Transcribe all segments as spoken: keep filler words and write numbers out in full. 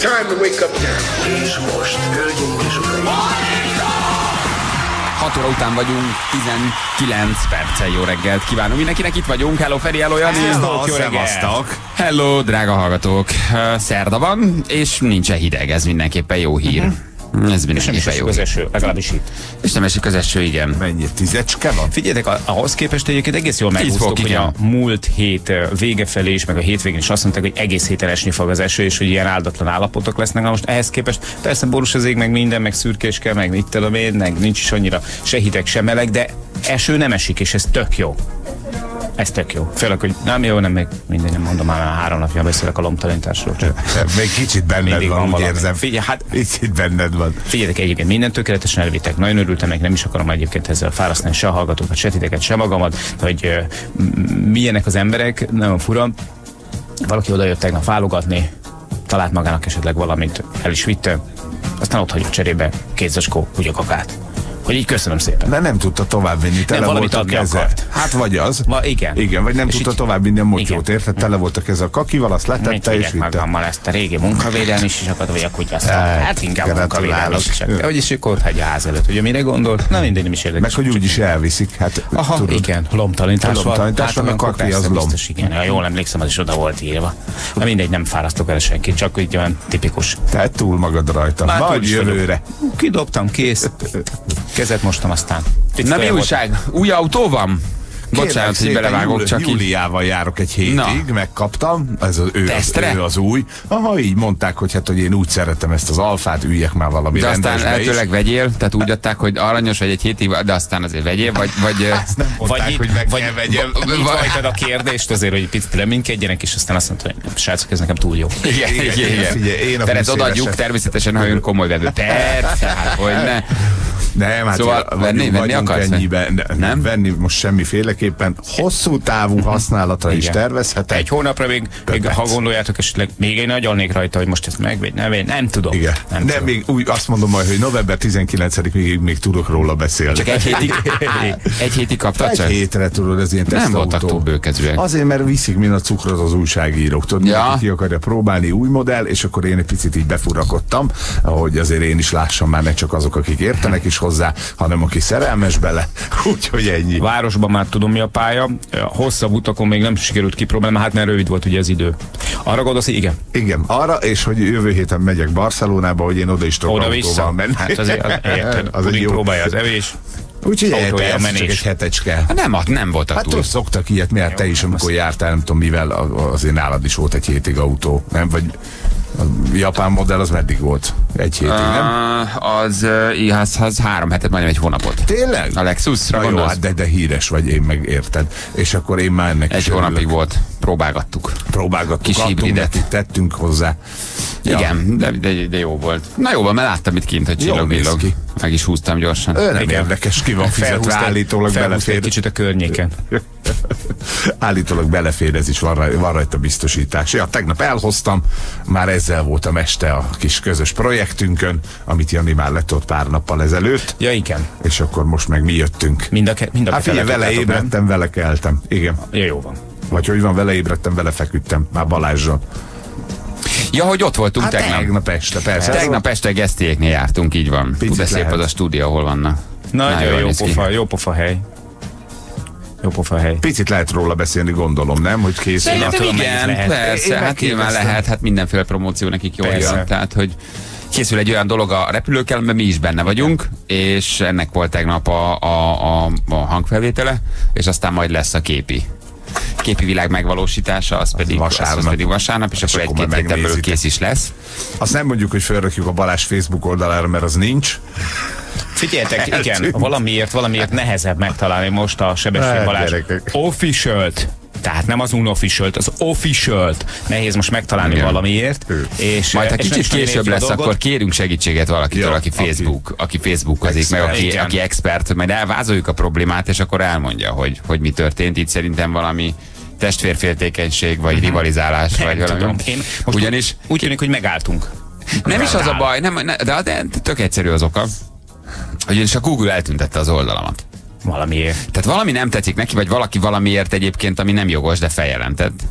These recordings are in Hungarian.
time to wake up now. És most, hölgyeim és uraim. hat óra után vagyunk, tizenkilenc perccel jó reggelt kívánunk mindenkinek, itt vagyunk. Hello Feri, hello Jani. Hello, jó reggelt. Hello, drága hallgatók. Szerda van, és nincsen hideg, ez mindenképpen jó hír. Uh-huh. Ez mindenképpen jó hír. Eső, legalábbis itt. És nem esik az eső, igen. Mennyi tízecske van? Figyeljetek, ahhoz képest egyébként egész jól megúsztuk, hogy a múlt hét vége felé is, meg a hétvégén is azt mondták, hogy egész héten esni fog az eső, és hogy ilyen áldatlan állapotok lesznek. Na most ehhez képest persze borús az ég, meg minden, meg szürkéske, meg mit tudom én, meg nincs is annyira se hideg, se meleg, de eső nem esik, és ez tök jó. Ez tök jó. Főleg, hogy nem jó, nem még mindig nem mondom, már három napja beszélek a lomtalanításról. Még kicsit benned mindig van, van úgy érzem. Figyelj, hát, kicsit benned van. Figyeljetek, egyébként minden tökéletesen elvitek. Nagyon örültem, meg nem is akarom egyébként ezzel fárasztani se a hallgatókat, se titeket, se magamat, hogy uh, milyenek az emberek, nagyon fura. Valaki oda jött tegnap válogatni, talált magának esetleg valamit, el is vitte, aztán ott hagyott cserébe két zacskó kutyakakát. Hogy így köszönöm szépen. De nem tudta továbbvinni, tele nem, volt a keze. Hát vagy az. Ma, igen. Igen, vagy nem és tudta továbbvinni a motyót, érted? Tele volt a keze a kakival, azt letette és vitte. Magammal ezt a régi munkavédelmi is, és akkor vagy a kutyasztal. Hát inkább munkavédelmi is. Hogy is ők ott hagyja a ház előtt. Ugye mire gondolt? Na mindegy, nem is érdekes. Meg hogy úgyis elviszik. Hát, aha, tudod. Igen, lomtalanítás van. Lomtalanítás van, a kaki az lom. Igen, ha jól emlékszem, az is oda volt írva. Na mindegy, nem fárasztok el senkit, csak úgy olyan tipikus. Tehát túl magad rajta. Majd jövőre. Kidobtam, kész. Kezet mostam, aztán. Itt na mi újság? Új autó van? Bocsánat, hogy belevágok, júli, csak Júliával járok egy hétig, na. Megkaptam, ez az, ő, az, ő az új. Aha, így mondták, hogy hát, hogy én úgy szeretem ezt az alfát, üljek már valami de rendesbe. De aztán eltőleg vegyél, tehát úgy adták, hogy aranyos vagy egy hétig, de aztán azért vegyél, vagy... vagy azt nem mondták, vagy hogy meg vagy, kell vegyem. Vagy a kérdést azért, hogy picit reménykedjenek, és aztán azt mondta, hogy srácok, ez nekem túl jó. Igen, igen, igen. igen. Tehát odaadjuk természetesen, ha jön komoly vevő. Persze, hát hogy ne. Nem, hát szóval venni, venni akarsz? Ennyiben, ne, nem? Venni most semmiféleképpen. Hosszú távú használatra is tervezhetek. Egy hónapra még, még ha gondoljátok, esetleg még én agyalnék rajta, hogy most ezt megvegy, nem, nem tudom. Igen. Nem de tudom. még úgy azt mondom majd, hogy november tizenkilencedikéig még tudok róla beszélni. Csak egy hétig, egy hétig kaptad egy csak? Egy hétre tudod, ez ilyen tesztautó. Nem voltak túl bőkezőek. Azért, mert viszik mind a cukrot az újságírók. Tudod, ja. Mindenki ki akarja próbálni új modell, és akkor én egy picit így befurakodtam, hogy azért én is lássam már, ne csak azok, akik értenek is hozzá, hanem aki szerelmes bele, úgyhogy ennyi. Városban már tudom, mi a pálya. Hosszabb utakon még nem sikerült kipróbálni, hát mert rövid volt ugye az idő. Arra gondolsz, igen? Igen, arra, és hogy jövő héten megyek Barcelonába, hogy én oda is tudok autóval menni. Hát azért az, érted, az egy jó próbálja az evés. Úgyhogy ez csak egy hetecske. Nem, nem voltak hát túl. Hát szoktak ilyet, miért jó, te is, amikor azt jártál, nem tudom mivel, azért nálad is volt egy hétig autó, nem? Vagy a japán modell az meddig volt? Egy hétig, nem? Uh, az, uh, az, az három hetet, majdnem egy hónapot. Tényleg? A Lexusra jó, hát de, de híres vagy, én meg érted. És akkor én már ennek egy hónapig volt. Próbálgattuk. Próbálgattuk. Kis hibridet. Tettünk hozzá. Igen, ja. de, de, de jó volt. Na jó, mert láttam itt kint, hogy csillog-villog. Meg is húztam gyorsan. Ő nem igen. Érdekes, ki van fizetve, állítólag belefér. Kicsit a környéken. Állítólag belefér, ez is van, raj, van rajta biztosítás. Ja, tegnap elhoztam, már ezzel voltam este a kis közös projektünkön, amit Jani már lett pár nappal ezelőtt. Ja, igen. És akkor most meg mi jöttünk. Mind a, ke mind a hát figyelj, vele ébredtem, vele keltem. Igen. Ja, jó van. Vagy hogy van, vele ébredtem, vele feküdtem, már Balázsra. Ja, hogy ott voltunk hát tegnap. Tegnap este, persze. Tegnap este Gesztiéknél jártunk, így van. Tud, de szép az a stúdió, ahol vannak. Nagyon jó, jó pofa, jó pofa hely. Jó pofa hely. Picit lehet róla beszélni, gondolom, nem? Hogy készül. Szerintem igen, lehet. Persze, hát nyilván lehet, hát mindenféle promóció nekik jól jön. Tehát, hogy készül egy olyan dolog a repülőkkel, mert mi is benne vagyunk, és ennek volt tegnap a, a, a, a hangfelvétele, és aztán majd lesz a képi. Képi világ megvalósítása, az, az pedig vasárnap, az pedig vasárnap és, és akkor egy-két héten belül kész is lesz. Azt nem mondjuk, hogy felrakjuk a Balázs Facebook oldalára, mert az nincs. Figyeljetek, igen, valamiért, valamiért nehezebb megtalálni most a Sebestyén Balázs officialt. Tehát nem az unofficialt, az officialt nehéz most megtalálni igen. valamiért. És majd ha kicsit később lesz, akkor kérünk segítséget valakitől, ja, aki Facebook, aki Facebookozik, meg aki, aki expert, majd elvázoljuk a problémát, és akkor elmondja, hogy, hogy mi történt. Itt szerintem valami testvérféltékenység, vagy uh-huh. rivalizálás, nem vagy valami. Tudom. Én most ugyanis úgy tűnik, hogy megálltunk. Nem is az a baj, nem, de, de tök egyszerű az oka. Ugyanis a Google eltüntette az oldalamat. Valamiért. Tehát valami nem tetszik neki, vagy valaki valamiért egyébként, ami nem jogos, de feljelentett.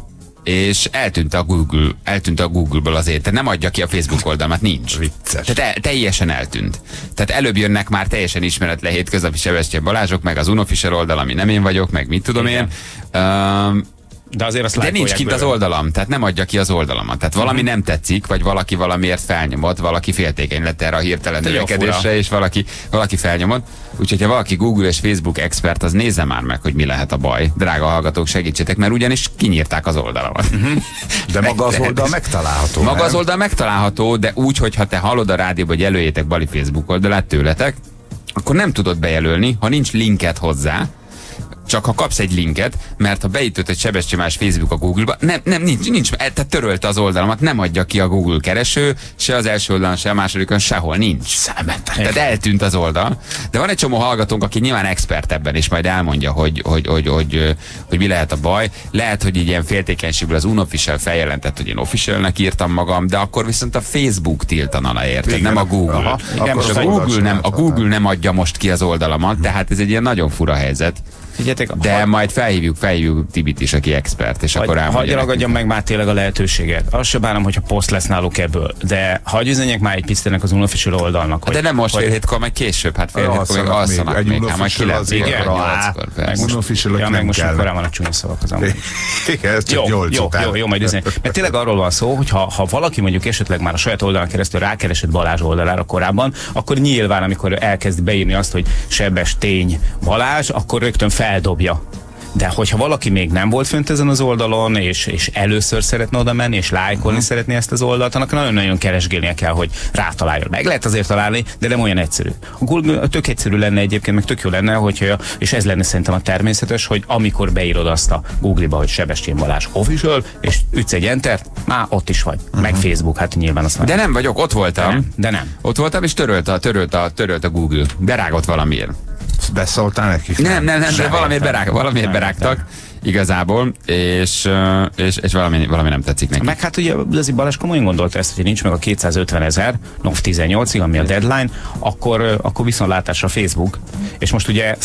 és eltűnt a Google, eltűnt a Google-ből azért, tehát nem adja ki a Facebook oldalmat, nincs. Vicces. Tehát el, teljesen eltűnt. Tehát előbb jönnek már teljesen ismeretlen hétköznapi Sebestyén Balázsok, meg az Unofficial oldal, ami nem én vagyok, meg mit tudom igen. én. Um, De, azért azt de nincs kint bőven az oldalam, tehát nem adja ki az oldalamat. Tehát valami uh-huh. nem tetszik, vagy valaki valamiért felnyomott, valaki féltékeny lett erre a hirtelen növekedésre, és valaki, valaki felnyomott. Úgyhogy ha valaki Google és Facebook expert, az nézze már meg, hogy mi lehet a baj. Drága hallgatók, segítsetek, mert ugyanis kinyírták az oldalamat. Uh-huh. De maga az oldal megtalálható. Maga nem? az oldal megtalálható, de úgy, hogyha te hallod a rádióban, hogy jelöljétek Bali Facebook oldalát tőletek, akkor nem tudod bejelölni, ha nincs linket hozzá. Csak ha kapsz egy linket, mert ha beütött egy Sebestyén Balázs Facebook a Google-ba, nem, nem, nincs, nincs, tehát törölte az oldalamat, nem adja ki a Google kereső, se az első oldalon, se a másodikon, sehol nincs. Szemet. Tehát eltűnt az oldal. De van egy csomó hallgatónk, aki nyilván expert ebben, és majd elmondja, hogy, hogy, hogy, hogy, hogy mi lehet a baj. Lehet, hogy így ilyen féltékenységből az Unofficial feljelentett, hogy én officialnek írtam magam, de akkor viszont a Facebook tiltana le, érted, nem a Google. Aha, igen, most a Google, nem, a Google nem adja most ki az oldalamat, tehát ez egy ilyen nagyon fura helyzet. Figyeljetek, de ha... majd felhívjuk, felhívjuk Tibit is, aki expert, és hagy, akkor elmondja. Hagyja ragadjam meg már tényleg a lehetőséget. Azt se bánom, hogyha poszt lesz náluk ebből. De hagyj üzenjek már egy picit ennek az Unofficial oldalnak. Hogy, de nem most hogy... fél hétkor, meg később, hát fél hétkor még alszanak még, még hát majd kilenckor. Ja, meg most korán van a csúnya szavak az amúgy. Igen, ez csak nyolc után. Jó, jó, majd üzenjek. Mert tényleg arról van szó, hogy ha, ha valaki mondjuk esetleg már a saját oldalán keresztül rákeresett Balázs oldalára korábban, akkor nyilván, amikor elkezd beírni azt, hogy Sebestyén Balázs, akkor rögtön feldobja. De hogyha valaki még nem volt fönt ezen az oldalon, és, és először szeretne oda menni, és lájkolni uh-huh. szeretné ezt az oldalt, annak nagyon-nagyon keresgélnie kell, hogy rátaláljon. Meg lehet azért találni, de nem olyan egyszerű. A Google tök egyszerű lenne egyébként, meg tök jó lenne, hogyha, és ez lenne szerintem a természetes, hogy amikor beírod azt a Google-ba, hogy Sebestyén Balázs official, és ütsz egy entert, már ott is vagy. Uh-huh. Meg Facebook, hát nyilván azt de nem vagyok, ott voltam. De nem, de nem. Ott voltam, és törölt a, törölt a, törölt a Google. Berágott valamiért. Beszóltál nekik? Nem, nem, nem, de valamiért, berák, valamiért berágtak igazából, és, és, és valami, valami nem tetszik neki. Meg hát ugye Lazi Balázs komolyan gondolta ezt, hogy nincs meg a kétszázötven ezer NOV tizennyolcig, ami a deadline, akkor, akkor viszontlátásra Facebook, és most ugye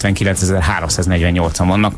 százhetvenkilencezer-háromszáznegyvennyolcan vannak.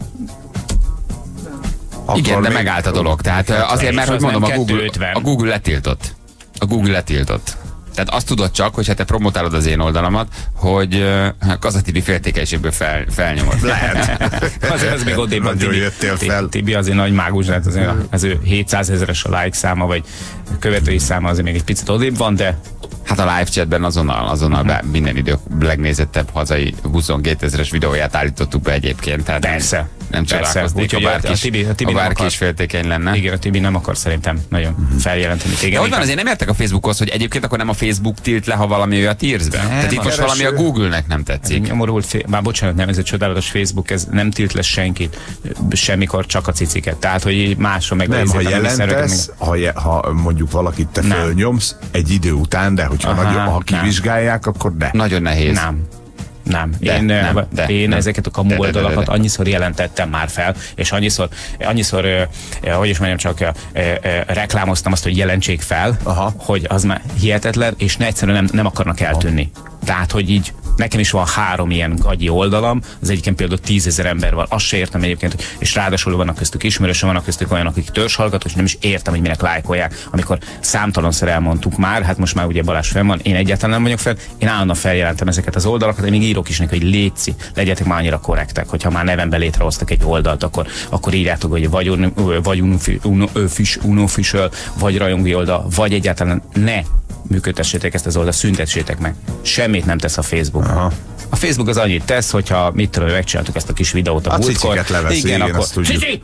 Akkor igen, de megállt a dolog. Tehát azért, mert hogy mondom, a Google, a Google letiltott. A Google letiltott. Tehát azt tudod csak, hogy ha te promotálod az én oldalamat, hogy uh, Kazatibi féltékenységből fel, felnyomod. Lehet. azért az még odébb van. Nagyon jöttél fel. Tibi azért nagy mágus, lehet azért az ő hétszázezeres a like száma, vagy követői száma azért még egy picit odébb van, de hát a live chatben azonnal, azonnal be, minden idők legnézettebb hazai huszonkétezeres videóját állítottuk be egyébként. Tehát persze. Nem csodálkoznék, ha bárki is, a Tibi, a Tibi bárki is féltékeny lenne. Igen, a Tibi nem akar szerintem nagyon uh-huh. feljelenteni. De hogy van, azért nem értek a Facebookhoz, hogy egyébként akkor nem a Facebook tilt le, ha valami olyat írsz be? Nem, tehát itt most valami a Google-nek nem tetszik. Nyomorult, már bocsánat, nem, ez egy csodálatos Facebook, ez nem tilt le senkit, semmikor csak a ciciket. Tehát, hogy másra meg nem, ha jelentesz, ha, je, ha mondjuk valakit te fölnyomsz egy idő után, de hogyha aha, nagyon, ha kivizsgálják, akkor de. Nagyon nehéz. Nem. Nem. De, én nem, de, én nem. ezeket a kamu oldalakat annyiszor jelentettem már fel, és annyiszor, annyiszor eh, hogy is mondjam, csak eh, eh, reklámoztam azt, hogy jelentsék fel, aha. hogy az már hihetetlen, és ne egyszerűen nem, nem akarnak eltűnni. Aha. Tehát, hogy így nekem is van három ilyen gagyi oldalam, az egyiken például tízezer ember van, azt se értem egyébként, és ráadásul vannak köztük ismerősök, vannak köztük olyanok, akik törzshallgatók, és nem is értem, hogy minek lájkolják, amikor számtalanszor elmondtuk már, hát most már ugye Balázs fenn van, én egyáltalán nem vagyok fel, én állandóan feljelentem ezeket az oldalakat, én még írok is neki, hogy létszi, legyetek már annyira korrektek, hogyha már nevemben létrehoztak egy oldalt, akkor, akkor írjátok, hogy vagy, un, vagy unofficial, vagy rajongói oldal, vagy egyáltalán ne működtessétek ezt az oldalt, szüntetsétek meg. Semmit nem tesz a Facebook. Aha. A Facebook az annyit tesz, hogyha mit tudom, megcsináltuk ezt a kis videót a, a múltkor. Leveszi, igen, igen, akkor cici,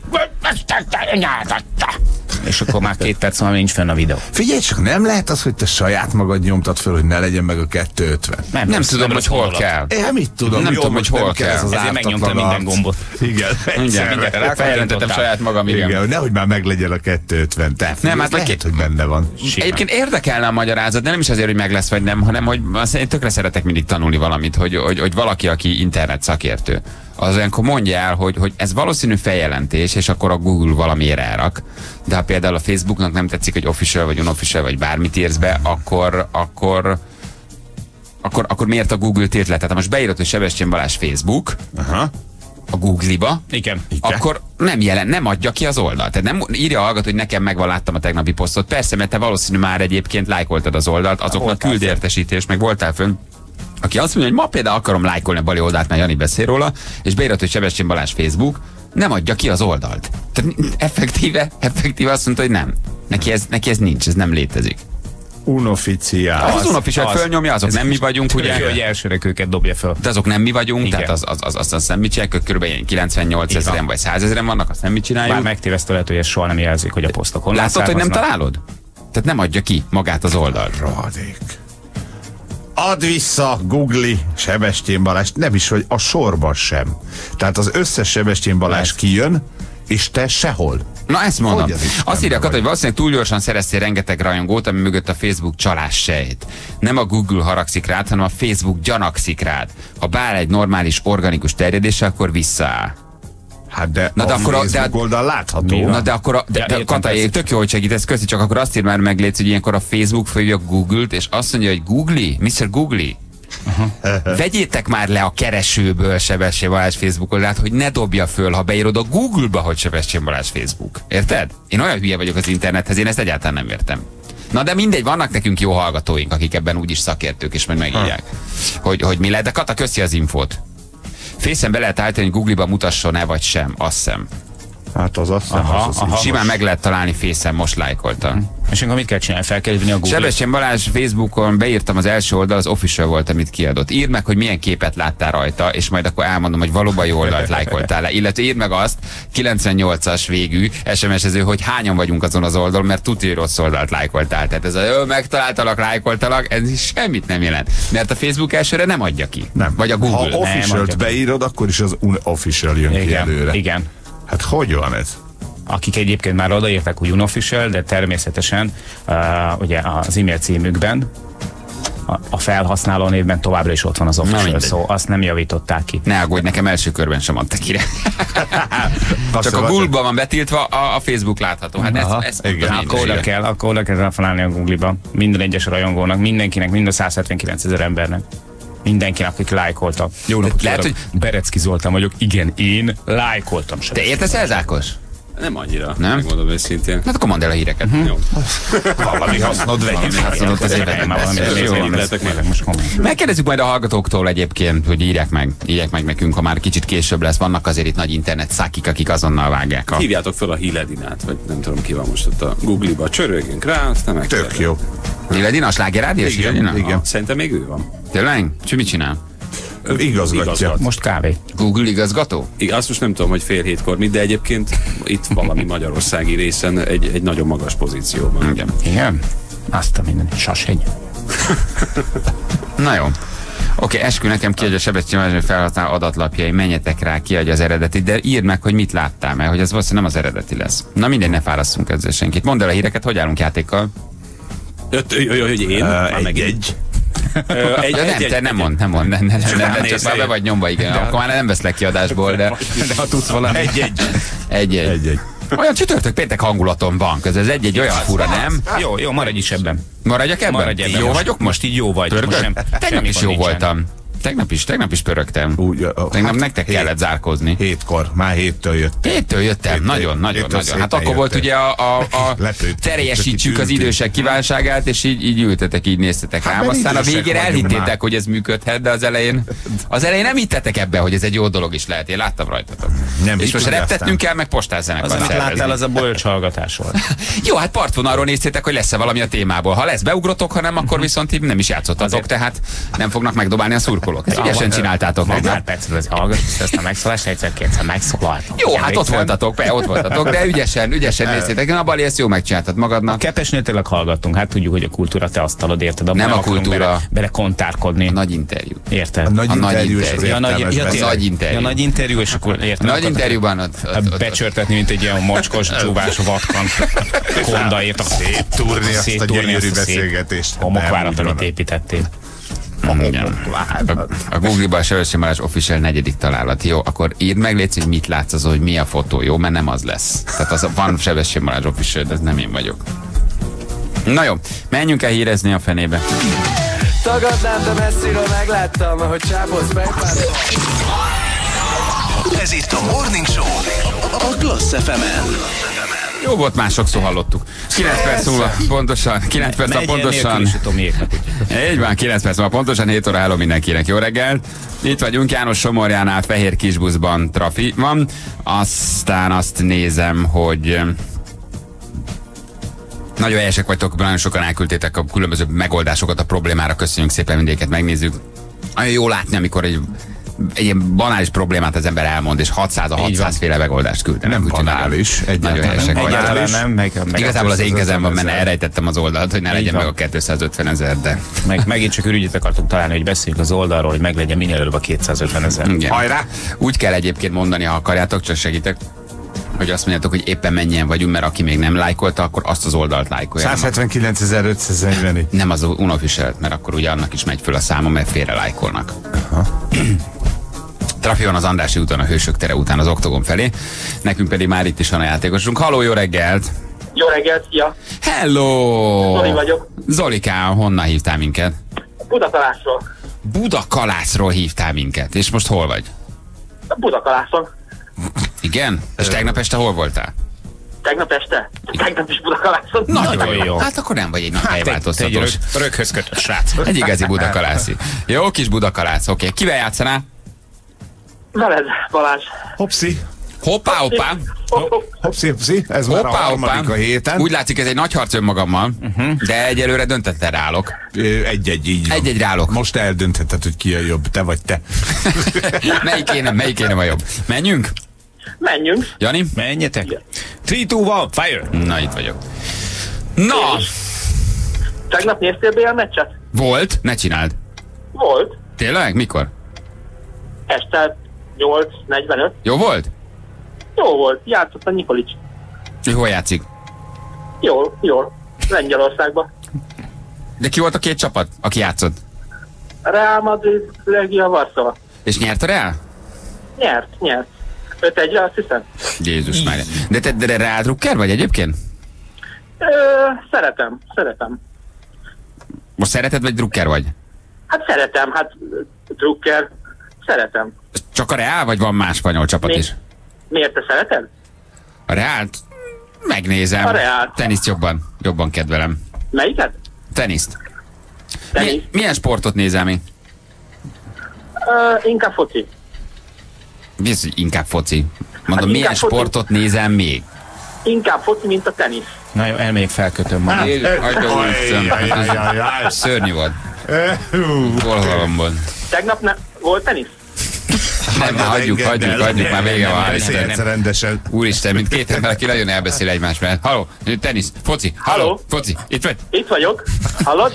és akkor már két perc már nincs fenn a videó. Figyelj csak, nem lehet az, hogy te saját magad nyomtad föl, hogy ne legyen meg a kétszázötven. Nem, nem tudom, nem hogy hol dolog. Kell. Én mit tudom, nem jó, tudom, hogy hol kell. kell. Ezért megnyomtam minden gombot. Igen. Igen, feljelentettem saját magam. Igen, nehogy már meglegyen a kétszázötven. Te, nem, hát lehet, hogy benne van. Egyébként érdekelne a magyarázat, de nem is azért, hogy meg lesz vagy nem, hanem hogy én tökre szeretek mindig tanulni valamit, hogy, hogy, hogy valaki, aki internet szakértő, az olyankor mondja el, hogy, hogy ez valószínű feljelentés, és akkor a Google valamiért elrak. De ha például a Facebooknak nem tetszik, hogy official, vagy unofficial, vagy bármit írsz be, akkor, akkor, akkor, akkor miért a Google tilt le? Tehát ha most beírod, hogy Sebestyén Balázs Facebook, aha. a Google-ba, igen. akkor nem jelen, nem adja ki az oldalt. Tehát nem írja a hallgató, hogy nekem megvan, láttam a tegnapi posztot. Persze, mert te valószínű már egyébként lájkoltad az oldalt, azoknak küld értesítés, meg voltál fönn. Aki azt mondja, hogy ma például akarom lájkolni a Bali oldalt, mert Jani beszél róla, és beírat, hogy Sebestyén Balázs Facebook, nem adja ki az oldalt. Tehát effektíve, effektíve azt mondta, hogy nem. Neki ez, neki ez nincs, ez nem létezik. Unofficiál. Az, az unofficiál fölnyomja, azok nem mi vagyunk, ugye? Hogy elsőre őket dobja föl. De azok nem mi vagyunk, igen. Tehát az, az, az, az, az nem mit csinálják, kb. kilencvennyolc ezeren vagy száz ezeren vannak, azt nem mit csináljuk. Bár megtévesztő lehet, hogy ezt soha nem jelzik, hogy a posztok honnan Látod, hogy nem találod? Tehát nem adja ki magát az oldalt. Rohadék. Add vissza, Googli, Sebestyén Balázs, nem is, hogy a sorban sem. Tehát az összes Sebestyén Balázs kijön, és te sehol. Na ezt mondom. Azt írják, hogy valószínűleg túl gyorsan szereztél rengeteg rajongót, ami mögött a Facebook csalás sejt. Nem a Google haragszik rád, hanem a Facebook gyanakszik rád. Ha bár egy normális, organikus terjedése, akkor visszaáll. Hát de na, a de akkor a, de, oldal látható. Na de akkor a, de, de, Katai, tök jó, hogy segítesz, köszi, csak akkor azt ír már meg létsz, hogy ilyenkor a Facebook fogja Google-t, és azt mondja, hogy Googli, mister Googli, uh-huh. vegyétek már le a keresőből Sebestyén Balázs Facebook oldalát, hogy ne dobja föl, ha beírod a Google-ba, hogy Sebestyén Balázs Facebook. Érted? Én olyan hülye vagyok az internethez, én ezt egyáltalán nem értem. Na de mindegy, vannak nekünk jó hallgatóink, akik ebben úgyis szakértők, és majd megírják, huh. hogy, hogy mi lehet. De Kata, köszi az infót. Fészen be lehet állítani, hogy Google-ba mutasson-e vagy sem, azt hiszem. Hát az azt hiszem, aha, az aha, simán meg lehet találni Fészen, most lájkoltam. Hmm. És akkor mit kell csinálni? Fel kell hívni a Google-t? Sebestyén Balázs Facebookon beírtam, az első oldal, az official volt, amit kiadott. Írd meg, hogy milyen képet láttál rajta, és majd akkor elmondom, hogy valóban jó oldalt lájkoltál le. Illetve írd meg azt, kilencvennyolcas végű es em es-ező, hogy hányan vagyunk azon az oldalon, mert tuti rossz oldalt lájkoltál. Tehát ez a jó, megtaláltalak, lájkoltalak, ez is semmit nem jelent. Mert a Facebook elsőre nem adja ki. Nem. Vagy a Google. Ha officialt beírod, akkor is az unofficial jön igen, ki előre. Igen. Hát hogy van ez? Akik egyébként már odaírták, hogy unofficial, de természetesen uh, ugye az e-mail címükben a, a felhasználó névben továbbra is ott van az official, szó, azt nem javították ki. Ne aggódj, nekem első körben sem adtak ki. Csak a Google-ban van betiltva, a, a Facebook látható. Hát aha, ezt, ezt igen, akkor oda kell, akkor oda kell ráfelálni a Google-ba. Minden egyes rajongónak, mindenkinek, mind a száz hetvenkilenc ezer embernek. Mindenkinek, akik lájkoltak. Jó napot lehet, hogy Berecki Zoltán vagyok. Igen, én lájkoltam. Te értesz el, Ákos? Nem annyira, nem? Megmondom őszintén. Hát akkor mondd el a híreket. Uh-huh. Jó. Valami hasznod vegyünk. Hasznod az években. Megkérdezzük majd a hallgatóktól egyébként, hogy írják meg, írják meg nekünk, ha már kicsit később lesz. Vannak azért itt nagy internet szakik, akik azonnal vágják. A... Hívjátok fel a Hiledinát, vagy nem tudom ki van most ott a Google-ba. Csörögjünk rá, aztán meg. Tök jó. Hiledina, a slágerrádiós Hiledina? Igen. Szerintem még ő van. Tényleg? Csak mit csinál? Igazgatja. Igazgat. Most kávé. Google igazgató? Igen, azt most nem tudom, hogy fél hétkor mit, de egyébként itt valami magyarországi részen egy, egy nagyon magas pozícióban. Igen. Igen? Azt a minden, sasény. Na jó. Oké, okay, eskü nekem kiadja a Sebestyén Balázs felhasználó adatlapjai, menjetek rá, kiadja az eredetit, de írd meg, hogy mit láttál, mert hogy ez valószínűleg nem az eredeti lesz. Na minden, ne fárasztunk ezzel senkit. Mondd el a híreket, hogy állunk játékkal? Hogy én? Egy-egy. Egy, ja, nem, te nem mond, nem mond, nem, nem, nem, nem, nem csak már be vagy nyomva, igen. Akkor már nem veszlek ki adásból, de... De ha tudsz valami. Egy-egy. Egy-egy. Egy-egy. Olyan csütörtök péntek hangulatom van, közben ez egy-egy olyan fura, nem? Jó, jó, maradj is ebben. Maradjak ebben? Maradj ebben. Jó most, vagyok? Most így jó vagy. Most sem, tegnap is jó nincsen. voltam. Tegnap is, tegnap is pörögtem. Úgy, uh, tegnap hát nektek hét, kellett zárkózni. Hétkor, már héttől jöttem. Héttől jöttem, hét, nagyon, hét, nagyon, hét, nagyon. Hát akkor volt ugye a, a, a teljesítsük az idősek kívánságát, és így, így ültetek, így néztetek hát rám. Aztán a végére elhittétek, már. hogy ez működhet, de az elején, az elején nem hittetek ebbe, hogy ez egy jó dolog is lehet. Én láttam rajtatok. Nem, és most reptetnünk kell, meg postázzenekar. Az, amit láttál, az a bölcs hallgatás volt. Jó, hát partvonalról néztétek, hogy lesz-e valami a témából. Ha lesz, beugrotok, ha nem, akkor viszont nem is játszottatok, tehát nem fognak megdobálni a szurkolók. Ügyesen csináltátok meg. Pár percről az hallgatók, ezt a megszólást egyszer-kétszer megszólaltam. Jó, hát ott voltatok, be, ott voltatok, de ügyesen, ügyesen néztétek. Na, Bali, ezt jó megcsináltad magadnak. A Kepesnél tényleg hallgattunk, hát tudjuk, hogy a kultúra te asztalod, érted? Abban nem a kultúra. Bele, bele kontárkodni. A nagy interjú. Érted? A nagy a interjú. A nagy interjú. A nagy interjú. A nagy interjú, és akkor érted? A nagy interjúban ott... Becsörtetni, mint egy ilyen mocskos, csúvás vadkan. Konda, érted? Széttúrni azt a gyönyörű beszélgetést. Homokvárat, amit építettél. A, a Google-ban a Sebestyén Balázs official negyedik találat. Jó, akkor írd meg, légy, hogy mit látsz az, hogy mi a fotó, jó? Mert nem az lesz. Tehát az, van Sebestyén Balázs official, de ez nem én vagyok. Na jó, menjünk el hírezni a fenébe. Tagadnám, de messziről megláttam, ahogy csápolsz fejpárt. Ez itt a Morning Show. a Klassz ef emen. Jó volt, már sokszor hallottuk. kilenc perc múlva pontosan, kilenc perc múlva pontosan. Így van, kilenc perc múlva pontosan, hét óra álló mindenkinek. Jó reggelt. Itt vagyunk, János Somorjánál fehér kisbuszban trafi van. Aztán azt nézem, hogy nagyon helyesek vagytok, nagyon sokan elküldtétek a különböző megoldásokat a problémára. Köszönjük szépen, mindéket megnézzük. Nagyon jó látni, amikor egy egy ilyen banális problémát az ember elmond, és hatszáz a hatszáz féle megoldást küld. Nem banális. Nagyon helyesek nem, vagytok. Nem, meg, meg Igazából az én kezemben menne, elrejtettem az oldalt, hogy ne legyen meg a kétszázötven ezer, de... Meg, megint csak ürügyet akartunk találni, hogy beszéljünk az oldalról, hogy meglegyen minél előbb a kétszázötven ezer. Hajrá! Úgy kell egyébként mondani, ha akarjátok, csak segítek, hogy azt mondjátok, hogy éppen mennyien vagyunk, mert aki még nem lájkolta, akkor azt az oldalt lájkolja. százhetvenkilencezer-ötszáznegyven. Nem az unofficial, mert akkor ugye annak is megy föl a száma, mert félre lájkolnak. Trafi van az Andrássy úton, a Hősök tere után az Oktogon felé. Nekünk pedig már itt is van a játékosunk. Halló, jó reggelt! Jó reggelt, szia! Hello! Zoli vagyok. Zolikám, honnan hívtál minket? Budakalászról. Budakalászról hívtál minket. És most hol vagy? Budakalászon. Igen? És tegnap este hol voltál? Tegnap este? Tegnap is Budakalászon. Nagyon, Nagyon jó. jó. Hát akkor nem vagy egy nagy helyváltoztatós. Egy röghöz kötött srác. Egy igazi budakalászi. Jó kis budakalász, oké. Okay. Kivel játszanál? Veled, Balázs. Hopszi. Hoppá, hoppá. Hoppszi, hoppsi. Ez hoppá, már a harmadik hoppá. a héten. Úgy látszik, ez egy nagy harc önmagammal, uh-huh. de egyelőre döntetlen rálok. Egy-egy, így van. Egy-egy rálok. Most eldöntheted, hogy ki a jobb, te vagy te. melyik kéne, melyik kéne a jobb? Menjünk? Menjünk. Jani? Menjetek. három, kettő, egy, fire! Na, itt vagyok. Na! Tegnap néztél bé el meccset? Volt? Ne csináld. Volt. Tényleg? Mikor? Este nyolc negyvenöt. Jó volt? Jó volt. Játszott a Nikolics. Hol játszik? Jól, jól. Lengyelországban. De ki volt a két csapat, aki játszott? Real Madrid, Legia, Varsova. És nyert a Real? Nyert, nyert. öt egyre, azt hiszem. Jézus már. De te de Real drukker vagy egyébként? Ö, szeretem, szeretem. Most szereted, vagy drukker vagy? Hát szeretem, hát drukker, szeretem. Csak a Real, vagy van más spanyol csapat Mi? is? Miért te szereted? A Reált? Megnézem. A Reált. Teniszt jobban, jobban kedvelem. Melyiket? Teniszt. Tenisz. Mi, milyen sportot nézel mi? Ö, inkább foci. Mi az, hogy inkább foci? Mondom, Hát milyen foci. sportot nézel még? Inkább foci, mint a tenisz. Na jó, elmegyek, felkötöm magam. Szörnyű volt. Bolhalomból. Tegnap ne... volt tenisz? Nem, már hagyjuk, hagyjuk, hagyjuk, már vége van. Beszélhetsz rendesen. Úristen, mint két ember, aki nagyon elbeszél egymás mellett. Halló, tenisz, foci, halló, Halló. foci, itt vagy? Itt vagyok. Hallod?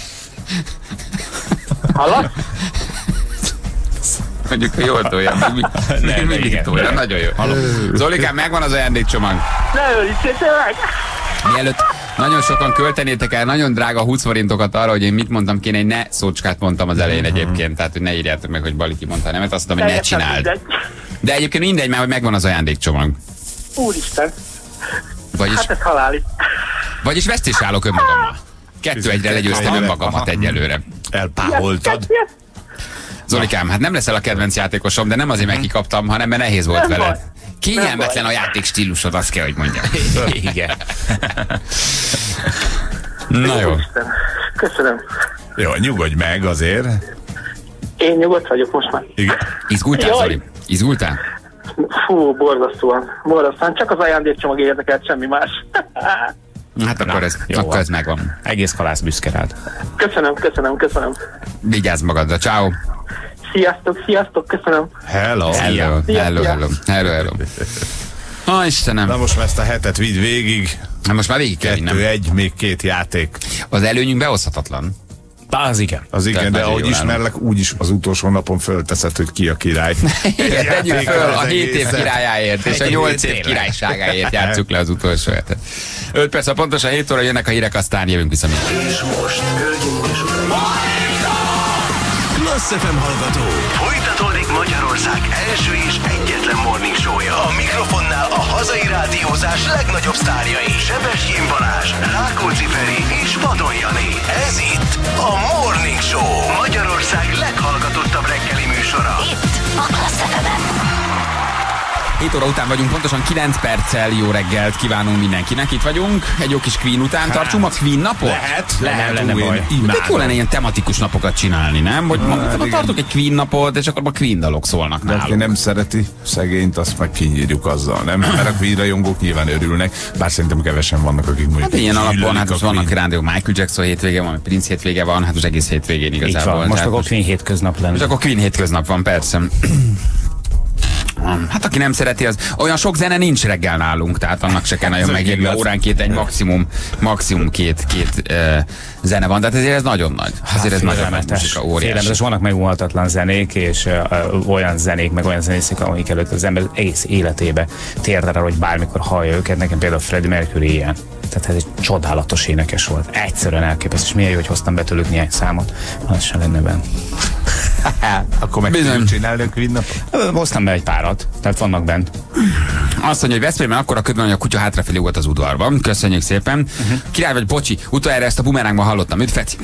Hallod? Mondjuk, hogy jól tolja. Mindig, mindig tolja, nagyon jó. Zolikám, megvan az ajándékcsomag. Ne ölítsétek meg! Mielőtt nagyon sokan költenétek el nagyon drága húsz forintokat arra, hogy én mit mondtam, kéne, egy ne szócskát mondtam az elején egyébként, tehát hogy ne írjátok meg, hogy Baliki mondta nemet, azt mondtam, hogy ne csináld. De egyébként mindegy, mert hogy megvan az ajándékcsomag. Úristen. Vagyis, Hát ez halális. vagyis vesztés állok önmagammal. Kettő egyre legyőztem önmagamat egyelőre. Elpáholtad. Zolikám, hát nem leszel a kedvenc játékosom, de nem azért, mert kikaptam, hanem mert nehéz volt Nem veled. baj. Kényelmetlen a játék stílusod, azt kell, hogy mondjam. Igen. Na jó. Úristen. Köszönöm. Jó, nyugodj meg azért. Én nyugodt vagyok most már. Igen. Izgultál, Jaj. Zoli? Izgultál? Fú, borzasztóan. Borzasztóan. Csak az ajándékcsomag érdekelt, semmi más. Hát akkor, Na, ez, jó akkor van. ez megvan. Egész kalász büszke rád. Köszönöm, köszönöm, köszönöm. Vigyázz magadra, ciao. Sziasztok, sziasztok, köszönöm. Hello. Hello, Szia, hello, szia. hello, hello, hello. Ó, Istenem. Na most már ezt a hetet vidd végig. Na most már végig kell vinnem. Kettő, egy, még két játék. Az előnyünk behozhatatlan. Az igen. Az igen, Tehát de nagyon ahogy jól ismerlek, úgyis az utolsó napon fölteszed, hogy ki a király. Igen, tegyük Játék föl az a hét év egészet. királyáért, és a nyolc év királyságáért játsszuk le az utolsó hetet. öt perc, a pontosan hét óra jönnek a hírek, aztán jövünk vissza. És most, hölgyeim és uraim, Klassz ef em hallgató, folytatódik Magyarország első és egyetlen morning show-ja. A mikrofonnál a hazai rádiózás legnagyobb sztárjai, Sebestyén Balázs, Rákóczi Feri és Vadon Jani. Ez itt a Morning Show, Magyarország leghallgatottabb reggeli műsora. Itt a Klassz ef emen. hét óra után vagyunk, pontosan kilenc perccel. Jó reggelt kívánunk mindenkinek. Itt vagyunk, egy jó kis Queen után. Hát, tartsunk a Queen napot? Lehet, lehet, lenne baj. De jó lenne ilyen tematikus napokat csinálni, nem? Hogy hát, tartunk egy Queen napot, és akkor a Queen dalok szólnak nálunk. De aki nem szereti szegényt, azt meg kinyírjuk azzal, nem? Mert a Queen rajongók nyilván örülnek, bár szerintem kevesen vannak, akik mondjuk. Hát ilyen alapon, hát most vannak rádiók, Michael Jackson hétvége van, Prince hétvége van, hát az egész hétvégén igazából. Van, most akkor Queen hétköznap lenne. Most akkor Queen hétköznap van, persze. Hát aki nem szereti, az olyan sok zene nincs reggel nálunk, tehát annak se kell nagyon megérni, óránként egy maximum, maximum két, két uh, zene van, tehát ezért ez nagyon nagy. Ezért ez nagyon nagy muzsika, óriási. Félelmetes, vannak megúhaltatlan zenék, és uh, olyan zenék, meg olyan zenészek, amik előtt az ember egész életébe térd rá, hogy bármikor hallja őket. Nekem például Freddie Mercury ilyen. Tehát ez egy csodálatos énekes volt. Egyszerűen elképesztő, és milyen jó, hogy hoztam be tőlük néhány számot. Az sem lenne benne. Akkor meg tudjuk csinálni a Queen napot? Hoztam be egy párat, tehát vannak bent. Azt mondja, hogy Veszprémben akkor a ködben, hogy a kutya hátrafelé volt az udvarban. Köszönjük szépen. Uh-huh. Király vagy, bocsi, utoljára ezt a bumerángban hallottam. Üdv, Feci.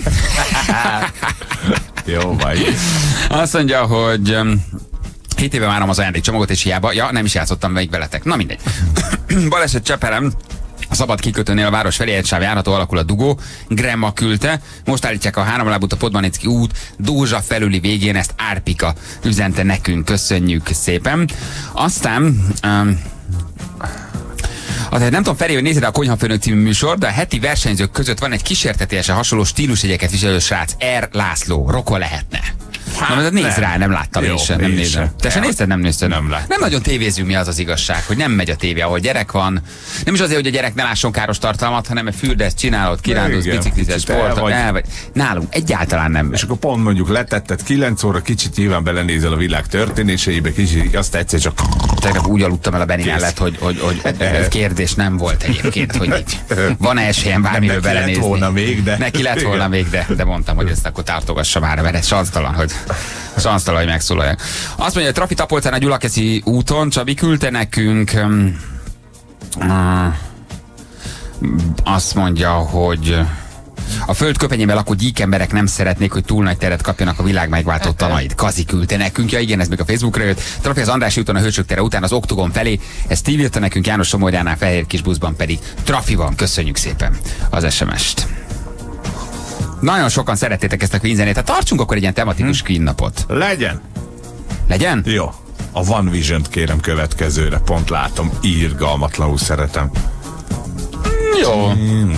Jó vagy. Azt mondja, hogy um, hét éve várom az ajándékcsomagot, és hiába, ja, nem is játszottam még veletek. Na mindegy. Baleset Csepelem. A szabad kikötőnél a város felé egy sáv járható, alakul a dugó. Gremma küldte. Most állítják a háromlábút a Podmanicki út Dózsa felüli végén, ezt Árpika üzente nekünk. Köszönjük szépen. Aztán... Um, azért nem tudom, Feri, hogy nézed a Konyhafőnök című műsor, de a heti versenyzők között van egy kísértetésen hasonló stílusjegyeket viselő srác, R. László. Rokon lehetne. Hát, na, nézd rá, nem láttam jó, én sem, nem nézem. Te se nézted, nem nézted? Nem láttam. Nem nagyon tévézünk, mi az az igazság, hogy nem megy a tévé, ahol gyerek van. Nem is azért, hogy a gyerek ne lásson káros tartalmat, hanem fürdesz, csinálod, kirándulsz, biciklizes, sport, el vagy. Nálunk egyáltalán nem. És akkor pont mondjuk letetted kilenc óra, kicsit nyilván belenézel a világ történéseibe, kicsit azt egyszer csak... Tegnap úgy aludtam el a Beni mellett, hogy, hogy, hogy, hogy kérdés nem volt egyébként, hogy így van-e esélyem bármiről belenézni. Neki lett volna még, de... Neki lett volna még, de, de mondtam, hogy ezt akkor tartogassa már, mert ez sansztalan, hogy sansztalan, hogy megszólalják. Azt mondja, hogy Trafi Tapolcán a Gyulakeszi úton, Csabi küldte nekünk um, uh, azt mondja, hogy a föld köpenyében lakó gyík emberek nem szeretnék, hogy túl nagy teret kapjanak a világ megváltó tanait. Kazi küldte nekünk, ja igen, ez még a Facebookra jött. Trafi az Andrássy úton a Hősök tere után az Oktogon felé, ezt Steve írta nekünk, János Somorjánál fehér kis buszban pedig Trafi van. Köszönjük szépen az es em est. Nagyon sokan szerettétek ezt a Queen zenét, tehát tartsunk akkor egy ilyen tematikus Queen napot. Legyen. Legyen? Jó. A One Vision-t kérem következőre, pont látom, irgalmatlanul szeretem. Jó.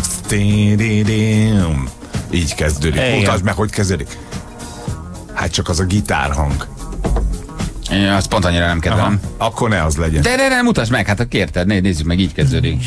Így kezdődik. Igen. Mutasd meg, hogy kezdődik. Hát csak az a gitárhang. Ja, azt pont annyira nem kedvem. Akkor ne az legyen. De, de, de, mutasd meg, hát ha kérted, né, nézzük meg, így kezdődik.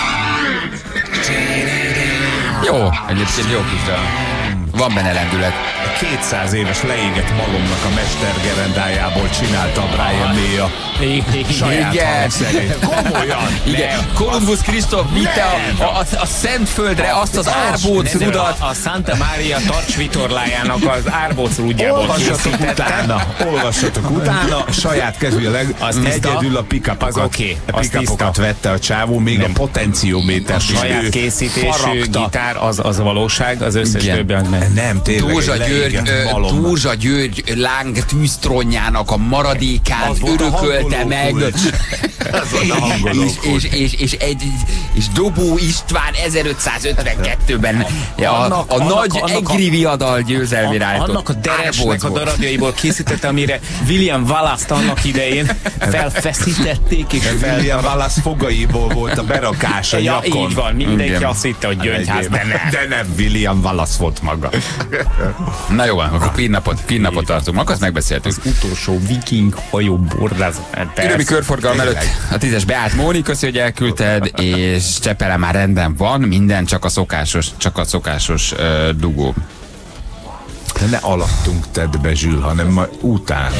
Jó, egyébként jó kis dal. Van benne lendület. kétszáz éves leégett malomnak a mestergerendájából csinálta a Brian May a saját hangszerét. Komolyan! Igen, Kolumbusz Kristóf vitte a, a, a Szentföldre azt az árbóc rudat. A Santa Maria tartsvitorlájának az árbóc rudjából olvassatok utána, olvassatok utána, saját kezűleg egyedül a pick-upokat okay, pick vette a csávó, még nem. A potenciométer a saját készítésű gitár, az, az a valóság, az összes többi az meg. Nem, tényleg. Dózsa György, Dózsa György láng tűztrónjának a maradékát örökölte meg. és, és, és, és, egy, és Dobó István ezerötszázötvenkettőben a, annak, a annak, nagy annak egri viadal győzelmére állított. Annak a Deresnek a darabjaiból készítette, amire William Wallace-t annak idején felfeszítették. És fel... William Wallace fogaiból volt a berakás a ja, nyakon. Így van, mindenki igen. Azt hitte, hogy Gyöngyház, de nem. De nem, William Wallace volt maga. Na jó, akkor Queen napot, Queen napot tartunk. Akkor azt megbeszéltük. Az utolsó viking hajó bordáz. Ürömi körforgalom előtt a tízes beállt Móni, köszi, hogy elküldted, és Csepele már rendben van, minden csak a szokásos, csak a szokásos uh, dugó. De ne alattunk tedd be, Zsül, hanem majd utána.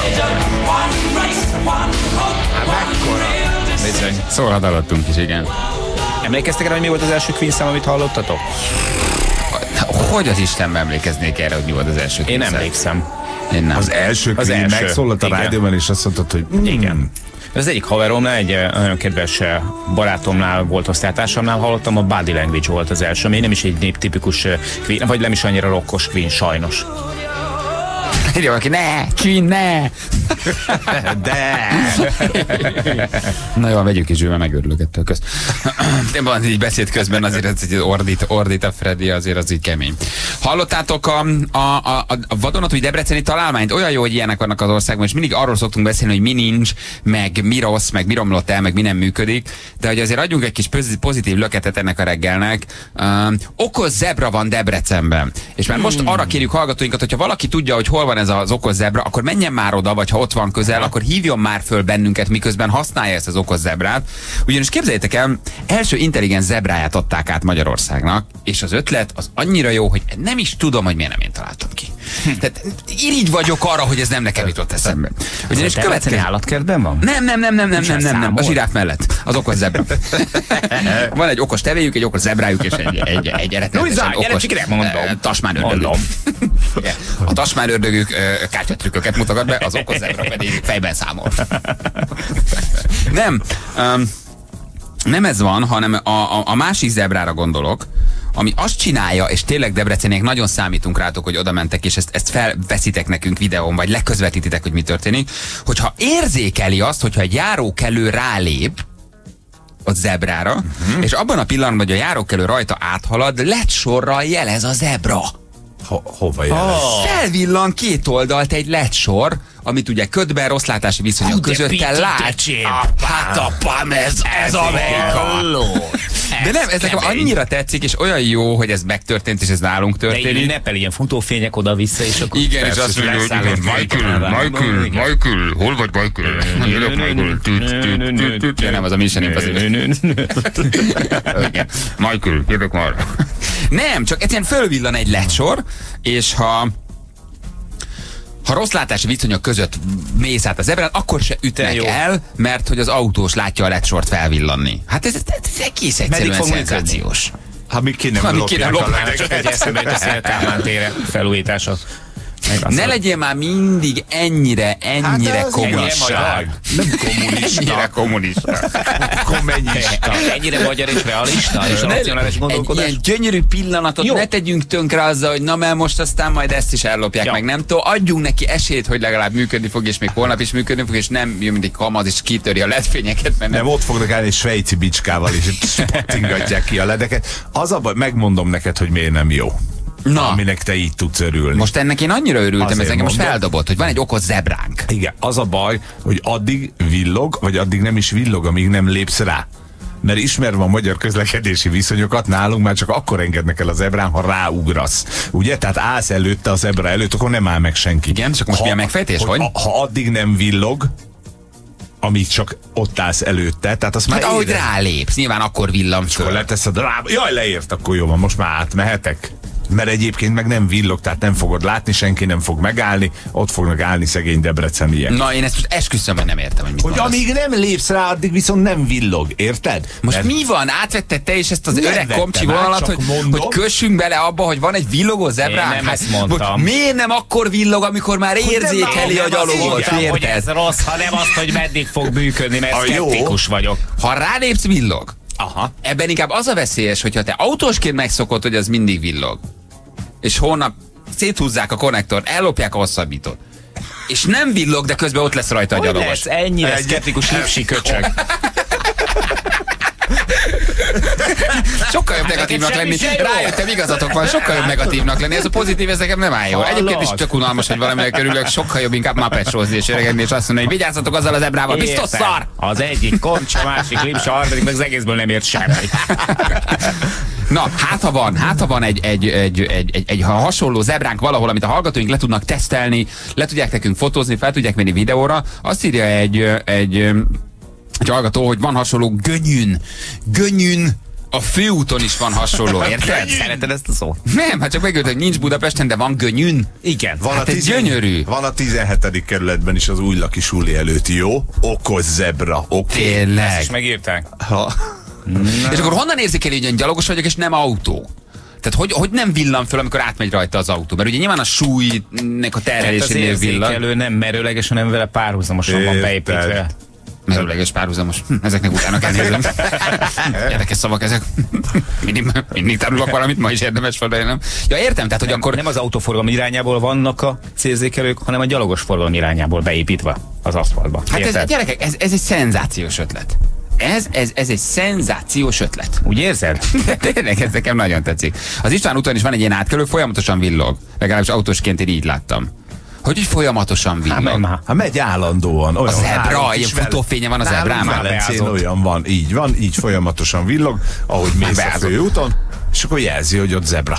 Bizony. Szólhat alattunk is, igen. Emlékeztek rá, hogy mi volt az első Queen szám, amit hallottatok? Hogy az Istenben emlékeznék erre, hogy mi volt az első Queen Én szám? emlékszem. Én nem. Az első az Queen első. megszólalt a rádióban, és azt mondtad, hogy mm. igen. Az egyik haveromnál, egy nagyon kedves barátomnál volt, osztálytársamnál hallottam, a Body Language volt az első, ami nem is egy néptipikus Queen, vagy nem is annyira rockos Queen, sajnos. Írja valaki, ne, Queen, ne! De! Na jó, vegyük is, mert megörülök ettől közt. De van így beszéd közben azért ez egy ordít, ordít a Freddy, azért az így kemény. Hallottátok a, a, a, a vadonatúj debreceni találmányt? Olyan jó, hogy ilyenek vannak az országban, és mindig arról szoktunk beszélni, hogy mi nincs, meg mi rossz, meg mi romlott el, meg mi nem működik, de hogy azért adjunk egy kis pozitív löketet ennek a reggelnek. Uh, okos zebra van Debrecenben. És már most arra kérjük hallgatóinkat, hogyha valaki tudja, hogy hol van ez az okos zebra, akkor menjen már oda, vagy ha ott van közel, akkor hívjon már föl bennünket, miközben használja ezt az okos zebrát. Ugyanis képzeljétek el, első intelligens zebráját adták át Magyarországnak, és az ötlet az annyira jó, hogy nem is tudom, hogy miért nem én találtam ki. Tehát irigy vagyok arra, hogy ez nem nekem jutott eszembe. Ugyanis következő állatkertben van? Nem, nem, nem, nem, nem, nem, nem, nem, a zsiráf mellett. Az okos zebra. Van egy okos tevéjük, egy okos zebrájuk, és egy, egy, egy eretlenesen okos tasmánördögük. A tasmánördögük kártyatrükköket mutogat be, az okos zebra pedig fejben számol. Nem, um, nem ez van, hanem a, a, a másik zebrára gondolok, ami azt csinálja, és tényleg Debreceniek nagyon számítunk rátok, hogy oda mentek, és ezt, ezt felveszitek nekünk videón, vagy leközvetítitek, hogy mi történik, hogyha érzékeli azt, hogyha egy járókelő rálép a zebrára, uh-huh. és abban a pillanatban, hogy a járókelő rajta áthalad, led sorral jelez a zebra. Ho hova jelez? Oh. Felvillan két oldalt egy led sor, amit ugye ködben, rosszlátási viszonyok között lát. Hát apám, ez, ez Amerika. De nem, ez nekem annyira tetszik, és olyan jó, hogy ez megtörtént, és ez nálunk történik. De nepel ilyen futófények oda-vissza, és akkor... Igen, és azt mondja, hogy igen, Michael, Michael, Michael, hol vagy Michael? Ja, nem, az a Mission Impossible. Michael, jövök már. Nem, csak egyszerűen fölvillan egy ledsor, és ha ha rossz látási viszonyok között mész át az zebrán, akkor se ütnek el, mert hogy az autós látja a ledsort felvillanni. Hát ez, ez, ez egész egyszerűen szenzációs. Ha mi ki nem ha, lopják lopják, a ledeket. Egy eszembe jut a Szél-Kálmán tére felújítása. Ne legyél már mindig ennyire, ennyire hát kommunista. Nem kommunista. Ennyire kommunista. Kommunista. Ennyire magyar és realista, és racionális gondolkodás. Egy ilyen gyönyörű pillanatot jó. Ne tegyünk tönkre azzal, hogy na mert most aztán majd ezt is ellopják ja. meg, nem tudom. Adjunk neki esélyt, hogy legalább működni fog, és még holnap is működni fog, és nem jön mindig kamaz, és kitöri a ledfényeket. Mert nem, nem ott fognak állni svejci bicskával, és pattingatják ki a ledeket. Az a baj, megmondom neked, hogy miért nem jó. Na. Aminek te így tudsz örülni. Most ennek én annyira örültem, ez engem most feldobott, hogy van egy okos zebránk. Igen, az a baj, hogy addig villog, vagy addig nem is villog, amíg nem lépsz rá. Mert ismerve a magyar közlekedési viszonyokat, nálunk már csak akkor engednek el a zebrán, ha ráugrasz. Ugye? Tehát állsz előtte a zebra előtt, akkor nem áll meg senki. Igen, csak most ha, mi a megfejtés, hogy? hogy? Ha addig nem villog, amíg csak ott állsz előtte, tehát azt már hát ahogy rálépsz, nyilván akkor villam föl. Akkor leteszed rá, jaj, leért, akkor jó van, most már átmehetek. Mert egyébként meg nem villog, tehát nem fogod látni, senki nem fog megállni, ott fognak állni szegény debreceniek. Na, én ezt most esküszöm, hogy nem értem, hogy mit Hogy mondasz. Amíg nem lépsz rá, addig viszont nem villog, érted? Most mert mi van? Átvetted te is ezt az öreg komcsi vonalat, hogy, hogy kössünk bele abba, hogy van egy villogó zebránk? Én nem ezt mondtam. Miért nem akkor villog, amikor már érzékeli a gyalogos? Hogy ez rossz, hanem azt, hogy meddig fog működni, mert szkeptikus vagyok. Ha rálépsz, villog. Aha. Ebben inkább az a veszélyes, hogyha te autósként megszokod, hogy az mindig villog. És holnap széthúzzák a konnektort, ellopják a hosszabbítót. És nem villog, de közben ott lesz rajta a gyalogos. Hogy lesz ennyire egy szkeptikus lipsi köcsög? Sokkal jobb negatívnak lenni. Rájöttem, igazatok van, sokkal jobb negatívnak lenni. Ez a pozitív, ez nekem nem áll jól. Egyébként is tök unalmas, hogy valamivel körülök, sokkal jobb inkább mapesrózni és öregedni, és azt mondani, hogy vigyázzatok azzal az zebrával, biztos szar! Az egyik koncsa, másik lipsa, a harmadik, meg az egészből nem ért semmi. Na, hát ha van, hát ha van egy, egy, egy, egy, egy, egy hasonló zebránk valahol, amit a hallgatóink le tudnak tesztelni, le tudják nekünk fotózni, fel tudják venni videóra, azt írja egy, egy, egy hallgató, hogy van hasonló Gönyűn. Gönyűn a főúton is van hasonló, érted? Szereted ezt a szót? Nem, hát csak megjöttem, hogy nincs Budapesten, de van Gönyűn. Igen. Van hát a ez gyönyörű. Van a tizenhetedik kerületben is az Újlaki suli előtt, jó? Okos zebra, oké. Okay. Tényleg. Ezt is megírták? Ha. És akkor honnan érzékeli, hogy én gyalogos vagyok, és nem autó? Tehát hogy, hogy nem villam föl, amikor átmegy rajta az autó? Mert ugye nyilván a súlynek a terhelésénél villan. Az érzékelő nem merőleges, hanem vele párhuzamosan van beépítve. Merőleges párhuzamos. Hm, ezeknek utána kell nézem. Érdekes szavak ezek. Mindig, mindig tanulok valamit, ma is érdemes fordulnom. Ja, értem, tehát, hogy nem, akkor... Nem az autóforgalom irányából vannak a cérzékelők, hanem a gyalogos forgalom irányából beépítve az aszfaltba. Hát ez, gyerekek, ez, ez egy szenzációs ötlet. Ez, ez, ez egy szenzációs ötlet. Úgy érzed? Tényleg, ez nekem nagyon tetszik. Az István úton is van egy ilyen átkelő, folyamatosan villog. Legalábbis autósként én így láttam. Hogy így folyamatosan villog. Hát, hát megy állandóan. Olyan a zebra, ilyen futófénye van a zebrán. Olyan van, így van, így folyamatosan villog, ahogy mész a főúton, és akkor jelzi, hogy ott zebra.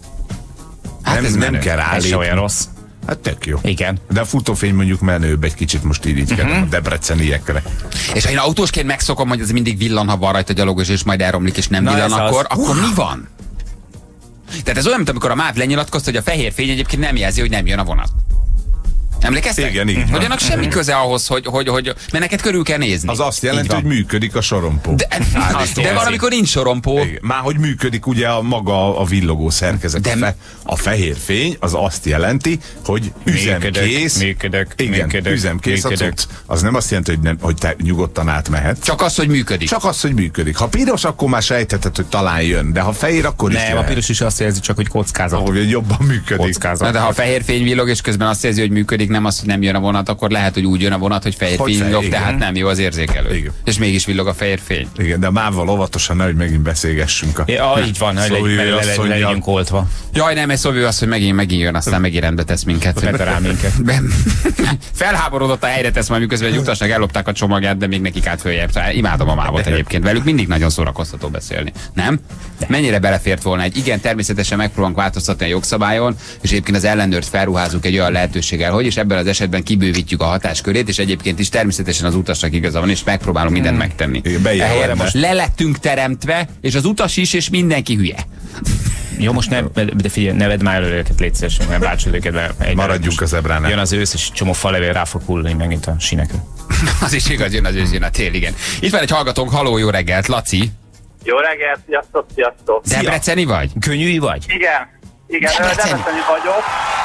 Hát nem, ez nem menő. kell Ez állítani. se olyan rossz. Hát tök jó. Igen. De a futófény mondjuk menőbb egy kicsit, most irigykedem uh-huh. a debreceniekre. És ha én autósként megszokom, hogy ez mindig villan, ha van rajta gyalogos, és majd elromlik, és nem Na villan, akkor, az. akkor mi van? Tehát ez olyan, mint amikor a MÁV lenyilatkozta, hogy a fehér fény egyébként nem jelzi, hogy nem jön a vonat. Emlékeztek? Igen, így hogy annak semmi köze ahhoz, hogy, hogy, hogy mert neked körül kell nézni. Az azt jelenti, hogy működik a sorompó. De, de van, amikor nincs sorompó. Igen. Már hogy működik ugye a maga a villogó szerkezet. De... A, fe, a fehér fény az azt jelenti, hogy üzemkész. Működök, Igen, működök, üzemkész a cucc. Az nem azt jelenti, hogy, nem, hogy te nyugodtan átmehetsz. Csak az, hogy működik. Csak az, hogy működik. Ha piros, akkor már sejtheted, hogy talán jön. De ha fehér, akkor is nem, a piros is azt jelzi, csak hogy kockázat. Ahogy jobban működik. Kockázat. De ha a fehér fény villog, és közben azt jelzi, hogy működik, nem az, hogy nem jön a vonat, akkor lehet, hogy úgy jön a vonat, hogy fehér fény villog, tehát nem jó az érzékelő. Igen. És mégis villog a fehér fény. Igen, de mával óvatosan, nehogy megint beszélgessünk. A... Ja, így van, hogy le, le, le, le, legyünk oltva. Jaj, nem, ez Szovő az, hogy megint, megint jön, aztán megint rendbe tesz minket. Beterál minket. Felháborodott a helyre tesz, majd miközben egy utasnak ellopták a csomagját, de még nekik át följebb. Imádom a mávot egyébként. Velük mindig nagyon szórakoztató beszélni. Nem? Mennyire belefért volna egy igen, természetesen megpróbálunk változtatni a jogszabályon, és egyébként az ellenőrt felruházunk egy olyan lehetőséggel, hogy és ebben az esetben kibővítjük a hatáskörét, és egyébként is természetesen az utasnak igaza van, és megpróbálunk mindent hmm. megtenni. Ehelyre most le lettünk teremtve, és az utas is, és mindenki hülye. Jó, most ne, de figyelj, ne vedd már elő őket, légy szíves, mert bácsod őket. Maradjunk az zebránál. Jön az ősz, és csomó falevél rá fog hullani megint a sínekre. Az is igaz, jön az ősz, jön a tél, igen. Itt van egy hallgatónk, haló, jó reggelt, Laci. Jó reggelt, sziasztok, sziasztok. Debreceni vagy? Könnyűi vagy? Igen, igen, Debreceni, Debreceni vagyok.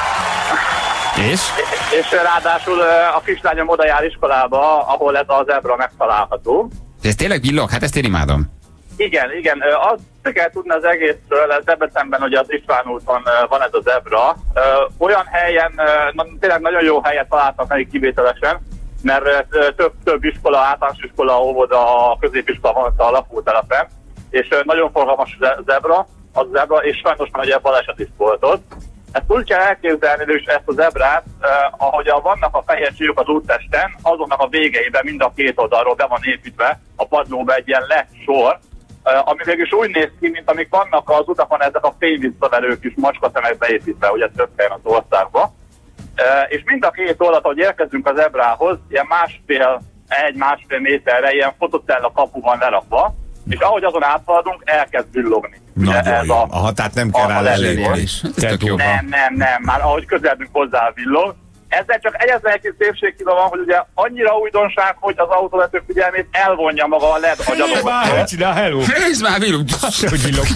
És? És ráadásul a kislányom oda jár iskolába, ahol ez a zebra megtalálható. De ez tényleg villog? Hát ezt én imádom. Igen, igen, azt kell tudni az egészről, ez Debrecenben, hogy az István úton van ez a zebra. Olyan helyen, tényleg nagyon jó helyet találtak neki kivételesen, mert több, több iskola, általános iskola, óvoda, középiskola van a lakótelepen, és nagyon forgalmas zebra, az zebra, és sajnos már ugye baleset is volt ott. Ezt úgy kell elképzelni, és ezt a zebrát, eh, ahogy a, vannak a fehér csíkok az úttesten, azoknak a végeiben mind a két oldalról be van építve a padlóba egy ilyen lett sor, eh, ami mégis úgy néz ki, mint amik vannak az utakon ezek a fényvisszaverők is macskaszemek beépítve, ugye több helyen az országban. Eh, és mind a két oldalt, ahogy érkezünk a zebrához, ilyen másfél, egy-másfél méterre ilyen fotocella kapu van lerakva, és ahogy azon áthaladunk, elkezd villogni. Nagyon jó. A, a hatát nem kell rá lelépni. Nem, nem, nem. Már ahogy közelünk hozzá villog. Ezzel csak egyetlen egy kis szépséghiba van, hogy ugye annyira újdonság, hogy az autóvezető figyelmét elvonja maga a led a gyalogos. Csinál, hello! Nézd már, villog! Hogy villog.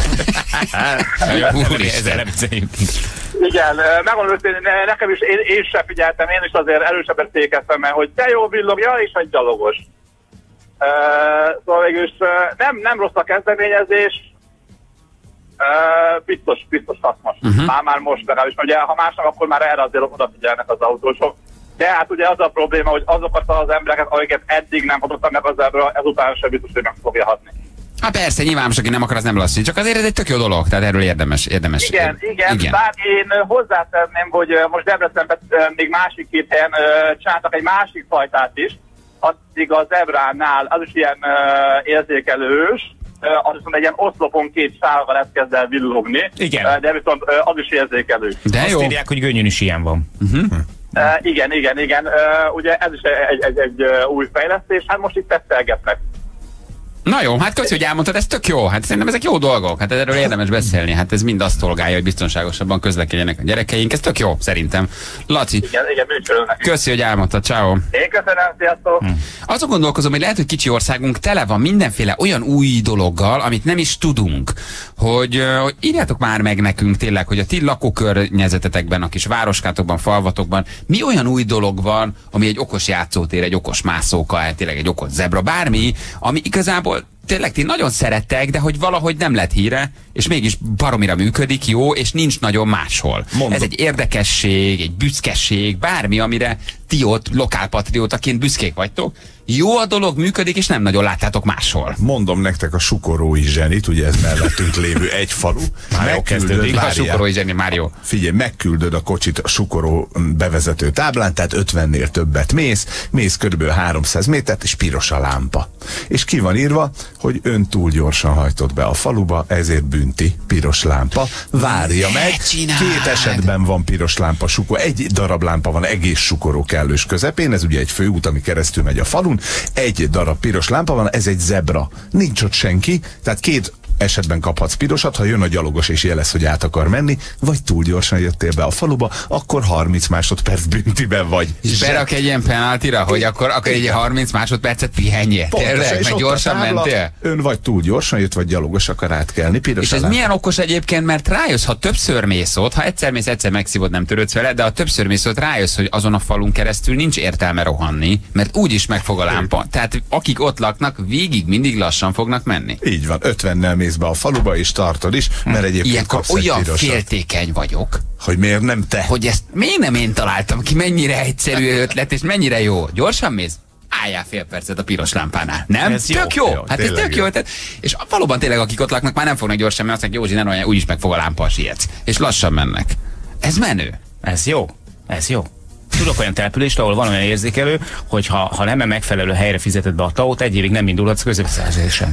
Ezzel nem beszéljünk. Igen, megmondom őszintén, nekem is, én, én sem figyeltem, én is azért erősebbet székeztem, mert hogy te jó villog, ja, és egy gyalogos. Uh, szóval végülis uh, nem, nem rossz a kezdeményezés, uh, biztos, biztos hasznos. Uh-huh. Már, már most legalábbis, ugye ha másnak, akkor már erre azért odafigyelnek az autósok. De hát ugye az a probléma, hogy azokat az embereket, akiket eddig nem hatottam meg az zebra, ezután sem biztos, hogy meg fogja hatni. Hát persze, nyilván most aki nem akar, az nem lassít, csak azért ez egy tök jó dolog, tehát erről érdemes. érdemes. Igen, igen, igen. Bár én hozzátenném, hogy most Debrecenben még másik két helyen csináltak egy másik fajtát is, addig a zebránál az is ilyen uh, érzékelős, uh, az viszont egy ilyen oszlopon két sávval ezt kezd el villogni, igen. Uh, de viszont uh, az is érzékelő. De azt jó. Írják, hogy Gönyön is ilyen van. Uh-huh. Uh, igen, igen, igen. Uh, ugye ez is egy, egy, egy uh, új fejlesztés, hát most itt tesztelgetnek. Na jó, hát köszi, hogy elmondtad, ez tök jó. Hát szerintem ezek jó dolgok. Hát erről érdemes beszélni. Hát ez mind azt szolgálja, hogy biztonságosabban közlekedjenek a gyerekeink. Ez tök jó, szerintem. Laci, igen, igen, köszi, hogy elmondtad. Ciao. Én köszönöm, sziasztok. Hm. Azon gondolkozom, hogy lehet, hogy kicsi országunk tele van mindenféle olyan új dologgal, amit nem is tudunk. Hogy, hogy írjátok már meg nekünk tényleg, hogy a ti lakókörnyezetetekben, a kis városkátokban, falvatokban mi olyan új dolog van, ami egy okos játszótér, egy okos mászóka, tényleg egy okos zebra, bármi, ami igazából tényleg ti nagyon szerettek, de hogy valahogy nem lett híre, és mégis baromira működik, jó, és nincs nagyon máshol. Mondom. Ez egy érdekesség, egy büszkeség, bármi, amire ti ott lokálpatriótaként büszkék vagytok. Jó a dolog, működik, és nem nagyon láttátok máshol. Mondom nektek a Sukorói Zsenit, ugye ez mellettünk lévő egy falu. Már jó kezdődik. A Sukorói Zseni már jó. Figyelj, megküldöd a kocsit a Sukoró bevezető táblán, tehát ötvennél többet mész, mész körülbelül háromszáz métert, és piros a lámpa. És ki van írva, hogy ön túl gyorsan hajtott be a faluba, ezért bünti, piros lámpa. Várja meg. Két esetben van piros lámpa Sukoró. Egy darab lámpa van egész Sukoró kellős közepén, ez ugye egy főút, ami keresztül megy a falun. Egy darab piros lámpa van, ez egy zebra. Nincs ott senki, tehát két esetben kaphatsz pirosat, ha jön a gyalogos és jelez, hogy át akar menni, vagy túl gyorsan jöttél be a faluba, akkor harminc másodperc büntiben vagy. És berak egy ilyen penaltira, hogy akkor, akkor egy harminc másodpercet pihenjél. Tényleg, meg gyorsan mentél? Ön vagy túl gyorsan jött, vagy gyalogos akar átkelni. Piros és ez lámpa. Milyen okos egyébként, mert rájössz, ha többször mész ott, ha egyszer mész, egyszer megszívod, nem törődsz vele, de ha többször mész ott, rájössz, hogy azon a falun keresztül nincs értelme rohanni, mert úgyis megfog a lámpa. Tehát akik ott laknak, végig mindig lassan fognak menni. Így van, ötvennel mész be a faluba, és tartod is, mert egyébként ilyenkor olyan féltékeny vagyok, hogy miért nem te? Hogy ezt még nem én találtam ki, mennyire egyszerű ötlet, és mennyire jó. Gyorsan mész? Álljál fél percet a piros lámpánál. Nem? Ez tök jó. jó. jó. Hát ez tök jó. jó. Tehát, és valóban tényleg, akik ott laknak, már nem fognak gyorsan, mert azt mondják, Józsi, ne olyan, úgyis megfog a lámpa, a sietsz. És lassan mennek. Ez menő. Ez jó. Ez jó. Tudok olyan települést, ahol van olyan érzékelő, hogy ha, ha nem megfelelő helyre fizeted be a taót, egy évig nem indulhatsz középszerzésen.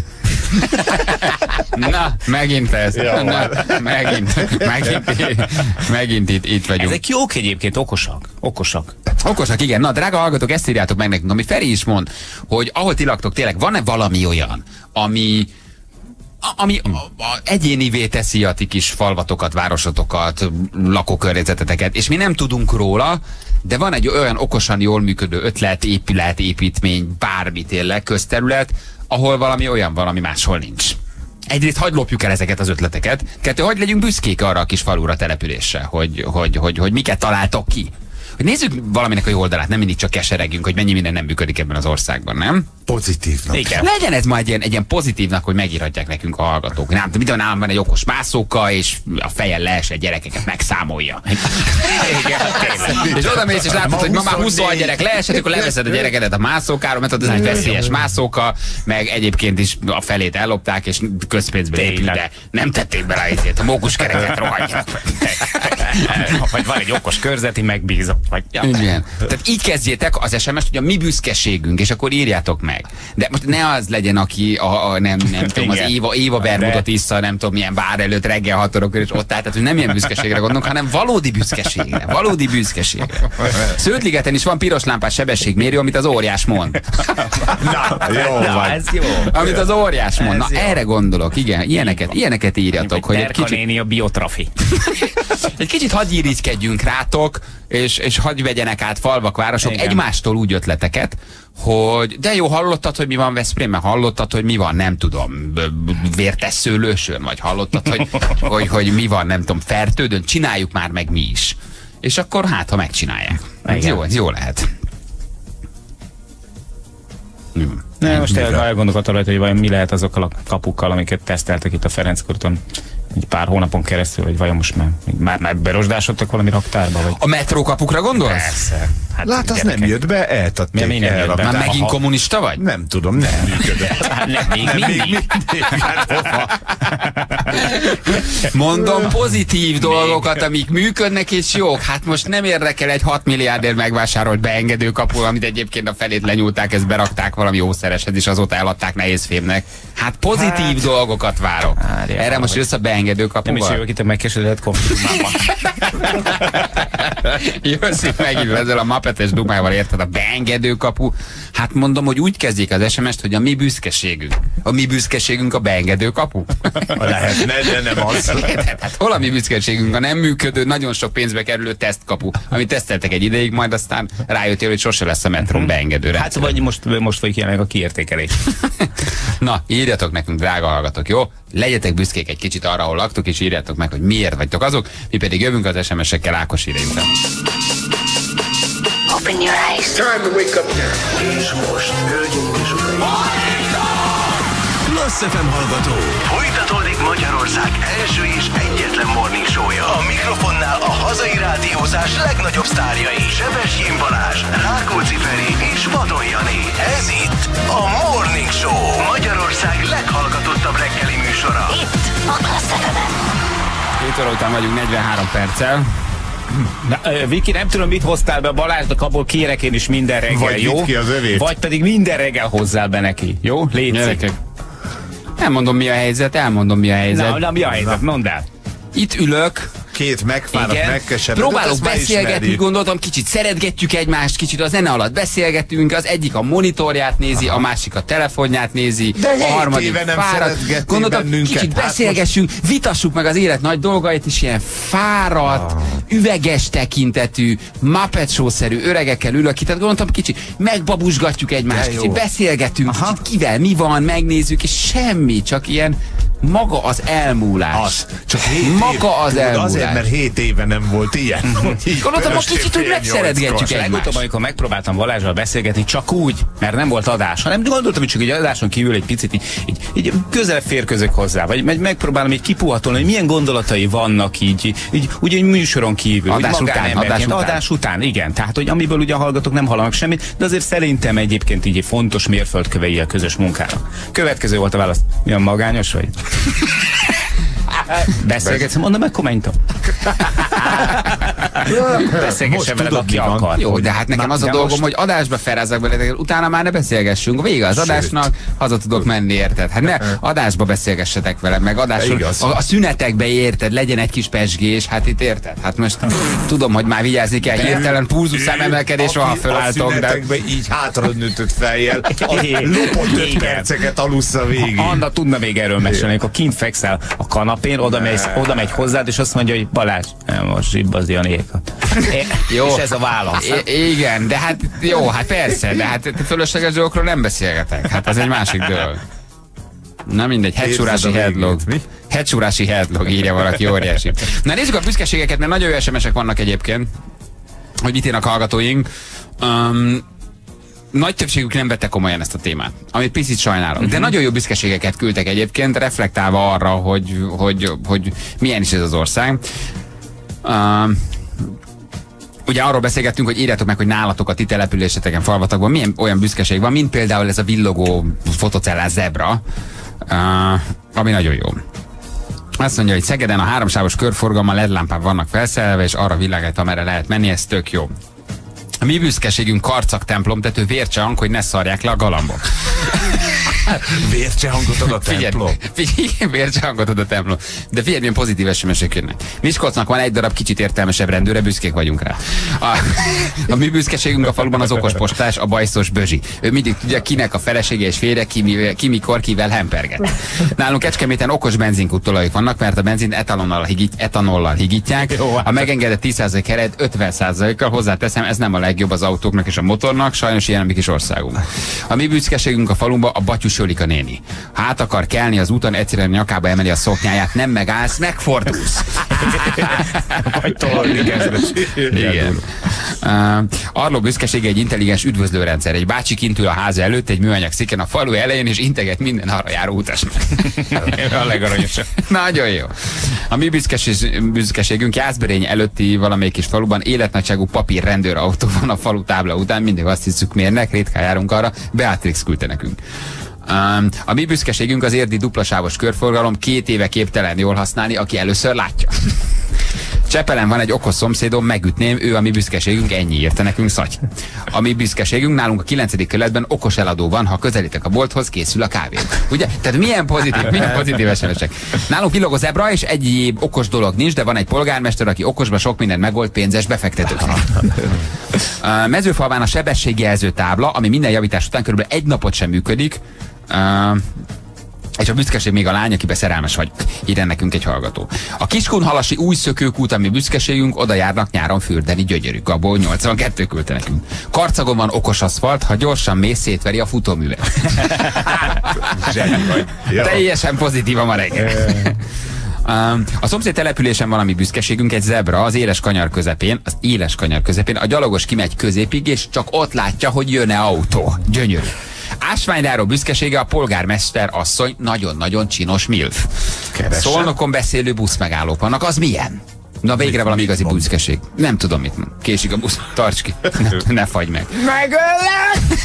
Na, megint ez. Na, megint, megint, megint itt, itt vagyunk. Ezek jók egyébként, okosak. Okosak. Okosak, igen. Na, drága hallgatók, ezt írjátok meg nekünk, ami Feri is mond, hogy ahol ti laktok, tényleg van-e valami olyan, ami ami a, a egyénivé teszi a ti kis falvatokat, városotokat, lakókörnyezeteteket, és mi nem tudunk róla, de van egy olyan okosan jól működő ötlet, épület, építmény, bármi tényleg, közterület, ahol valami olyan van, ami máshol nincs. Egyrészt hagyd lopjuk el ezeket az ötleteket, kettő, hogy legyünk büszkék arra a kis falura, településre, hogy, hogy, hogy, hogy miket találtok ki. Hogy nézzük valaminek a jó oldalát, nem mindig csak keseregünk, hogy mennyi minden nem működik ebben az országban, nem? Pozitívnak. Igen. Legyen ez majd egy ilyen, egy ilyen pozitívnak, hogy megírhatják nekünk a hallgatók. Nem, mit van, nálam van egy okos mászóka, és a fejen leesett gyerekeket megszámolja. Igen, és oda mész, és látod, hogy ma már huszonhat gyerek leesett, akkor leveszed a gyerekedet a mászókáról, mert az egy veszélyes mászóka, meg egyébként is a felét ellopták, és közpénzből épült, de nem tették bele ezért, a mókuskereket rohadjanak. Vagy van egy okos körzeti megbízott. Vagy, ja. Igen. Tehát így kezdjétek az es em es-t, hogy a mi büszkeségünk, és akkor írjátok meg. De most ne az legyen, aki a, a nem, nem tudom, az Éva, Éva Bermudot issza, nem tudom milyen bár előtt reggel hat órakor, és ott áll, tehát hogy nem ilyen büszkeségre gondolunk, hanem valódi büszkeségre. Valódi büszkeségre. Szőtligeten is van piros lámpás sebességmérő, amit az óriás mond. Na, jó na, van. Ez jó. Amit az óriás mond. Na, erre gondolok, igen. Ilyeneket, ilyeneket írjatok. Hogy egy kicsit... a biotrafi. Egy kicsit hadd irigykedjünk rátok, és, és hadd vegyenek át falvak, városok igen. egymástól úgy ötleteket, hogy de jó, hallottad, hogy mi van Veszprémben, hallottad, hogy mi van, nem tudom, vértes szőlősön, vagy hallottad, hogy, hogy, hogy mi van, nem tudom, Fertődön, csináljuk már meg mi is. És akkor hát, ha megcsinálják. Ez jó, ez jó lehet. Hmm. Ne, most elgondolkodtam rajta, hogy vajon mi lehet azokkal a kapukkal, amiket teszteltek itt a Ferenc körúton egy pár hónapon keresztül, hogy vajon most már, már, már berosdásodtak valami raktárba? Vagy... A metrókapukra gondolsz? Persze. Hát Lát, az nem jött be, eltatték. Mi, el, be? Már megint kommunista vagy? Nem tudom, nem működött. Nem, még mindig. Mondom pozitív dolgokat, amik működnek és jók. Hát most nem érdekel egy hat milliárdért megvásárolt beengedő kapu, amit egyébként a felét lenyúlták, ezt berakták valami jószereshez, és azóta eladták nehézfémnek. Hát pozitív hát, dolgokat várok. Várja, erre most jössz a beengedő kapuval? Nem is jövök itt a megkesedett konfliktumában. Jössz itt megint ezzel a mapetes dumával, érted? A beengedő kapu. Hát mondom, hogy úgy kezdjék az es em est, hogy a mi büszkeségünk. A mi büszkeségünk a beengedő kapu. Lehetne, de nem az. Hát hol a mi büszkeségünk a nem működő, nagyon sok pénzbe kerülő tesztkapu, amit teszteltek egy ideig, majd aztán rájöttél, hogy sose lesz a metrón beengedő rendszer. Hát vagy most, most vagy jelenleg a kiértékelés. Na, írjatok nekünk, drága hallgatók, jó? Legyetek büszkék egy kicsit arra, ahol laktok, és írjátok meg, hogy miért vagytok azok, mi pedig jövünk az es em es-ekkel Ákos hírei után. Open your eyes. Time to wake up now. És most, hölgyeim és uraim. Klassz ef em hallgató. Folytatódik Magyarország első és egyetlen morning show-ja. A mikrofonnál a hazai rádiózás legnagyobb sztárjai. Sebestyén Balázs, Rákóczi Feri és Vadon Jani. Ez itt a Morning Show. Magyarország leghallgatottabb reggeli műsora. Itt a Klassz ef em-en. Két óra után vagyunk negyvenhárom perccel. Na, uh, Viki, nem tudom, mit hoztál be Balázsnak, abból kérek én is minden reggel, vagy jó? Ki az övét. Vagy pedig minden reggel hozzál be neki, jó? Légy. Elmondom, mi a helyzet, elmondom, mi a helyzet. Na, na mi a helyzet, mondd el. Itt ülök. Két megfáradt, megkeseredett. Próbálok beszélgetni, gondoltam, kicsit szeretgetjük egymást, kicsit a zene alatt beszélgetünk, az egyik a monitorját nézi, aha, a másik a telefonját nézi, de a harmadik fáradt. Gondoltam, kicsit beszélgessünk, hát most... vitassuk meg az élet nagy dolgait, és ilyen fáradt, ah. üveges tekintetű, Muppet Show-szerű öregekkel ülök ki, tehát gondoltam, kicsit megbabusgatjuk egymást, kicsit beszélgetünk, aha, kicsit kivel mi van, megnézzük, és semmi, csak ilyen maga az elmúlás. Az, csak maga az elmúlás. Azért, mert hét éve nem volt ilyen. Gondoltam, most kicsit úgy megszeretgetjük egymást. Legutóbb, amikor megpróbáltam Balázsral beszélgetni, csak úgy, mert nem volt adás, hanem gondoltam, hogy csak egy adáson kívül egy picit így, így, így közelebb férközök hozzá, vagy meg, megpróbálom így kipuhatolni, hogy milyen gondolatai vannak így, így ugye egy műsoron kívül. Adás után, adás után. Adás után, igen. Tehát, hogy amiből ugye a hallgatók nem hallanak semmit, de azért szerintem egyébként így egy fontos mérföldkövei a közös munkának. Következő volt a válasz. Milyen magányos vagy? Beszélgetsz, mondom, meg kommentom. Beszélgessen veled, aki akar. Jó, de hát nekem Na, az a dolgom, most... hogy adásba felrázzak bele, utána már ne beszélgessünk. Vége az adásnak, haza tudok menni, érted? Hát ne adásba beszélgessetek velem, meg adásról. A, a szünetekbe, érted, legyen egy kis pesgés, hát itt érted? Hát most tudom, hogy már vigyázni kell, hirtelen pulzuszám emelkedés van, ha fölálltok. A szünetekbe így hátradnőtött fejjel, lopott öt perceket alusz a végig. Anna tudna még erről mesélni, amikor kint fekszel a kanapén, oda megy, oda megy hozzád, és azt mondja, hogy Balázs, most zsibbazi a nékat. Jó. És ez a válasz. I igen, de hát jó, hát persze, de hát fölösleges dolgokról nem beszélgetek. Hát ez egy másik dolog. Na mindegy, hetsúrási headlog. Hetsúrási headlog, írja valaki, óriási. Na nézzük a büszkeségeket, mert nagyon jó es em es-ek vannak egyébként, hogy mit írnak hallgatóink. Um, Nagy többségük nem vette komolyan ezt a témát, amit picit sajnálok. Uh-huh. De nagyon jó büszkeségeket küldtek egyébként, reflektálva arra, hogy, hogy, hogy milyen is ez az ország. Uh, ugye arról beszélgettünk, hogy írjátok meg, hogy nálatok a ti településeteken, falvatokban milyen olyan büszkeség van, mint például ez a villogó fotocellás zebra, uh, ami nagyon jó. Azt mondja, hogy Szegeden a háromsávos körforgalommal el é dé lámpák vannak felszerelve, és arra világít, amerre lehet menni, ez tök jó. A mi büszkeségünk Karcag templom, tető vércsehang, hogy ne szarják le a galambok. Vércsehangot ad a templom. Figyelj, vércsehangot ad a templom. De figyelj, milyen pozitív es em es-ek jönnek. Miskolcnak van egy darab kicsit értelmesebb rendőre, büszkék vagyunk rá. A, a mi büszkeségünk a faluban az okospostás, a bajszos Bözsi. Ő mindig tudja, kinek a felesége és férje, ki, mi, ki mikor, kivel hemperget. Nálunk Kecskeméten okos benzinkúttolajok vannak, mert a benzint etanonnal, higít, etanollal higítják. A megengedett tíz százalék helyett ötven százalékkal, hozzáteszem, ez nem a legjobb az autóknak és a motornak, sajnos ilyen a mi kis országunk. A mi büszkeségünk a faluban a Batyus Jolika néni. Hát akar kelni az úton, egyszerűen nyakába emeli a szoknyáját, nem megállsz, megfordulsz. Vagy tolni kezdesz. Igen. Uh, Arló büszkesége egy intelligens üdvözlőrendszer. Egy bácsi kint ül a háza előtt, egy műanyag sziken a falu elején, és integet minden arra járó utasnak. A legaranyosabb. Nagyon jó. A mi büszkeségünk Jászberény előtti valamelyik kis faluban életnagyságú papír rendőrautó van a falu tábla után, mindig azt hiszük mérnek, ritkán járunk arra, Beatrix küldte nekünk. Um, a mi büszkeségünk az érdi duplasávos körforgalom, két éve képtelen jól használni, aki először látja. Csepelen van egy okos szomszédom, megütném, ő a mi büszkeségünk, ennyi írta nekünk Szaty. A mi büszkeségünk, nálunk a kilencedik kerületben okos eladó van, ha közelítek a bolthoz, készül a kávé. Ugye? Tehát milyen pozitív, milyen pozitív es em esek. Nálunk villogó zebra, és egyéb okos dolog nincs, de van egy polgármester, aki okosba sok mindent megold pénzes befektetőknek. Mezőfalván a sebességjelző tábla, ami minden javítás után körülbelül egy napot sem működik. Uh, és a büszkeség még a lány, akiben szerelmes vagy. Írja nekünk egy hallgató. A Kiskunhalasi új szökőkút, ami büszkeségünk, oda járnak nyáron fürdeni, gyönyörű. Gabó nyolcvankettő küldte nekünk. Karcagon van okos aszfalt, ha gyorsan mész, szétveri a futóművet. Teljesen pozitív a ma reggel. A szomszéd településen valami büszkeségünk, egy zebra az éles kanyar közepén, az éles kanyar közepén, a gyalogos kimegy középig, és csak ott látja, hogy jön-e autó. Gyönyörű. Ásványráró büszkesége a polgármester asszony, nagyon-nagyon csinos milf. Keresem. Szolnokon beszélő buszmegállók vannak, az milyen? Na végre mit, valami mit igazi mond? Büszkeség. Nem tudom mit mond. Késik a busz, tarts ki. Ne, ne fagy meg. Megöllek!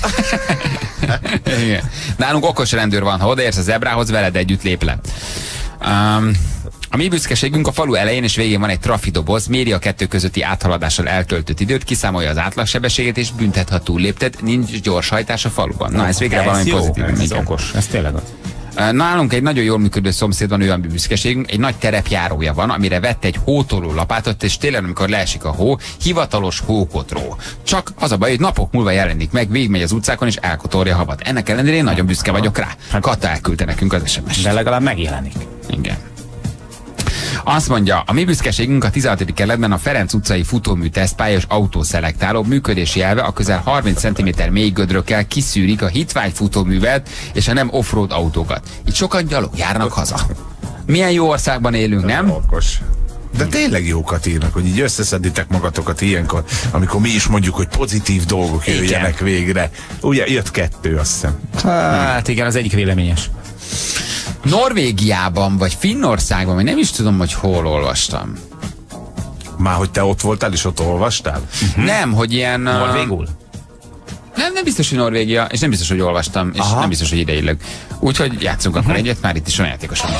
Nálunk okos rendőr van, ha odaérsz a zebrához, veled együtt lép le. Um, A mi büszkeségünk, a falu elején és végén van egy trafidoboz, méri a kettő közötti áthaladással eltöltött időt, kiszámolja az átlagsebességet és büntet, ha túllépted, nincs gyors a faluban. Na, ez végre ez valami jó, pozitív. Ez, ez okos, ez tényleg az. Nálunk egy nagyon jól működő szomszéd van, ő a mi büszkeségünk, egy nagy terepjárója van, amire vett egy hótoló lapátot, és télen, amikor leesik a hó, hivatalos hókotró. Csak az a baj, hogy napok múlva jelenik meg, végigmegy az utcákon és elkotorja a havat. Ennek ellenére én nagyon büszke vagyok rá. Kata elküldte nekünk az es em es-t. De legalább megjelenik. Igen. Azt mondja, a mi büszkeségünk a tizenhatodik kerületben a Ferenc utcai futómű tesztpályás autószelektáló működési elve a közel harminc centiméter mély gödrökkel kiszűrik a hitvány futóművet és a nem offroad autókat. Itt sokan gyalog járnak haza. Milyen jó országban élünk, nem? Okos. De tényleg jókat írnak, hogy így összeszeditek magatokat ilyenkor, amikor mi is mondjuk, hogy pozitív dolgok jöjjenek végre. Ugye jött kettő, azt hiszem. Hát igen, az egyik véleményes. Norvégiában, vagy Finnországban, vagy nem is tudom, hogy hol olvastam. Már hogy te ott voltál, és ott olvastál? Uh-huh. Nem, hogy ilyen... Norvégul? Nem, nem biztos, hogy Norvégia, és nem biztos, hogy olvastam, és Aha. nem biztos, hogy ideilleg. Úgyhogy játszunk uh-huh. akkor egyet, már itt is olyan játékosan.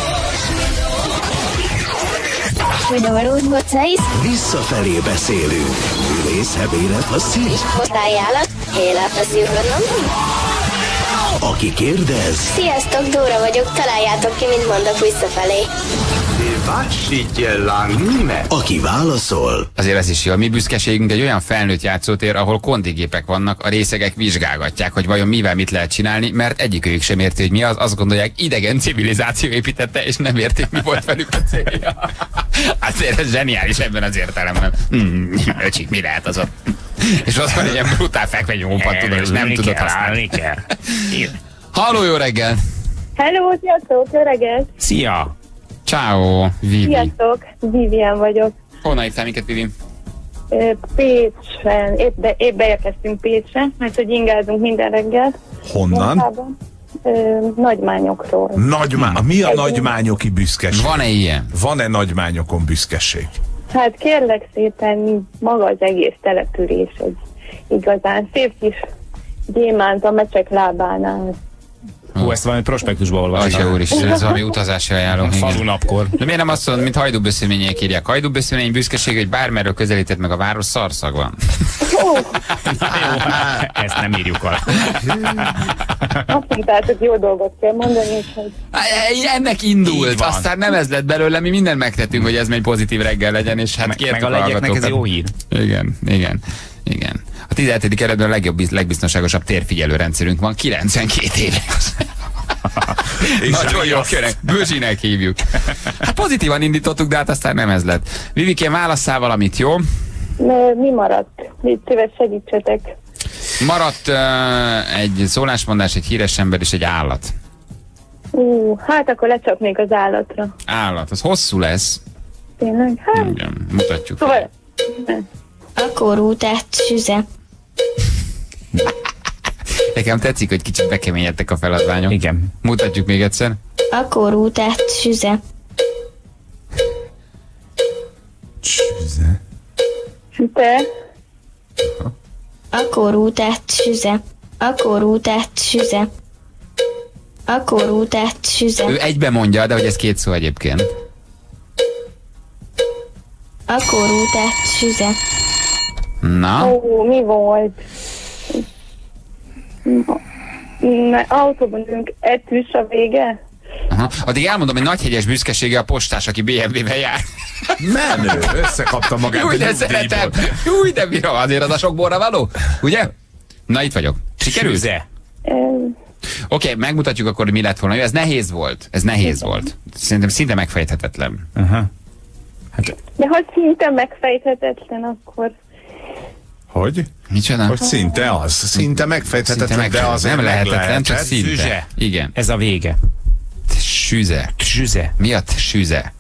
Visszafelé beszélünk. Ülész, hebére, passzív. Hozzájállat, héle, passzív, Aki kérdez... Sziasztok, Dóra vagyok, találjátok ki, mint mondok visszafelé. Aki válaszol... Azért ez is jó. A mi büszkeségünk egy olyan felnőtt játszótér, ahol kondigépek vannak, a részegek vizsgálgatják, hogy vajon mivel mit lehet csinálni, mert egyikőjük sem érti, hogy mi az. Azt gondolják, idegen civilizáció építette, és nem értik, mi volt velük a célja. Azért ez zseniális ebben az értelemben. Mm, öcsik, mi lehet az ott? És azt van, hogy ilyen brutál fekvegyópat tudod, és nem tudod használni. Halló, jó reggel! Hello, sziasztok, jó reggelt! Szia! Ciao, Vivi. Sziasztok, Vivian vagyok. Honnan hívtál minket, Vivi? Pécsen, épp, be, épp beérkeztünk Pécsre, mert hogy ingázunk minden reggel. Honnan? Ö, nagymányokról. Nagymá- Mi a nagymányoki büszkeség? Van-e ilyen? Van-e nagymányokon büszkeség? Hát kérlek szépen, maga az egész település egy igazán szép kis gyémánt a mecsek lábánál. Hú, ezt valami prospektusba olvastam. Atya úr is, ez valami utazási ajánló. Falu napkor. De miért nem azt mondod, mint hajdúböszönmények írják? Hajdúböszönmény büszkeség, hogy bármerről közelített meg a város, szarszag van. Na jó, ezt nem írjuk alá. Azt mondtátok, jó dolgot kell mondani, hogy... Ennek indult, aztán nem ez lett belőle, mi mindent megtettünk, hogy ez egy pozitív reggel legyen, és hát kértük meg a legyeknek ez jó hír. Igen, igen, igen. A tizenhetedik kerületben a legjobb, legbiztonságosabb térfigyelő rendszerünk van, kilencvenkét éves. Nagyon jó köreg, Bőzsinek hívjuk. Hát pozitívan indítottuk, de hát aztán nem ez lett. Vivikén, válasszál valamit, jó? Mi maradt? Mit szíves segítsetek? Maradt uh, egy szólásmondás, egy híres ember és egy állat. Uh, hát akkor lecsapnék az állatra. Állat, az hosszú lesz. Tényleg? Hát. Igen, mutatjuk. Szóval... Akkor útát süze. Nekem tetszik, hogy kicsit bekeményedtek a feladványok. Igen. Mutatjuk még egyszer. Akkor útát süze. Süze. Süte. Akkor útát süze. Akkor útát süze. Akkor tehát süze. Ő egybe mondja, de hogy ez két szó egyébként. Akkor tehát süze. Na? Ó, mi volt? Na, autóban ülünk, etűs a vége? Aha. Addig elmondom, hogy nagyhegyes büszkesége a postás, aki bé em vé-vel jár. Menő, összekapta magát. Úgy, de szeretem. Úgy, de bírom, azért az a sok borra való. Ugye? Na, itt vagyok. Sikerült? Süze. Oké, okay, megmutatjuk akkor, hogy mi lett volna. Ez nehéz volt. Ez nehéz volt. Szerintem szinte megfejthetetlen. Aha. Hát, De ha szinte megfejthetetlen, akkor... Hogy? Micsoda? Hogy szinte az. Szinte megfejthetetlen, Szinte de az nem lehetetlen, csak szinte. Süze. Igen. ez a vége. Süze. Süze. Mi a süze?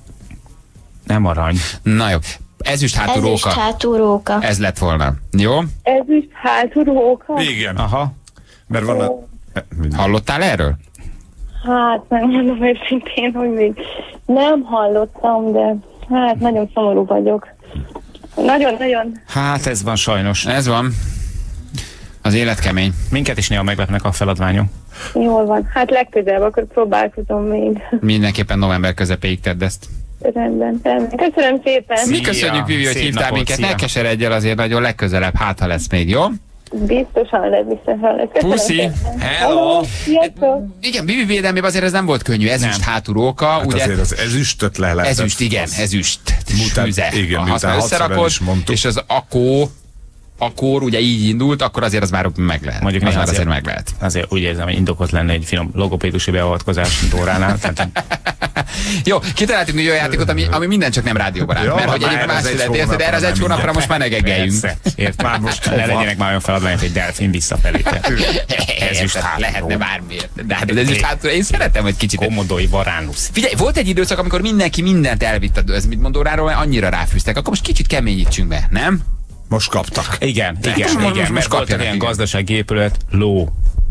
Nem arany. Na jó. Ezüst hátú Ezüst róka. hátú róka. Ez lett volna. Jó? Ezüst hátú róka? Igen. Aha. Mert van a... Hallottál erről? Hát nem mondom őszintén, hogy még nem hallottam, de hát nagyon szomorú vagyok. Nagyon-nagyon. Hát ez van sajnos. Ez van. Az élet kemény. Minket is néha meglepnek a feladványok. Jól van. Hát legközelebb, akkor próbálkozom még. Mindenképpen november közepéig tedd ezt. Rendben, rendben. Köszönöm szépen. Mi köszönjük, Vivi, hogy Szép hívtál napot, minket. szia. Ne keseredj el, azért nagyon legközelebb, hát ha lesz még, jó? Biztosan lesz, biztosan lesz. Köszönöm Puszi. szépen. Hello. Sziasztok. Igen, Vivi védelmében azért ez nem volt könnyű. Ezüst hátú róka, Hát ugye? azért az ezüstöt le lehetett. Ezüst, igen, ezüst. Miután- Süze. igen, Ha miután azt hatszor el összerakod, is mondtuk. és az akó, akkor ugye így indult, akkor azért az már meg lehet. Mondjuk az néha már azért azért- meg lehet. Azért úgy érzem, hogy indokot lenne egy finom logopédusi beavatkozás Dóránál. Tehát, Jó, kitaláltunk egy olyan játékot, ami, ami minden csak nem rádióbarát. Jó, mert hogy már egyébként ez más egy szület, érted? Erre az egy hónapra hónapra nem most már ne geggeljünk. persze. Ért már most ne legyenek már olyan feladványok, hogy delfin visszafelé. Ezüst Érted? hátú. Lehetne bármiért. De hát ez is hát én szeretem, hogy kicsit. Komodói Varánusz. Figyelj, volt egy időszak, amikor mindenki mindent elvitt a ez mit mondóráról, mert annyira ráfűztek. Akkor most kicsit keményítsünk be, nem? Most kaptak. Igen, igen, most- most- igen, most mert volt kapjanak, olyan igen. gazdasági épület, ló.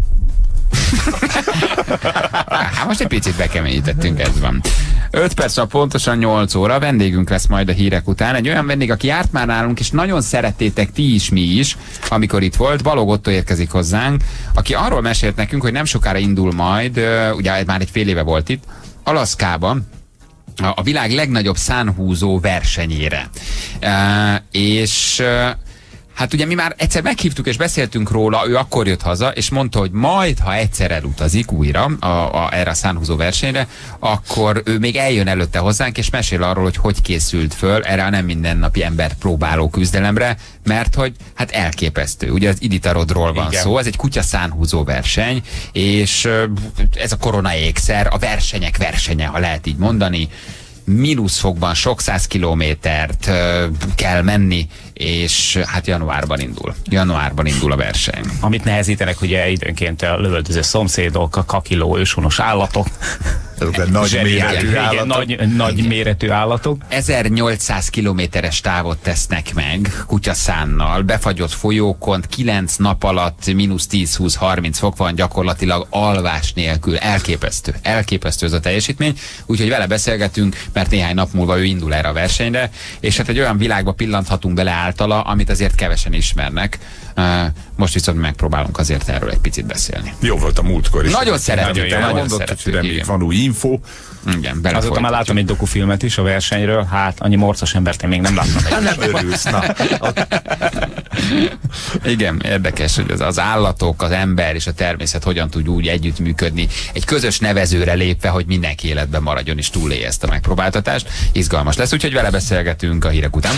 Hát most egy picit bekeményítettünk, ez van. öt perc a pontosan nyolc óra, vendégünk lesz majd a hírek után. Egy olyan vendég, aki járt már nálunk, és nagyon szerettétek ti is, mi is, amikor itt volt. Balog Otto érkezik hozzánk, aki arról mesélt nekünk, hogy nem sokára indul majd, ugye már egy fél éve volt itt, Alaszkában, a világ legnagyobb szánhúzó versenyére. E, és e, hát ugye mi már egyszer meghívtuk és beszéltünk róla, ő akkor jött haza, és mondta, hogy majd, ha egyszer elutazik újra a, a, erre a szánhúzó versenyre, akkor ő még eljön előtte hozzánk, és mesél arról, hogy hogy készült föl erre a nem mindennapi ember próbáló küzdelemre, mert hogy hát elképesztő. Ugye az Iditarodról van Igen. szó, ez egy kutya szánhúzó verseny, és ez a korona ékszer, a versenyek versenye, ha lehet így mondani, mínuszfokban sok száz kilométert uh, kell menni, és hát januárban indul. Januárban indul a verseny. Amit nehezítenek ugye időnként a lövöldöző szomszédok, a kakiló őshonos állatok. Ezek a nagy Zseniális. méretű Igen, állatok. nagy, nagy méretű állatok. ezernyolcszáz kilométeres távot tesznek meg kutyaszánnal, befagyott folyókon, kilenc nap alatt mínusz tíz, húsz, harminc fok van, gyakorlatilag alvás nélkül. Elképesztő. Elképesztő ez a teljesítmény. Úgyhogy vele beszélgetünk, mert néhány nap múlva ő indul erre a versenyre, és hát egy olyan világba pillanthatunk bele általa, amit azért kevesen ismernek. Most viszont megpróbálunk azért erről egy picit beszélni. Jó volt a múltkor is. Nagyon szeretjük, Nagyon nagyon mondott, szeretjük, hogy reméljük, igen. van új info. Igen, bele Azóta már láttam egy dokufilmet is a versenyről, hát annyi morcos embert én még nem láttam. Hát nem örülsz, na. Igen, érdekes, hogy az, az állatok, az ember és a természet hogyan tud úgy együttműködni, egy közös nevezőre lépve, hogy mindenki életben maradjon és túlélje ezt a megpróbáltatást. Izgalmas lesz, úgyhogy vele beszélgetünk a hírek után.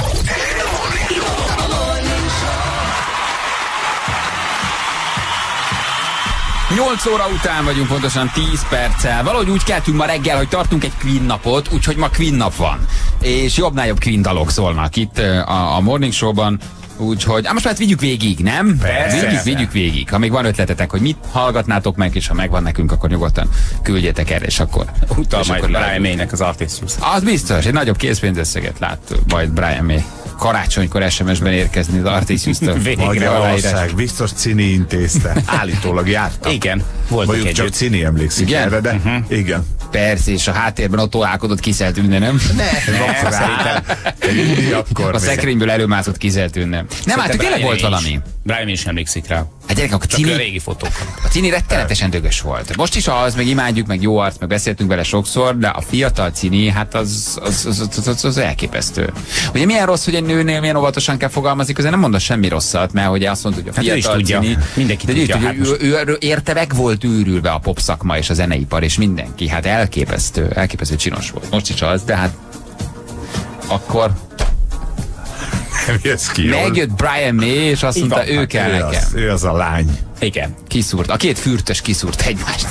nyolc óra után vagyunk, pontosan tíz perccel. Valahogy úgy keltünk ma reggel, hogy tartunk egy Queen napot, úgyhogy ma Queen nap van. És jobbnál jobb Queen dalok szólnak itt a, a Morning Show-ban. Úgyhogy, hát most már vigyük végig, nem? Persze. Vigyük, vigyük végig. Ha még van ötletetek, hogy mit hallgatnátok meg, és ha megvan nekünk, akkor nyugodtan küldjétek erre, és akkor... Utal és majd akkor Brian leadjuk. Maynek az Artisius. Az biztos, egy nagyobb készpénzösszeget lát majd Brian May. Karácsonykor es em es-ben érkezni az Artisius-től. Végre Magyarország, biztos Cini intézte. Állítólag jártam. Igen, voltak Mondjuk csak együtt. Cini emlékszik Igen? erre, de Uh-huh. igen. Persze, és a háttérben ott tojálkodott Kizelt Ünne, nem? Szerintem. Akkor A még. szekrényből előmászott Kizelt Ünne. Nem, hát tényleg volt valami. Brian May is emlékszik rá. Hát gyerekek, a Cini, a régi fotók. A Cini rettenetesen dögös volt. Most is az, meg imádjuk, meg jó arc, meg beszéltünk vele sokszor, de a fiatal Cini, hát az, az, az, az, az, az elképesztő. Ugye milyen rossz, hogy egy nőnél milyen óvatosan kell fogalmazni, közben nem mondasz semmi rosszat, mert hogy azt mondta, hogy a fiatal hát Cini, mindenki de tudja. Ő, Hát ő, ő, ő, érte meg volt őrülve a popszakma és a zeneipar, és mindenki. Hát elképesztő, elképesztő csinos volt. Most is az, de hát akkor megjött Brian May, és azt mondta, ő kell ő nekem. Az, ő az a lány. Igen. Kiszúrt. A két fürtös kiszúrt egymást.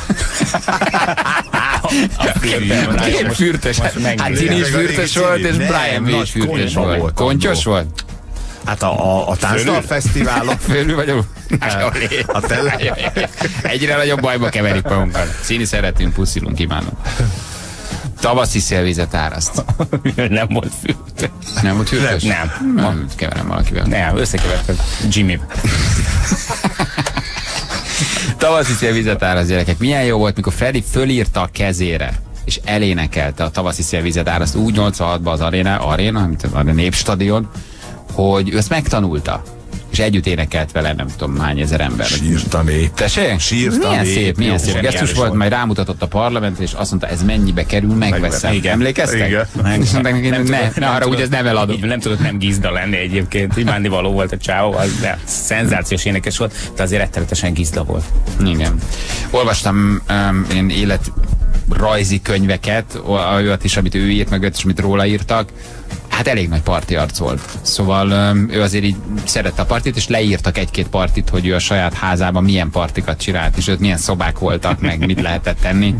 A két fürtös. Hát Cini is fürtös volt, és Brian May is fürtös volt. Kontyos volt? Hát a, a, a Táncdal Fesztiválon. Fölül vagy alul? A tele. Egyre nagyobb bajba keverik magunkat. Cini szeretünk, puszilunk, imádunk. Tavaszi szélvizet áraszt. Nem volt fürtös. Nem volt fürtös? Nem. Nem. Keverem valakivel. Nem, összekevertem Jimmy. Tavaszi szélvizet áraszt, gyerekek. Milyen jó volt, mikor Freddy fölírta a kezére, és elénekelte a Tavaszi szélvizet áraszt úgy nyolcvanhatban az aréna, aréna, mint a Népstadion, hogy ő ezt megtanulta. És együtt énekelt vele, nem tudom hány ezer ember. Sírta nép. Tessék? Sírta milyen nép. szép, milyen szép gesztus volt, majd rámutatott a parlament, és azt mondta, ez mennyibe kerül, megveszem. Igen. Emlékeztek? Igen. És mondták neki, ne, ne, ne arra, úgy ez nem eladom. Nem tudott nem gizda lenni egyébként. Imádni való volt a csávó, az de szenzációs énekes volt, de azért rettenetesen gizda volt. Igen. Olvastam um, én életrajzi könyveket, olyat is, amit ő írt, meg olyat is, amit róla írtak. Hát elég nagy parti arc volt. Szóval um, ő azért így szerette a partit, és leírtak egy-két partit, hogy ő a saját házában milyen partikat csinált, és ott milyen szobák voltak, meg mit lehetett tenni.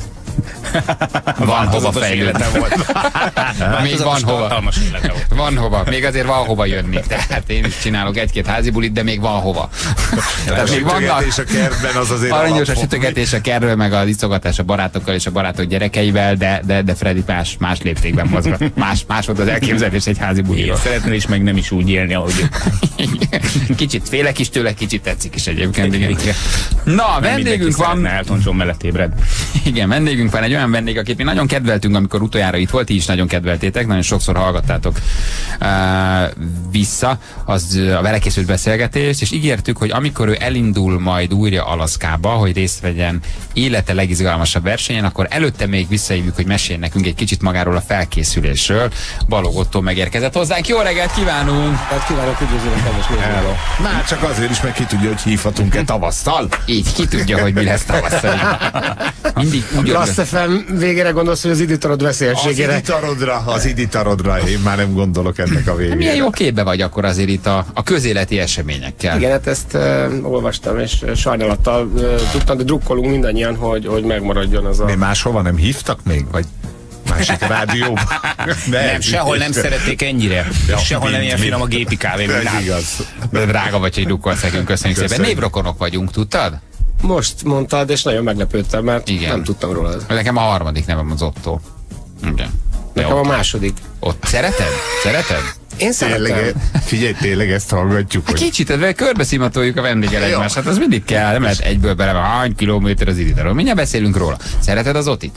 Van hova fejlődni. Még van hova. Van hova. Még azért van hova jönni. Tehát én is csinálok egy-két házi bulit, de még van hova. Tehát még vannak. A kertben az azért aranyos a sütögetés a kertben, meg az icogatás a barátokkal és a barátok gyerekeivel, de, de, de Freddy más, más léptékben mozgat. Más, más volt az elképzelés egy házi buliról. Szeretnél is meg nem is úgy élni, ahogy kicsit félek is tőle, kicsit tetszik is egyébként. Igen. Na, vendégünk van. Elton John mellett ébred. Igen, vendégünk van, egy olyan vendég, akit mi nagyon kedveltünk, amikor utoljára itt volt, ti is nagyon kedveltétek, nagyon sokszor hallgattátok uh, vissza az a vele készült beszélgetést, és ígértük, hogy amikor ő elindul majd újra Alaszkába, hogy részt vegyen élete legizgalmasabb versenyen, akkor előtte még visszahívjuk, hogy meséljen nekünk egy kicsit magáról a felkészülésről. Balogh Ottó megérkezett hozzánk. Jó reggelt kívánunk! Hát kívánok, üdvözlök, kedves nézők! Már csak azért is, meg ki tudja, hogy hívhatunk-e tavasszal? Így, ki tudja, hogy mi lesz tavasszal. Mindig úgy Klassz ef em végére gondolsz, hogy az iditarod veszélyességére? Az iditarodra, az iditarodra, én már nem gondolok ennek a végére. Milyen jó képbe vagy akkor azért itt a, a közéleti eseményekkel. Igen, hát ezt uh, olvastam, és sajnálattal uh, tudtam, de drukkolunk mindannyian, hogy, hogy megmaradjon az a... Mi máshova nem hívtak még? Vagy másik rádióban? Nem, nem, sehol nem szerették ennyire. Ja, sehol nem ilyen finom a gépi kávé. Ez igaz. De drága vagy, hogy drukkolsz nekünk, köszönjük szépen. Névrokonok vagyunk, tudtad? Most mondtad, és nagyon meglepődtem, mert igen. Nem tudtam róla. Nekem a harmadik nevem az Otto. Igen. Nekem a második. Ott szereted? Szereted? Én szeretem. Tényleg, figyelj, tényleg ezt hallgatjuk. Hát hogy... Kicsit, ezzel körbeszimatoljuk a vendéggel egymást. Hát az mindig kell, nem lehet egyből bele, hány kilométer az iditaról. Mindjárt beszélünk róla. Szereted az Otit?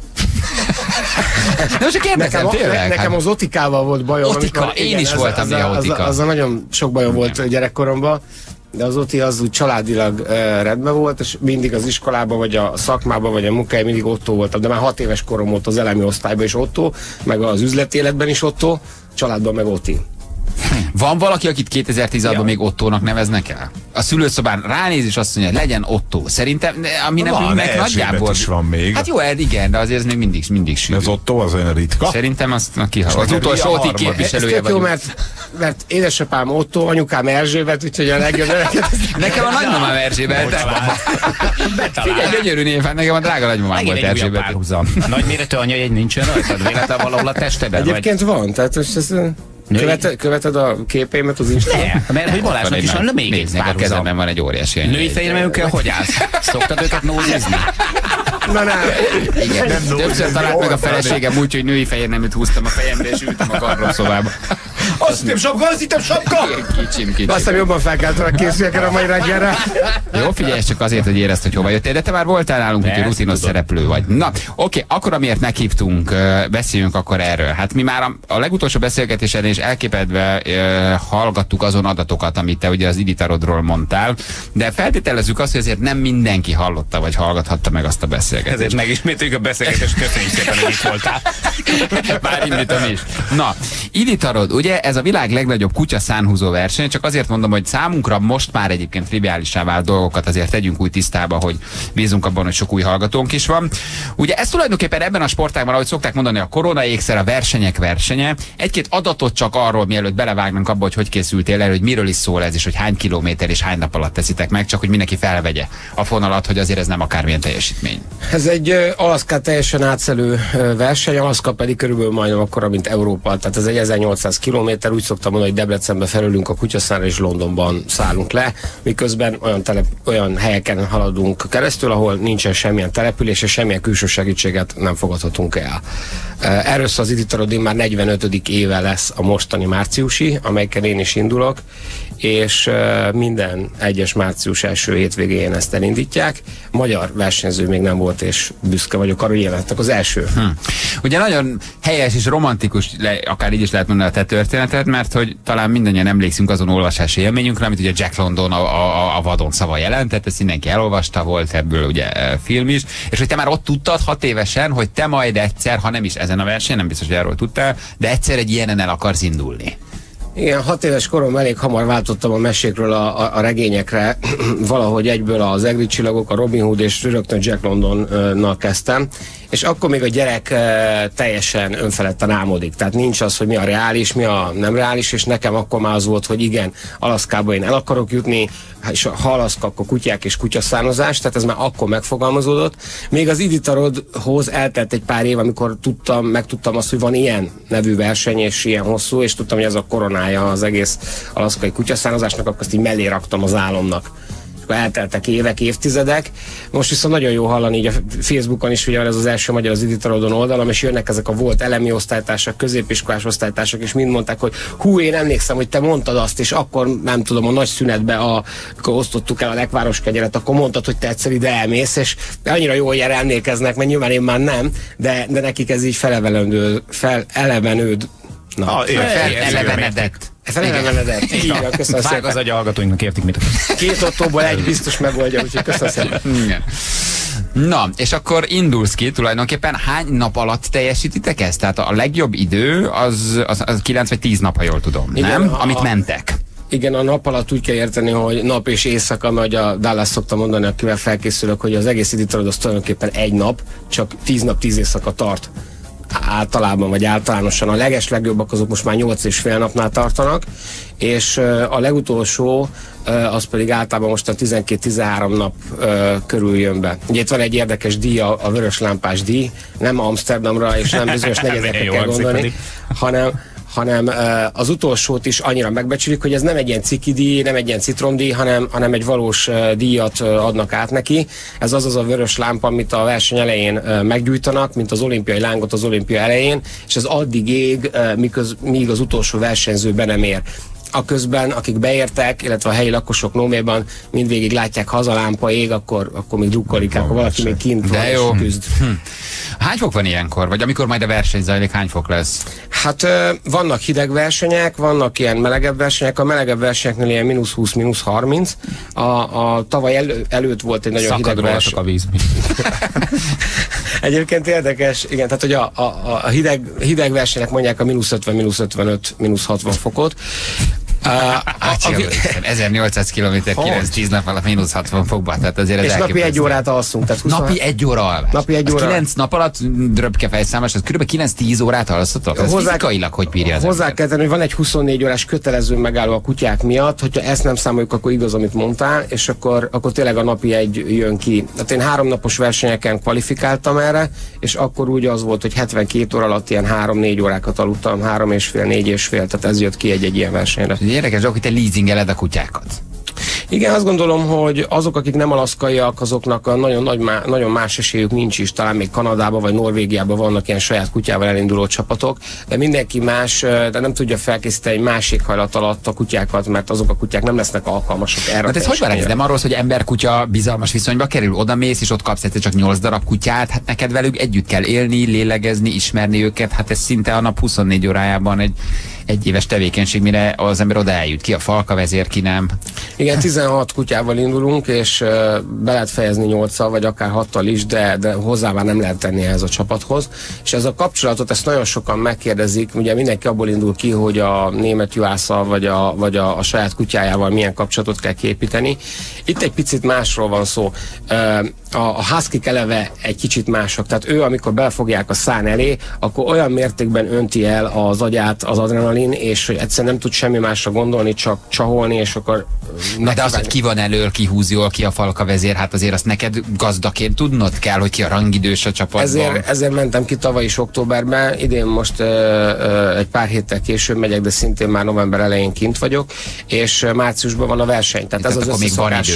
De most csak kérdezem, nekem, tényleg. Nekem az Otikával volt bajom. Otika, amikor, én igen, is voltam néha Otika. Azzal nagyon sok bajom igen. volt gyerekkoromban. De az Oti az úgy családilag uh, rendben volt, és mindig az iskolában, vagy a szakmában, vagy a munkájában mindig Ottó voltam. De már hat éves korom volt az elemi osztályban is Ottó, meg az üzleti életben is Ottó, családban meg Oti. Van valaki, akit kétezer-tízadban ja. még Ottónak neveznek el? A szülőszobán ránéz és azt mondja, legyen Ottó. Szerintem, ami nem meg nagyjából... is van még. Hát jó, igen, de azért ez még mindig, mindig sűrű. Az Ottó az olyan ritka? Szerintem azt na, kihal. Az utolsó Oti képviselője vagy. Jó, mert, mert édesapám Ottó, anyukám Erzsébet, úgyhogy a legjobb neveket... Nekem a nagymamám Erzsébet. Figyelj, gyönyörű név, nekem a drága nagymamám volt Erzsébet. Nagyméretű anyajegy nincsen rajtad? Véletlen valahol a testeden? Egyébként van, tehát most ez... Követed, követed a képeimet az Instagramon? Ne, mert hogy Balázsnak is van, még egy pár kezemben van egy óriási ennyi. Női fejérmelyükkel hogy állsz? Szoktad őket nózizni? Na, nem. Igen, nem többször talált meg a feleségem úgy, hogy női fejérneműt húztam a fejemre, és ültem a garrobszobába. Azt hittem sapka, azt hittem sapka! Kicsim, kicsim. Azt hiszem jobban fel kellett volna készüljek erre a mai reggelre. Jó, figyelj, csak azért, hogy érezd, hogy hova jöttél, de te már voltál nálunk, úgyhogy rutinos szereplő vagy. Na, oké, akkor amiért meghívtunk, beszéljünk akkor erről. Hát mi már a, a legutolsó beszélgetésen is elképedve uh, hallgattuk azon adatokat, amit te ugye az Iditarodról mondtál, de feltételezzük azt, hogy azért nem mindenki hallotta, vagy hallgathatta meg azt a beszélgetést. Ezért megismételjük a beszélgetést, köszönjük szépen, hogy itt voltál. Már indítom is. Na, Iditarod, ugye ez a világ legnagyobb kutya szánhúzó verseny, csak azért mondom, hogy számunkra most már egyébként triviálissá vált dolgokat azért tegyünk új tisztába, hogy bízunk abban, hogy sok új hallgatónk is van. Ugye ez tulajdonképpen ebben a sportágban, ahogy szokták mondani, a korona ékszer, a versenyek versenye. Egy-két adatot csak arról, mielőtt belevágnánk abba, hogy hogy készültél el, hogy miről is szól ez, és hogy hány kilométer és hány nap alatt teszitek meg, csak hogy mindenki felvegye a fonalat, hogy azért ez nem akármilyen teljesítmény. Ez egy uh, Alaszkát teljesen átszelő uh, verseny, Alaszka pedig körülbelül majdnem akkora, mint Európa. Tehát ez egy ezernyolcszáz kilométer, úgy szoktam mondani, hogy Debrecenbe felülünk a Kutyaszánra és Londonban szállunk le, miközben olyan, telep, olyan helyeken haladunk keresztül, ahol nincsen semmilyen település és semmilyen külső segítséget nem fogadhatunk el. Uh, erről szól az Iditarodin már negyvenötödik éve lesz a mostani márciusi, amelyeken én is indulok, és uh, minden egyes március első hétvégén ezt elindítják. Magyar versenyző még nem volt, és büszke vagyok arra, hogy én lettek az első. Hm. Ugye nagyon helyes és romantikus, le, akár így is lehet mondani a te történeted, mert hogy talán mindannyian emlékszünk azon olvasási élményünkre, amit ugye Jack London a, a, a vadon szava jelentett, ezt mindenki elolvasta, volt ebből ugye film is, és hogy te már ott tudtad hat évesen, hogy te majd egyszer, ha nem is ezen a versenyen, nem biztos, hogy erről tudtál, de egyszer egy ilyenen el akarsz indulni. Igen, hat éves korom elég hamar váltottam a mesékről a, a, a regényekre, valahogy egyből az Egri csillagok, a Robin Hood és rögtön Jack Londonnal kezdtem, és akkor még a gyerek e, teljesen önfeledten álmodik, tehát nincs az, hogy mi a reális, mi a nem reális, és nekem akkor már az volt, hogy igen, Alaszkába én el akarok jutni, és ha Alaszka, akkor kutyák és kutyaszánozás, tehát ez már akkor megfogalmazódott. Még az Iditarodhoz eltelt egy pár év, amikor tudtam, megtudtam azt, hogy van ilyen nevű verseny, és ilyen hosszú, és tudtam, hogy ez a koronája az egész alaszkai kutyaszánozásnak, akkor azt így mellé raktam az álomnak. Elteltek évek, évtizedek. Most viszont nagyon jó hallani így a Facebookon is, ugye ez az első magyar az Iditarodon oldalam, és jönnek ezek a volt elemi osztálytársak, középiskolás osztálytársak, és mind mondták, hogy hú, én emlékszem, hogy te mondtad azt, és akkor nem tudom, a nagy szünetben, a, amikor osztottuk el a lekváros kegyeret, akkor mondtad, hogy te egyszer ide elmész, és annyira jó, hogy erre emlékeznek, mert nyilván én már nem, de, de nekik ez így felelevenőd, felelevenőd. Na, ah, felelevenedett. Felelevenedett. Köszönöm szépen. Az agya hallgatóinknak értik mit. Két ottóból egy biztos megoldja, úgyhogy köszönöm szépen. Na, és akkor indulsz ki tulajdonképpen. Hány nap alatt teljesítitek ezt? Tehát a legjobb idő az, az, az kilenc vagy tíz nap, ha jól tudom, igen, nem? A, Amit mentek. Igen, a nap alatt úgy kell érteni, hogy nap és éjszaka, mert a Dallas szokta mondani, akivel felkészülök, hogy az egész Iditarod az tulajdonképpen egy nap, csak tíz nap, tíz éjszaka tart. Általában, vagy általánosan a leges legjobbak azok most már nyolc és fél napnál tartanak, és a legutolsó az pedig általában most a tizenkét-tizenhárom nap körül jön be. Ugye itt van egy érdekes díj, a, a vörös lámpás díj, nem Amsterdamra és nem bizonyos negyedekre kell gondolni, hanem hanem az utolsót is annyira megbecsülik, hogy ez nem egy ilyen ciki díj, nem egy ilyen citromdíj, hanem, hanem egy valós díjat adnak át neki. Ez az az a vörös lámpa, amit a verseny elején meggyújtanak, mint az olimpiai lángot az olimpia elején, és ez addig ég, míg az utolsó versenyző be nem ér. Aközben, akik beértek, illetve a helyi lakosok nóméban mindvégig látják, ha az a lámpa ég, akkor, akkor még drukkolik, akkor valaki még kint van és küzd. Hm. Hány fok van ilyenkor? Vagy amikor majd a verseny zajlik, hány fok lesz? Hát vannak hideg versenyek, vannak ilyen melegebb versenyek. A melegebb versenyeknél ilyen mínusz húsz, mínusz harminc. A, a tavaly elő, előtt volt egy nagyon Szakad hideg verseny. a víz. Egyébként érdekes, igen, tehát hogy a, a, a hideg, hideg versenyek mondják a mínusz ötven, mínusz ötvenöt, mínusz hatvan fokot. Uh, ezernyolcszáz kilométer kilenc-tíz nap alatt mínusz hatvan fokban, tehát azért és napi egy órát alszunk. Tehát huszonhat... Napi egy óra alvás. Napi egy óra. kilenc nap alatt dröbke fejszámos, az kb. kilenc-tíz órát alszatok? Ez hozzá, fizikailag hogy bírja az hozzá kell tenni, hogy van egy huszonnégy órás kötelező megálló a kutyák miatt, hogyha ezt nem számoljuk, akkor igaz, amit mondtál, és akkor, akkor tényleg a napi egy jön ki. Tehát én három napos versenyeken kvalifikáltam erre, és akkor úgy az volt, hogy hetvenkét óra alatt ilyen három-négy órákat aludtam, három és fél, négy és fél, tehát ez jött ki egy-egy ilyen versenyre. Érdekes, hogy te leasingeled a kutyákat. Igen, azt gondolom, hogy azok, akik nem alaszkaiak, azoknak nagyon, nagy, nagyon más esélyük nincs is. Talán még Kanadában vagy Norvégiában vannak ilyen saját kutyával elinduló csapatok, de mindenki más, de nem tudja felkészíteni egy más éghajlat alatt a kutyákat, mert azok a kutyák nem lesznek alkalmasak erre. Hát ez hogy van ez? Nem arról, hogy ember-kutya bizalmas viszonyba kerül, oda mész, és ott kapsz egyszer csak nyolc darab kutyát, hát neked velük együtt kell élni, lélegezni, ismerni őket, hát ez szinte a nap huszonnégy órájában egy egy éves tevékenység, mire az ember oda eljut. Ki a falka vezér, ki nem. Igen, tizenhat kutyával indulunk, és uh, be lehet fejezni nyolccal, vagy akár hattal is, de, de hozzá már nem lehet tenni ehhez a csapathoz. És ez a kapcsolatot, ezt nagyon sokan megkérdezik, ugye mindenki abból indul ki, hogy a német juhásszal, vagy, a, vagy a, a saját kutyájával milyen kapcsolatot kell képíteni. Itt egy picit másról van szó. Uh, a, a huskyk eleve egy kicsit mások. Tehát ő, amikor belfogják a szán elé, akkor olyan mértékben önti el az agyát az adrenalin, és hogy egyszerűen nem tud semmi másra gondolni, csak csaholni, és akkor... Na de az, hogy ki van elől, ki húz jól, ki a falka vezér, hát azért azt neked gazdaként tudnod kell, hogy ki a rangidős a csapatban. Ezért, ezért mentem ki tavaly is októberben, idén most ö, ö, egy pár héttel később megyek, de szintén már november elején kint vagyok, és márciusban van a verseny. Tehát itt ez az összeszokás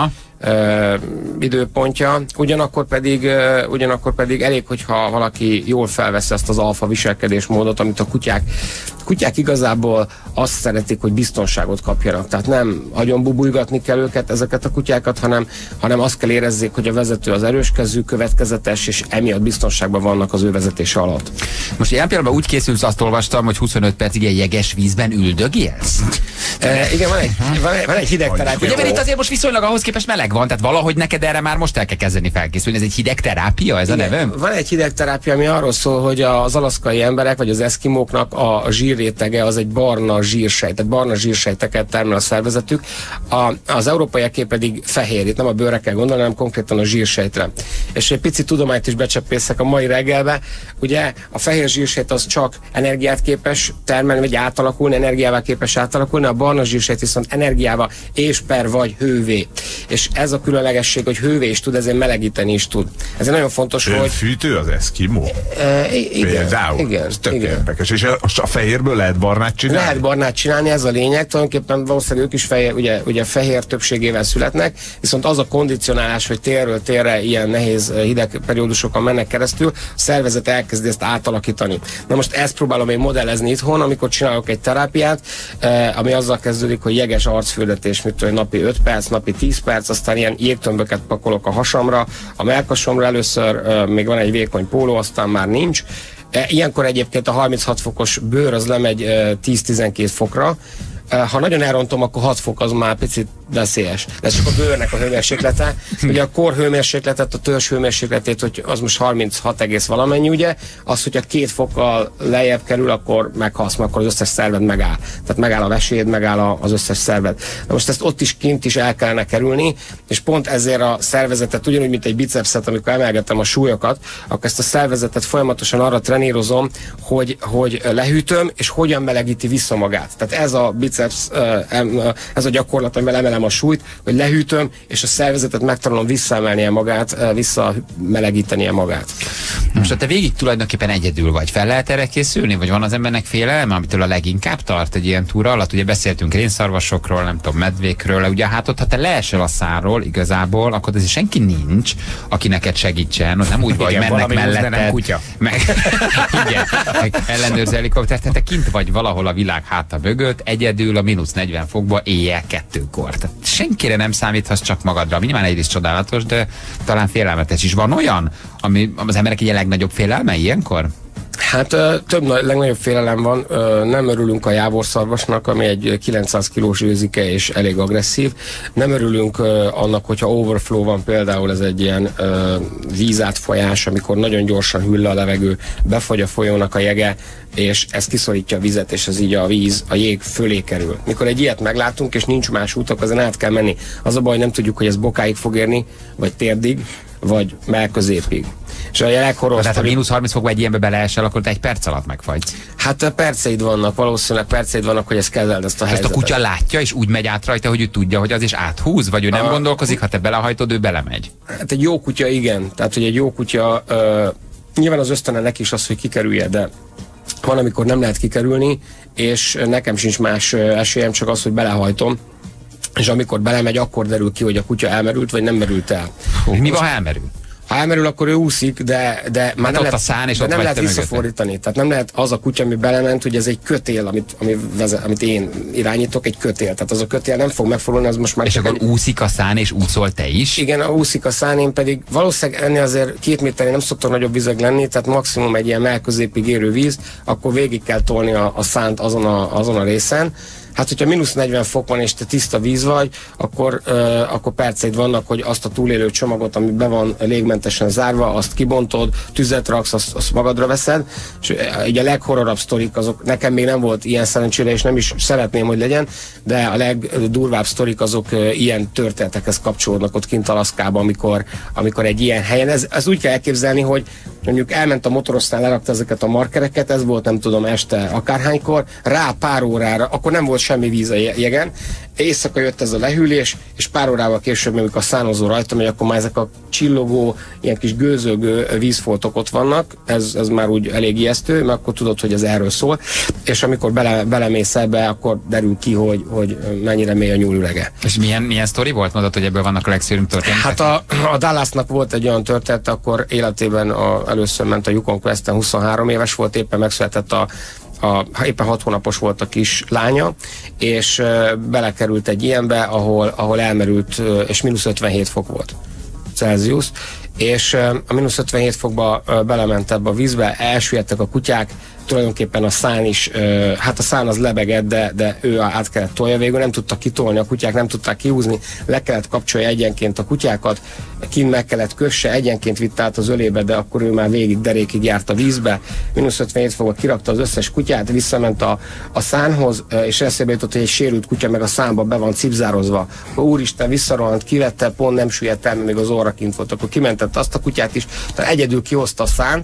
Uh, időpontja, ugyanakkor pedig, uh, ugyanakkor pedig elég, hogyha valaki jól felveszi ezt az alfa viselkedésmódot, amit a kutyák, kutyák igazából azt szeretik, hogy biztonságot kapjanak. Tehát nem agyon bubujgatni kell őket, ezeket a kutyákat, hanem, hanem azt kell érezzék, hogy a vezető az erőskezű, következetes, és emiatt biztonságban vannak az ő vezetése alatt. Most ilyen pillanatban úgy készülsz, azt olvastam, hogy huszonöt percig egy jeges vízben üldögélsz? uh, igen, van egy, van egy, van egy hideg terápia. Ugye, mert itt azért most viszonylag ahhoz képest meleg van, tehát valahogy neked erre már most el kell kezdeni felkészülni. Ez egy hideg terápia, ez igen, a neve? Van egy hideg terápia, ami arról szól, hogy az alaszkai emberek, vagy az eszkimóknak a zsírrétege az egy barna zsírsejt, tehát barna zsírsejteket termel a szervezetük. A, az európaiaké pedig fehér, itt nem a bőrre kell gondolni, hanem konkrétan a zsírsejtre. És egy pici tudományt is becsempészek a mai reggelbe. Ugye a fehér zsírsejt az csak energiát képes termelni, vagy átalakulni, energiával képes átalakulni, a barna zsírsejt viszont energiával és per vagy hővé. És ez a különlegesség, hogy hővé is tud, ezért melegíteni is tud. Ez nagyon fontos, Ön hogy... fűtő az eszkimó? E, igen, Például? igen. Ez tök igen. érdekes. És a, a fehérből lehet barnát csinálni? Lehet barnát csinálni, ez a lényeg. Tulajdonképpen valószínűleg ők is fehér, ugye, ugye fehér többségével születnek, viszont az a kondicionálás, hogy térről térre ilyen nehéz hideg periódusokon mennek keresztül, a szervezet elkezdi ezt átalakítani. Na most ezt próbálom én modellezni itthon, amikor csinálok egy terápiát, eh, ami azzal kezdődik, hogy jeges arcfürdetés, mit tudom, napi öt perc, napi tíz perc, aztán ilyen jégtömböket pakolok a hasamra, a mellkasomra először, eh, még van egy vékony póló, aztán már nincs. Eh, ilyenkor egyébként a harminchat fokos bőr az lemegy eh, tíz-tizenkét fokra. Ha nagyon elrontom, akkor hat fok az már picit veszélyes. De ez csak a bőrnek a hőmérséklete. Ugye a kor hőmérsékletet, a törzs hőmérsékletét, hogy az most harminchat egész valamennyi, ugye, az, hogyha két fokkal lejjebb kerül, akkor meghalsz, akkor az összes szerved megáll. Tehát megáll a veséd, megáll az összes szerved. Na most ezt ott is kint is el kellene kerülni, és pont ezért a szervezetet, ugyanúgy, mint egy bicepszet, amikor emelgetem a súlyokat, akkor ezt a szervezetet folyamatosan arra trenírozom, hogy, hogy lehűtöm, és hogyan melegíti vissza magát. Tehát ez a biceps ez a gyakorlat, amivel emelem a súlyt, hogy lehűtöm, és a szervezetet megtanulom visszaemelnie magát, visszamelegítenie magát. Most te végig tulajdonképpen egyedül vagy. Fel lehet erre készülni? Vagy van az embernek félelme, amitől a leginkább tart egy ilyen túra alatt? Ugye beszéltünk rénszarvasokról, nem tudom, medvékről, ugye hát ott, ha te leesel a szárról igazából, akkor azért senki nincs, aki neked segítsen. Nem úgy vagy, mennek melletted. Kutya. Meg, igen, meg ellenőrző helikopter, tehát te kint vagy valahol a világ háta mögött, egyedül a mínusz negyven fokba éjjel kettőkor. Tehát senkire nem számíthatsz, csak magadra. Nyilván egyrészt csodálatos, de talán félelmetes is. Van olyan, ami az emberek egy legnagyobb félelme ilyenkor? Hát több legnagyobb félelem van, nem örülünk a jávorszarvasnak, ami egy kilencszáz kilós őzike és elég agresszív. Nem örülünk annak, hogyha overflow van, például ez egy ilyen vízátfolyás, amikor nagyon gyorsan hűl a levegő, befagy a folyónak a jege, és ez kiszorítja a vizet, és ez így a víz, a jég fölé kerül. Mikor egy ilyet meglátunk, és nincs más út, akkor ezen át kell menni. Az a baj, nem tudjuk, hogy ez bokáig fog érni, vagy térdig, vagy melközépig. És a leghorrosztabb... Tehát ha mínusz harminc fokba egy ilyenbe beleesel, akkor te egy perc alatt megfagysz. Hát perceid vannak, valószínűleg perceid vannak, hogy ezt kezeld, ezt a és helyzetet. Ezt a kutya látja, és úgy megy át rajta, hogy ő tudja, hogy az is áthúz, vagy ő nem a... gondolkozik, ha te belehajtod, ő belemegy. Hát egy jó kutya, igen. Tehát, hogy egy jó kutya, uh, nyilván az ösztöne neki is az, hogy kikerülje, de van, amikor nem lehet kikerülni, és nekem sincs más esélyem, csak az, hogy belehajtom. és amikor belemegy, akkor derül ki, hogy a kutya elmerült, vagy nem merült el. Hú, mi van, ha elmerül? Ha elmerül, akkor ő úszik, de, de már nem ott lehet, a szán, és de ott nem vagy lehet te visszafordítani. mögötte. Tehát nem lehet az a kutya, ami belement, hogy ez egy kötél, amit, ami vezet, amit én irányítok, egy kötél. Tehát az a kötél nem fog megfordulni, az most már... És akkor egy... úszik a szán, és úszol te is? Igen, a úszik a szán, én pedig valószínűleg ennél azért két méternél nem szoktak nagyobb vizek lenni, tehát maximum egy ilyen melközépig érő víz, akkor végig kell tolni a, a szánt azon a, azon a részen. Hát, hogyha mínusz negyven fok van, és te tiszta víz vagy, akkor, uh, akkor perceid vannak, hogy azt a túlélő csomagot, ami be van légmentesen zárva, azt kibontod, tüzet raksz, azt, azt magadra veszed, és uh, így a leghorrorabb sztorik azok, nekem még nem volt ilyen szerencsére, és nem is szeretném, hogy legyen, de a legdurvább sztorik azok uh, ilyen történetekhez kapcsolódnak ott kint Alaszkában, amikor, amikor egy ilyen helyen, ez, ez úgy kell elképzelni, hogy mondjuk elment a motorosztán, lerakta ezeket a markereket, ez volt nem tudom este akárhánykor, rá pár órára, akkor nem volt semmi víz a jegen, éjszaka jött ez a lehűlés, és pár órával később, amikor a szánozó rajta megy, akkor már ezek a csillogó, ilyen kis gőzögő vízfoltok ott vannak, ez, ez már úgy elég ijesztő, mert akkor tudod, hogy ez erről szól, és amikor bele, belemész ebbe, akkor derül ki, hogy, hogy mennyire mély a nyúlürege. És milyen, milyen sztori volt? Mondod, hogy ebből vannak a legszörnyűbb történetek? Hát a, a Dallasnak volt egy olyan történet, akkor életében a, először ment a Yukon Questen, huszonhárom éves volt, éppen megszületett a A, éppen hat hónapos volt a kis lánya, és uh, belekerült egy ilyenbe, ahol, ahol elmerült, uh, és mínusz ötvenhét fok volt Celsius, és uh, a mínusz ötvenhét fokba uh, belement ebbe a vízbe, elsüllyedtek a kutyák, tulajdonképpen a szán is, uh, hát a szán az lebegett, de, de ő át kellett tolja, végül nem tudtak kitolni, a kutyák nem tudták kihúzni, le kellett kapcsolja egyenként a kutyákat, kint meg kellett kösse, egyenként vitt át az ölébe, de akkor ő már végig derékig járt a vízbe, mínusz ötvenhét fokot kirakta az összes kutyát, visszament a, a szánhoz, és eszébe jutott, hogy egy sérült kutya meg a szánba be van cipzározva. Akkor úristen, visszarohant, kivette, pont nem süllyedt el, még az orra kint volt, akkor kimentett azt a kutyát is, tehát egyedül kihozta a szánt.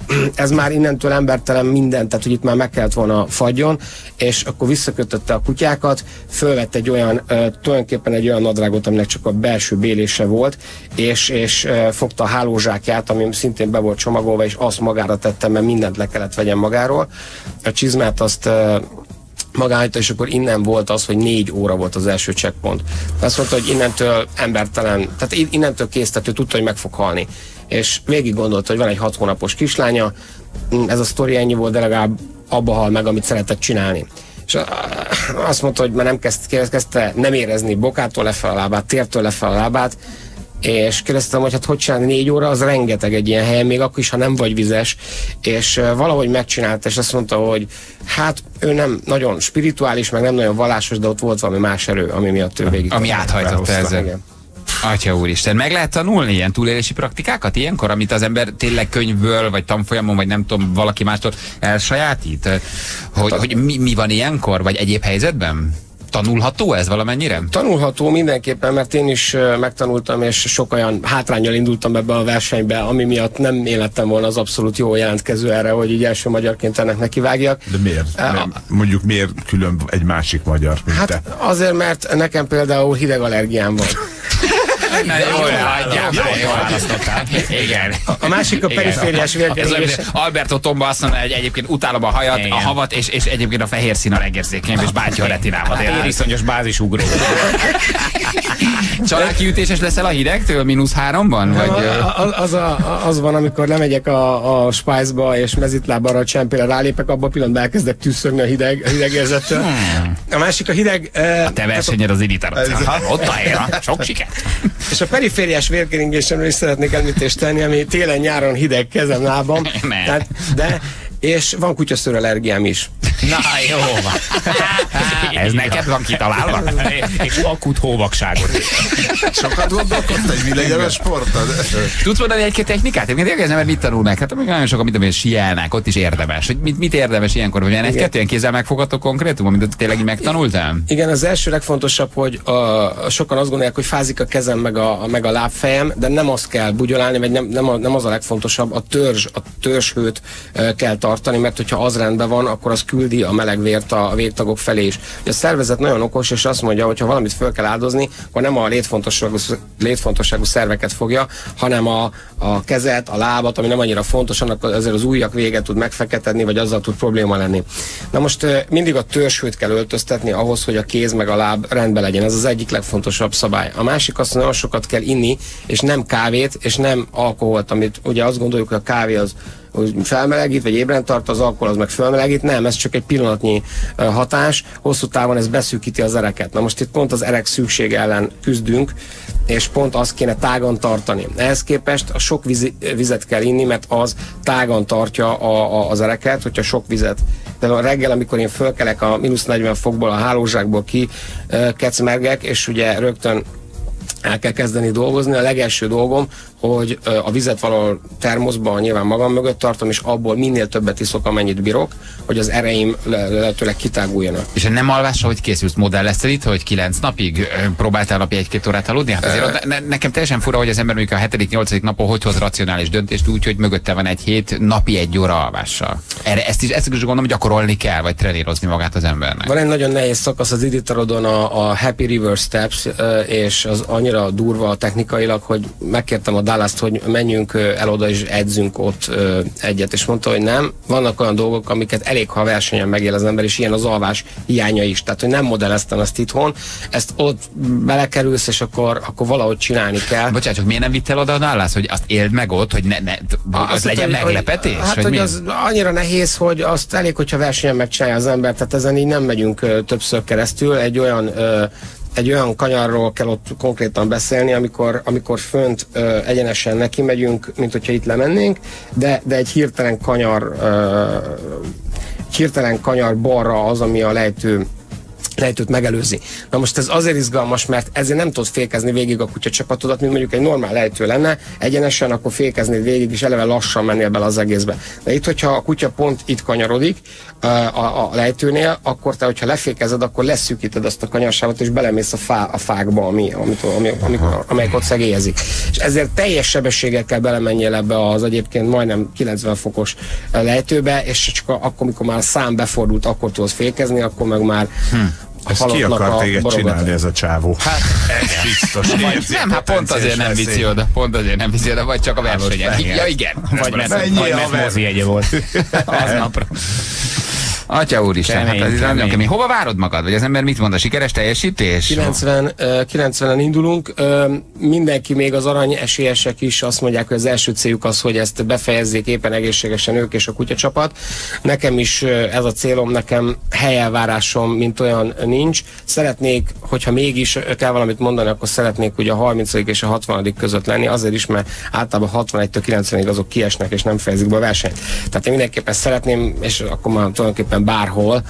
Ez már innentől embertelen minden, tehát hogy itt már meg kellett volna fagyjon, és akkor visszakötötte a kutyákat, fölvett egy olyan, uh, tulajdonképpen egy olyan nadrágot, aminek csak a belső bélése volt, és, és uh, fogta a hálózsákját, ami szintén be volt csomagolva, és azt magára tettem, mert mindent le kellett vegyen magáról. A csizmát azt uh, magállítta, és akkor innen volt az, hogy négy óra volt az első checkpoint. Azt mondta, hogy innentől embertelen, tehát innentől kész, tehát ő tudta, hogy meg fog halni. És végig gondolta, hogy van egy hat hónapos kislánya, ez a sztori ennyi volt, de legalább abba hal meg, amit szeretett csinálni. És azt mondta, hogy már nem kezdte, kezdte nem érezni bokától lefel a lábát, tértől lefel a lábát, és kérdeztem, hogy hát hogy csinálni négy óra, az rengeteg egy ilyen helyen, még akkor is, ha nem vagy vizes, és uh, valahogy megcsinálta, és azt mondta, hogy hát ő nem nagyon spirituális, meg nem nagyon vallásos, de ott volt valami más erő, ami miatt ő végig. Ami áthajtotta ezzel. Atya úristen, meg lehet tanulni ilyen túlélési praktikákat ilyenkor, amit az ember tényleg könyvből, vagy tanfolyamon, vagy nem tudom, valaki mástól elsajátít? Hogy, hogy mi, mi van ilyenkor, vagy egyéb helyzetben? Tanulható ez valamennyire? Tanulható mindenképpen, mert én is uh, megtanultam, és sok olyan hátránnyal indultam ebbe a versenybe, ami miatt nem élettem volna az abszolút jó jelentkező erre, hogy így első magyarként ennek nekivágjak. De miért? Uh, nem, mondjuk miért külön egy másik magyar, mint hát te? Azért, mert nekem például hidegallergiám van. Igen. A másik a perifériás vérkeringés. Alberto Tomba azt mondja, hogy egyébként utálom a hajat, igen, a havat, és, és egyébként a fehér szín a legérzékenyebb, és bántja a retinámat. Hát iszonyos bázisugró. Családkiütéses leszel a hidegtől, mínusz háromban? Vagy? Az, a, az van, amikor lemegyek a, a Spice-ba, és mezitlábban a csempére rálépek, abban a pillanatban elkezdek tűszögni a hideg, a hidegérzettől. Hmm. A másik a hideg... A te versenyed az Iritarot. Ott a helyen, sok sikert. És a perifériás vérkeringésemről is szeretnék említést tenni, ami télen-nyáron hideg kezem, lábam. Tehát, de, és van kutyaszőr allergiám is. Na jó van. Ez neked van kitalálva? És akut hóvakságot. Sokat gondolkodsz, hogy mi legyen a sportod? Tudsz mondani egy-két technikát? Én kérdezem, mert mit tanul meg? Hát nagyon sokan, mint amilyen sielnek, ott is érdemes. Hogy mit, mit érdemes ilyenkor? Vagy egy-kettő ilyen kézzel megfogható konkrétum, amit tényleg így megtanultál? Igen, az első legfontosabb, hogy a, a sokan azt gondolják, hogy fázik a kezem meg a, a, meg a lábfejem, de nem azt kell bugyolálni, vagy nem, nem, a, nem az a legfontosabb, a törzs, a törzshőt e, kell tartani, mert hogyha az rendben van, akkor az küld küldi a meleg vért a végtagok felé is. A szervezet nagyon okos, és azt mondja, hogy ha valamit föl kell áldozni, akkor nem a létfontosságú, létfontosságú szerveket fogja, hanem a, a kezet, a lábat, ami nem annyira fontos, annak azért az ujjak vége tud megfeketedni, vagy azzal tud probléma lenni. Na most mindig a törzshőt kell öltöztetni ahhoz, hogy a kéz meg a láb rendben legyen. Ez az egyik legfontosabb szabály. A másik az, hogy nagyon sokat kell inni, és nem kávét, és nem alkoholt, amit ugye azt gondoljuk, hogy a kávé az felmelegít, vagy ébren tart, az alkohol az meg felmelegít. Nem, ez csak egy pillanatnyi uh, hatás, hosszú távon ez beszűkíti az ereket. Na most itt pont az erek szüksége ellen küzdünk, és pont azt kéne tágan tartani. Ehhez képest a sok vízi, vizet kell inni, mert az tágan tartja a, a, az ereket, hogyha sok vizet. De a reggel, amikor én fölkelek a mínusz negyven fokból, a hálózsákból ki uh, kecmergek, és ugye rögtön el kell kezdeni dolgozni. A legelső dolgom, hogy a vizet valahol termoszban nyilván magam mögött tartom, és abból minél többet iszok, amennyit bírok, hogy az ereim lehetőleg kitáguljanak. És nem alvásra, hogy készülsz, modellezted itt, hogy kilenc napig próbáltál napi egy-két órát aludni? Hát azért ne, nekem teljesen fura, hogy az ember mondjuk a hetedik, nyolcadik napon hogy hoz racionális döntést úgy, hogy mögötte van egy hét napi egy óra alvással. Erre ezt is, ezt is gondolom, hogy gyakorolni kell, vagy trenírozni magát az embernek. Van egy nagyon nehéz szakasz az Iditarodon, a, a Happy River Steps, és az annyira durva technikailag, hogy megkértem a Dallas-t, hogy menjünk el oda és edzünk ott egyet, és mondta, hogy nem. Vannak olyan dolgok, amiket elég, ha a versenyen megél az ember, és ilyen az alvás hiánya is. Tehát, hogy nem modelleztem ezt itthon, ezt ott belekerülsz, és akkor, akkor valahogy csinálni kell. Bocsánat, csak miért nem vitt el oda a Dallas, hogy azt éld meg ott, hogy ne, ne, az azt legyen hogy, meglepetés? Hát, hogy, hogy az annyira nehéz, hogy azt elég, hogyha versenyen megcsinálja az ember, tehát ezen így nem megyünk uh, többször keresztül. Egy olyan uh, egy olyan kanyarról kell ott konkrétan beszélni, amikor, amikor fönt ö, egyenesen neki megyünk, mint hogyha itt lemennénk, de, de egy hirtelen kanyar ö, hirtelen kanyar balra az, ami a lejtő lejtőt megelőzi. Na most ez azért izgalmas, mert ezért nem tudod fékezni végig a kutyacsapatodat, mint mondjuk egy normál lejtő lenne, egyenesen, akkor fékeznéd végig, és eleve lassan mennél bele az egészbe. De itt, hogyha a kutya pont itt kanyarodik a, a, a lejtőnél, akkor te, hogyha lefékezed, akkor leszűkíted azt a kanyarsávot, és belemész a, fá, a fákba, ami, amit, ami, ami, amelyek ott szegélyezik. És ezért teljes sebességgel kell belemenjél ebbe az egyébként majdnem kilencven fokos lejtőbe, és csak akkor, amikor már a szám befordult, akkor tudod fékezni, akkor meg már hm. Ezt ki akar téged csinálni, ez a csávó? Hát, ez biztos. Nem, hát pont azért nem viszi oda, pont azért nem viszi oda, vagy csak a versenyen. Ja, igen. Vagy mert mozi jegye volt. Aznapra. Atya úristen, hát ez nagyon kemény. Hova várod magad? Vagy az ember mit mond? A sikeres teljesítés? kilencven, kilencvenen indulunk. Mindenki, még az arany esélyesek is azt mondják, hogy az első céljuk az, hogy ezt befejezzék éppen egészségesen ők és a kutyacsapat. Nekem is ez a célom, nekem helyelvárásom, mint olyan nincs. Szeretnék, hogyha mégis kell valamit mondani, akkor szeretnék ugye a harmincadik és a hatvanadik között lenni, azért is, mert általában hatvanegytől kilencvenig azok kiesnek és nem fejezik be a versenyt. Tehát én mindenképpen szeretném, és akkor már tulajdonképpen bárhol.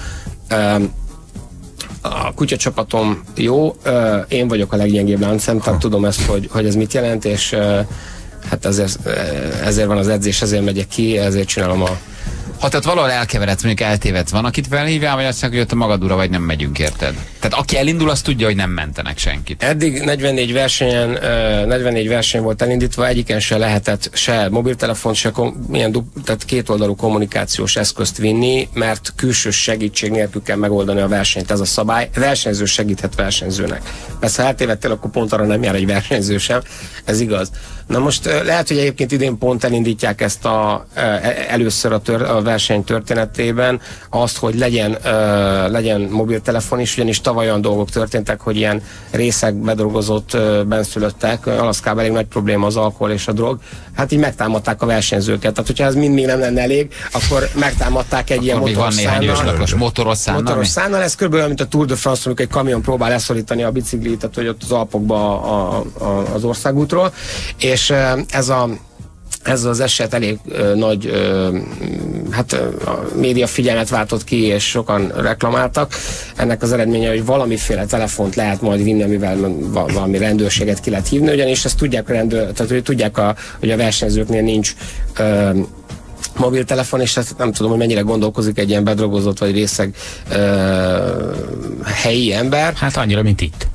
A kutyacsapatom jó, én vagyok a leggyengébb láncszem, tehát tudom ezt, hogy, hogy ez mit jelent, és hát ezért, ezért van az edzés, ezért megyek ki, ezért csinálom a... Ha tehát valahol elkeveredsz, mondjuk eltévedsz, van, akit felhívjál, vagy azt mondja, hogy ott a magad ura, vagy nem megyünk, érted? Tehát aki elindul, az tudja, hogy nem mentenek senkit. Eddig negyvennégy versenyen, negyvennégy verseny volt elindítva, egyiken se lehetett se mobiltelefon, se milyen, tehát kétoldalú kommunikációs eszközt vinni, mert külső segítség nélkül kell megoldani a versenyt, ez a szabály. Versenyző segíthet versenyzőnek. Persze, ha eltévedtél, akkor pont arra nem jár egy versenyző sem, ez igaz. Na most lehet, hogy egyébként idén pont elindítják ezt a, először a, tör, a verseny történetében azt, hogy legyen, uh, legyen mobiltelefon is, ugyanis tavaly olyan dolgok történtek, hogy ilyen részek bedrogozott uh, benszülöttek. Alaszkában elég nagy probléma az alkohol és a drog. Hát így megtámadták a versenyzőket. Tehát, hogyha ez mind még nem lenne elég, akkor megtámadták egy akkor ilyen motoroszánnal. Motoroszánnal. Motoroszánnal. Ez körülbelül, mint a Tour de France, amikor egy kamion próbál leszorítani a biciklit, tehát, hogy ott az Alpokba a, a, a, az országútról. És uh, ez a Ez az eset elég ö, nagy ö, hát, ö, a média figyelmet váltott ki, és sokan reklamáltak. Ennek az eredménye, hogy valamiféle telefont lehet majd vinni, amivel valami rendőrséget ki lehet hívni, ugyanis ezt tudják a rendőr, tehát hogy tudják, a, hogy a versenyzőknél nincs ö, mobiltelefon, és ezt nem tudom, hogy mennyire gondolkozik egy ilyen bedrogozott vagy részeg ö, helyi ember. Hát annyira, mint itt.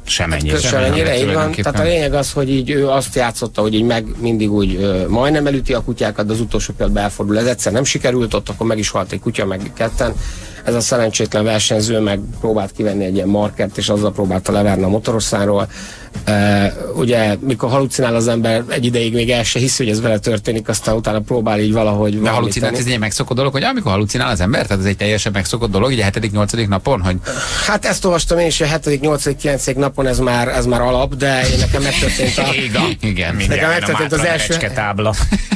Semennyire. Semennyire, így van. Tehát a lényeg az, hogy így ő azt játszotta, hogy így meg mindig úgy ö, majdnem elüti a kutyákat, de az utolsó pillanatban elfordul. Ez egyszer nem sikerült, ott akkor meg is halt egy kutya, meg ketten. Ez a szerencsétlen versenyző meg próbált kivenni egy ilyen markert, és azzal próbálta leverni a motororszáról. Uh, ugye, mikor halucinál az ember, egy ideig még el se hiszi, hogy ez vele történik, aztán utána próbál így valahogy... De halucinál, ez egy megszokott dolog, hogy amikor halucinál az ember, tehát ez egy teljesen megszokott dolog, így a hetedik nyolcadik napon, hogy... Hát ezt olvastam én is, a hetedik nyolcadik kilencedik napon ez már, ez már alap, de én nekem megtörtént a... Igen, igen. Nekem megtörtént az első... tábla.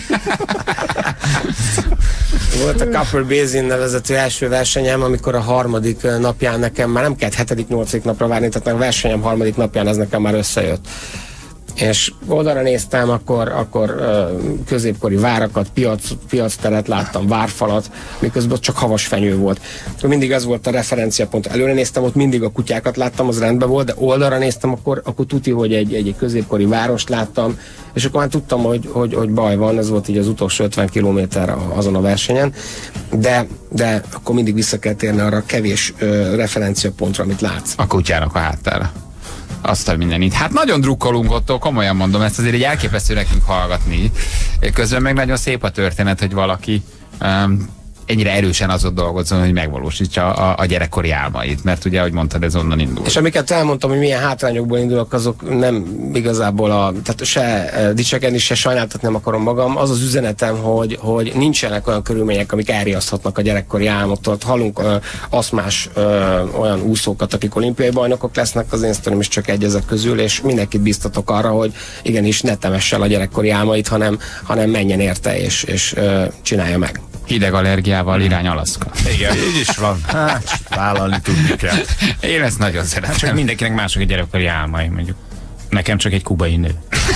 Volt a Copper Basin nevezetű első versenyem, amikor a harmadik napján nekem már nem kellett hetedik nyolcadik napra várni, tehát a versenyem harmadik napján ez nekem már összejött. És oldalra néztem, akkor, akkor uh, középkori várakat, piac, piacteret láttam, várfalat, miközben csak havas fenyő volt. Mindig ez volt a referenciapont. Előre néztem, ott mindig a kutyákat láttam, az rendben volt, de oldalra néztem, akkor, akkor tuti, hogy egy, egy középkori várost láttam, és akkor már tudtam, hogy, hogy, hogy baj van, ez volt így az utolsó ötven kilométer azon a versenyen, de, de akkor mindig vissza kell térni arra a kevés uh, referenciapontra, amit látsz. A kutyának a háttára. Azt a mindenit. Hát nagyon drukkolunk ott, komolyan mondom, ezt azért egy elképesztő nekünk hallgatni. Közben meg nagyon szép a történet, hogy valaki um, ennyire erősen azon dolgozzon, hogy megvalósítsa a, a gyerekkori álmait, mert ugye, ahogy mondtad, ez onnan indul. És amiket elmondtam, hogy milyen hátrányokból indulok, azok nem igazából a, tehát se dicsekedni, se sajnáltatni nem akarom magam. Az az üzenetem, hogy, hogy nincsenek olyan körülmények, amik elriaszthatnak a gyerekkori álmoktól. Hallunk ö, aszmás ö, olyan úszókat, akik olimpiai bajnokok lesznek, az én sztorim is csak egy ezek közül, és mindenkit biztatok arra, hogy igenis ne temesse el a gyerekkori álmait, hanem, hanem menjen érte, és, és ö, csinálja meg. Hideg allergiával irány Alaszka. Igen, így is van. Hát, vállalni tudni kell. Én ezt nagyon szeretem. Csak mindenkinek mások egy gyerekkori álmai, mondjuk. Nekem csak egy kubai nő.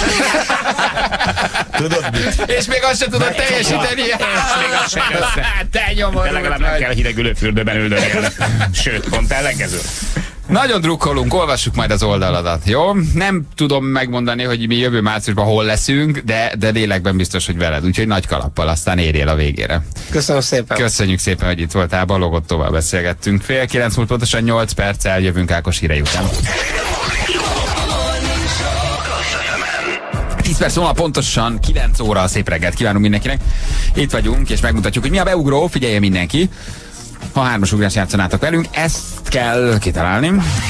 Tudod mit? És még azt sem tudod meg teljesíteni. És még azt sem össze. Te nyomod. De legalább nem kell hideg ülőfürdőben üldögélni. Sőt, pont ellenkező. Nagyon drukkolunk, olvassuk majd az oldaladat, jó? Nem tudom megmondani, hogy mi jövő márciusban hol leszünk, de, de lélekben biztos, hogy veled. Úgyhogy nagy kalappal, aztán érjél a végére. Köszönöm szépen. Köszönjük szépen, hogy itt voltál, Balogottóval beszélgettünk. Fél kilenc múlt pontosan nyolc perccel jövünk Ákos hírei után. tíz perc múlva pontosan kilenc óra, szép reggelt kívánunk mindenkinek. Itt vagyunk, és megmutatjuk, hogy mi a beugró, figyelje mindenki. Ha hármas ugrás játszanátok velünk, ezt kell kitalálni.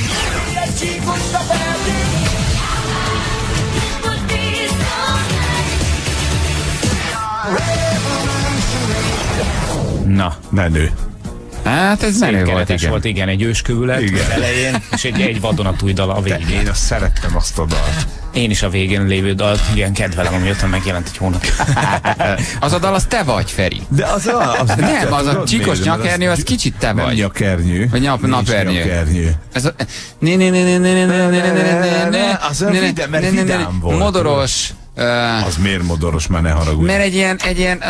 Na, menő. Hát ez menő volt, igen. volt, igen, egy őskövület igen. elején, és egy, egy vadonatúj dal a végén. Én azt szerettem azt a dalt. Én is a végén lévő dalt, igen, kedvelem, ami jöttem, megjelent egy hónap. Az a dal, az te vagy, Feri. De az a... Az nem, az a csíkos nyakernyő, az kicsit te vagy. Nem nyakernyő. Vagy nyap, napernyő. Ez a... Ne, ne, ne, ne, ne, ne, ne, ne, ne, ne, az a vidám, mert vidám volt. Modoros. Az miért modoros, már ne haragudj. Mert egy ilyen, egy ilyen...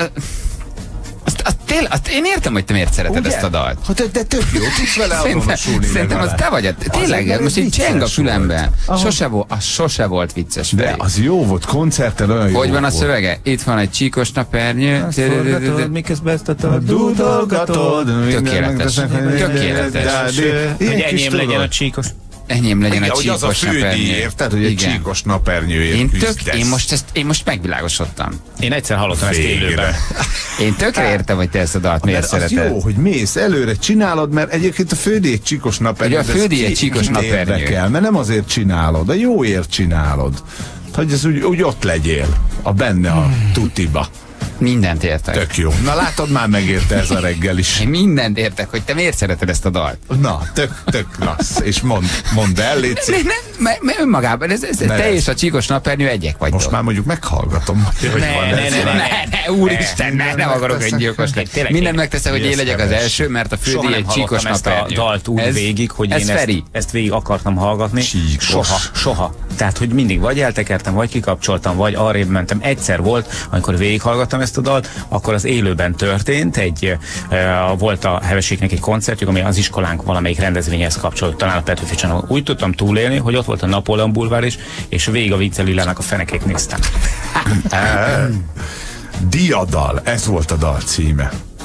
Azt, azt, tél, azt én értem, hogy te miért szereted ugye? Ezt a dalt. Hát de tök jó, tudsz vele azonosulni. Szerintem az te vagy, tényleg, most így cseng a fülembe. Sose volt, az sose volt vicces. De Feri. Az jó volt, koncerten olyan jó. Hogy van a szövege? Itt van egy csíkos napernyő. Azt forgatod, miközben ezt a dúdolgatod. Tökéletes. Tökéletes. Hogy enyém legyen a csíkos. Enyém legyen a csíkos az a fődíj, érted, hogy egy csíkos napernyőért én, tök, én, most ezt, én most megvilágosodtam. Én egyszer hallottam ezt élőben. Én tökre értem, hogy te ezt a dalt miért szereted. Az jó, hogy mész, előre csinálod, mert egyébként a fődíj egy csíkos napernyő. A fődíj egy csíkos napernyő. Érdekel, mert nem azért csinálod, a jóért csinálod. Hogy ez úgy, úgy ott legyél, a benne a tutiba. Mindent értek. Tök jó. Na látod, már megérte ez a reggel is. Én mindent értek, hogy te miért szereted ezt a dalt. Na, tök, tök klassz. És mond, mondd el, légy szép. Nem, mert me, önmagában, ez, ez te és a csíkos napernyő egyek vagytok. Most már mondjuk meghallgatom. Ne, ne, ne, ne, ne, ne, úristen, ne, nem akarok öngyilkos lenni. Mindent megteszek, hogy én legyek az első, mert a fődíj egy csíkos napernyő. Ezt a dalt úgy végig, hogy én ezt, ezt végig akartam hallgatni. Soha, soha. Tehát, hogy mindig vagy eltekertem, vagy kikapcsoltam, vagy arrébb mentem. Egyszer volt, amikor végighallgattam ezt a dalt, akkor az élőben történt, egy, uh, volt a Heveségnek egy koncertjük, ami az iskolánk valamelyik rendezvényhez kapcsolt, talán a Petőfi Csanon. Úgy tudtam túlélni, hogy ott volt a Napóleon bulvár is, és végig a Viccelilának a fenekét néztem. Diadal, ez volt a dal címe.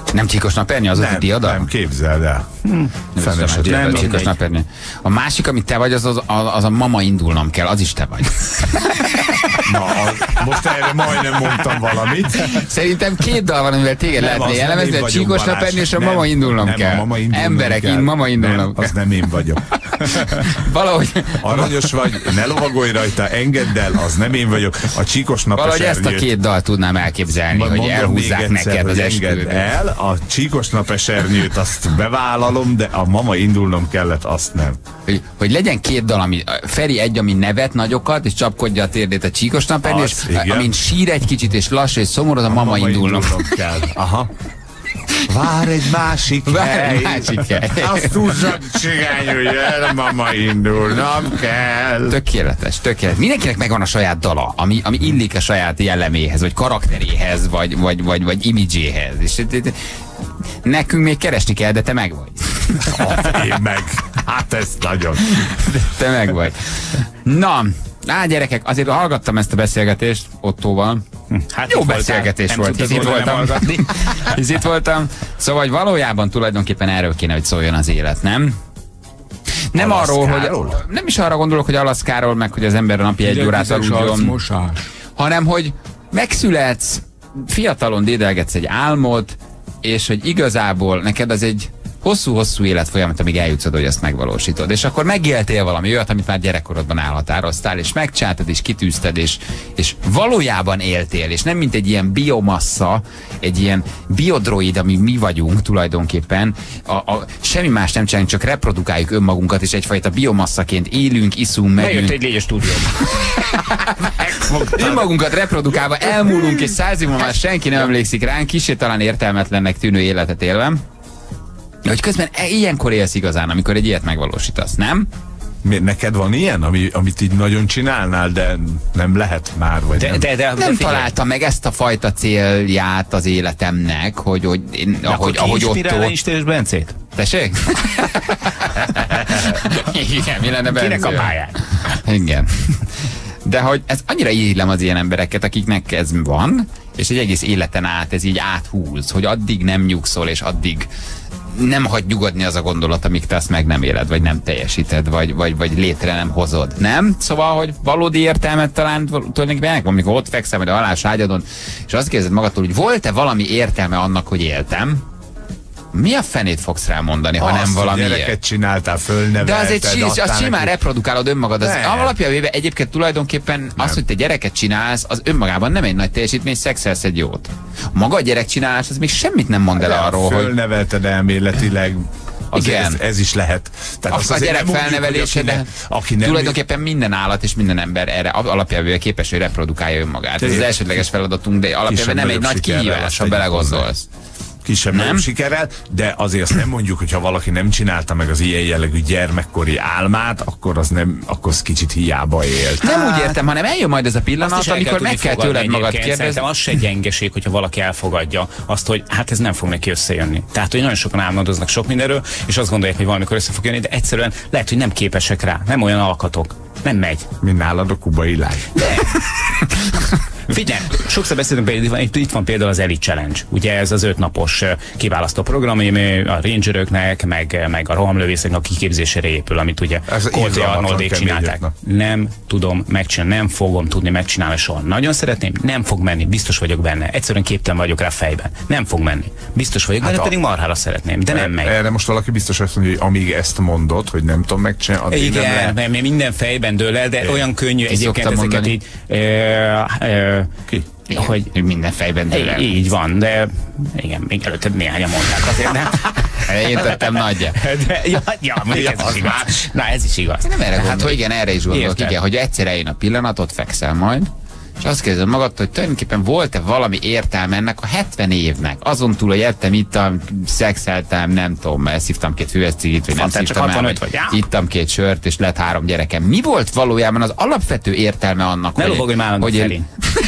Nem Csíkos napernyő, az nem, a diada? Nem, képzeld el. Hm. Fenes, nem, Csíkos napernyő. A másik, amit te vagy, az, az, az a Mama indulnom kell, az is te vagy. Na, az, most erre majdnem mondtam valamit. Szerintem két dal van, amivel téged lehetne jellemezni, a Csíkos napernyő és a nem, Mama indulnom nem, kell. Mama indulnom Emberek, kell. Én Mama indulnom nem, kell. Az nem én vagyok. Valahogy... Aranyos vagy, ne lovagolj rajta, engedd el, az nem én vagyok. A Csíkos napesernyőt. Valahogy ezt a két dalt tudnám elképzelni, Mondom hogy elhúzzák egyszer, neked az engedd el, a Csíkos napesernyőt azt bevállalom, de a Mama indulnom kellett, azt nem. Hogy, hogy legyen két dal, ami Feri egy, ami nevet nagyokat, és csapkodja a térdét a Csíkos napernyő, és amint sír egy kicsit, és lassú, és szomorú, a, a Mama, mama indulnom. indulnom kell. Aha. Vár egy másik Vár hely. egy másik hely. Azt tudod, csigányulj el, Mama indulnom kell. Tökéletes, tökéletes. Mindenkinek megvan a saját dala, ami, ami illik a saját jelleméhez, vagy karakteréhez, vagy, vagy, vagy, vagy imidzséhez. És nekünk még keresni kell, de te meg vagy. Hát én meg. Hát ez nagyon. Te meg vagy. Na, á, gyerekek, azért hallgattam ezt a beszélgetést Ottóval. Hát jó beszélgetés volt, hisz itt voltam. Hisz itt voltam. Szóval hogy valójában tulajdonképpen erről kéne, hogy szóljon az élet, nem? Nem arról, hogy nem is arra gondolok, hogy Alaszkáról, meg hogy az ember a napi egy órát aludjon, hanem hogy megszületsz, fiatalon dédelgetsz egy álmot, és hogy igazából neked az egy hosszú-hosszú életfolyamat, amíg eljutsz oda, hogy azt megvalósítod. És akkor megéltél valami olyat, amit már gyerekkorodban elhatároztál, és megcsináltad, és kitűzted, és, és valójában éltél, és nem mint egy ilyen biomassa, egy ilyen biodroid, ami mi vagyunk tulajdonképpen, a, a, semmi más nem csinálunk, csak reprodukáljuk önmagunkat, és egyfajta biomasszaként élünk, iszunk, megyünk. Bejött egy légy a stúdióba. Önmagunkat reprodukálva elmúlunk, és száz év már senki nem emlékszik ránk, kicsit talán értelmetlennek tűnő életet élve. Hogy közben ilyenkor élsz igazán, amikor egy ilyet megvalósítasz, nem? Neked van ilyen, ami, amit így nagyon csinálnál, de nem lehet már, vagy de, nem? De, de, nem találtam meg ezt a fajta célját az életemnek, hogy, hogy én, de ahogy, ahogy Otto... is és Bencét? Tessék? Igen, mi lenne Bencé? Kinek a pályán? Igen. De hogy ez annyira illem az ilyen embereket, akiknek ez van, és egy egész életen át ez így áthúz, hogy addig nem nyugszol, és addig nem hagy nyugodni az a gondolat, amíg te azt meg nem éled, vagy nem teljesíted, vagy, vagy, vagy létre nem hozod. Nem? Szóval, hogy valódi értelmet talán tulajdonképpen, amikor ott fekszel, vagy a halás ágyadon, és azt kérdezed magadtól, hogy volt-e valami értelme annak, hogy éltem? Mi a fenét fogsz rá mondani, ha azt, nem valami gyereket ilyet? csináltál, fölnevelted. De az egy sí, az simán neki... reprodukálod önmagad. Az alapján véve egyébként tulajdonképpen nem. Az, hogy te gyereket csinálsz, az önmagában nem egy nagy teljesítmény, szexelsz egy jót. Maga a gyerekcsinálás, az még semmit nem mond el arról, hogy... Fölnevelted elméletileg. Igen. Ez, ez is lehet. Tehát a, a gyerek felnevelése, de aki nem tulajdonképpen minden állat és minden ember erre alapjában képes, hogy reprodukálja önmagát. Ez az elsődleges feladatunk, de alapjában nem egy nagy kihívás, ha belegondolsz. Kisebb nem sikerrel, de azért azt nem mondjuk, hogy ha valaki nem csinálta meg az ilyen jellegű gyermekkori álmát, akkor az nem, akkor az kicsit hiába élt. Nem hát, úgy értem, hanem eljön majd ez a pillanat, amikor meg kell tőled magad kérdezni. Szerintem az se gyengeség, hogyha valaki elfogadja azt, hogy hát ez nem fog neki összejönni. Tehát, hogy nagyon sokan álmodoznak sok mindenről, és azt gondolják, hogy valamikor össze fog jönni, de egyszerűen lehet, hogy nem képesek rá, nem olyan alkatok. Nem megy. Mint nálad a kubai lány. Figyelj, sokszor beszélünk például, itt van például az Elite Challenge. Ugye ez az ötnapos kiválasztó program, ami a rangeröknek, meg, meg a rohamlövészeknek a kiképzésére épül, amit ugye Colty Arnoldék csinálták. Nem tudom megcsinálni, nem fogom tudni megcsinálni soha. Nagyon szeretném, nem fog menni, biztos vagyok benne. Egyszerűen képtelen vagyok rá fejben. Nem fog menni. Biztos vagyok hát benne, a... pedig marhára szeretném, de nem megy. Erre most valaki biztos azt mondja, hogy amíg ezt mondod, hogy nem tudom megcsinálni, addig igen, nem mert le... minden fejben dől el, de é. olyan könnyű Ki egyébként ezeket így... E, e, Ki? Igen, hogy minden fejben dől el. Így van, de igen, még előtte néhányan mondták azért, de... Én tettem nagyja. Ja, ja, mondjuk ez is igaz. Na, ez is igaz. Nem erre hát, hogy igen, erre is gondolok, igen, hogy egyszer eljön a pillanat, ott fekszel majd, és azt kérdezed magadtól, hogy tulajdonképpen volt-e valami értelme ennek a hetven évnek? Azon túl, hogy ettem, ittam, szexeltem, nem tudom, szívtam két füveszcigit, vagy nem szívtam el, ittam két sört, és lett három gyerekem. Mi volt valójában az alapvető értelme annak, ne hogy... Ne lobogj már hogy én...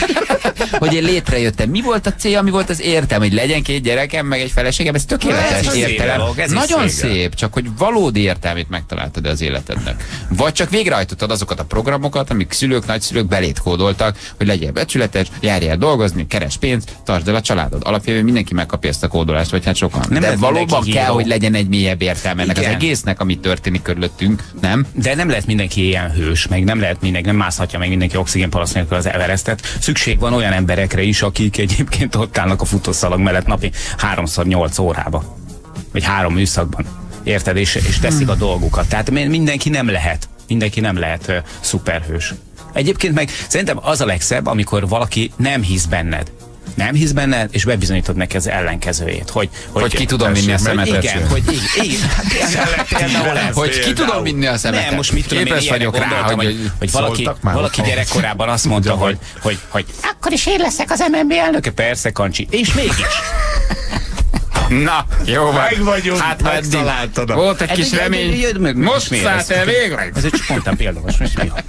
hogy én létrejöttem. Mi volt a célja, mi volt az értelme, hogy legyen két gyerekem, meg egy feleségem, ez tökéletes ez értelem. Dolog, ez nagyon szép, csak hogy valódi értelmét megtaláltad az életednek. Vagy csak végrehajtottad azokat a programokat, amik szülők, nagyszülők belét kódoltak, hogy legyél becsületes, járj el dolgozni, keres pénzt, tartsd el a családod. Alapjában mindenki megkapja ezt a kódolást, vagy hát sokan. Nem de valóban kell, híró. Hogy legyen egy mélyebb értelme ennek az egésznek, ami történik körülöttünk, nem? De nem lehet mindenki ilyen hős, meg nem lehet mindenki, nem mászhatja meg mindenki oxigénpalasz nélkül az Everestet. Szükség van olyan emberekre is, akik egyébként ott állnak a futószalag mellett napi háromszor nyolc órába. Vagy három műszakban. Érted? És, és teszik a dolgukat. Tehát mindenki nem lehet. Mindenki nem lehet uh, szuperhős. Egyébként meg szerintem az a legszebb, amikor valaki nem hisz benned. Nem hisz benned, és bebizonyítod neki az ellenkezőjét. Hogy, hogy, hogy ki tudom vinni a szemetet. Igen, hogy igen, hát, hogy ki tudom vinni a szemetet. Nem, most mit tudom, én vagyok rá, hogy, hogy, hogy valaki, valaki gyerekkorában azt mondta, hogy, hogy, hogy akkor is én leszek az em en bé elnöke. Persze, Kancsi. És mégis. Na, jó van. Meg vagyunk, hát megtaláltad. Volt egy kis remény. Most szállt el végre. Ez egy spontán példa, most most mi van?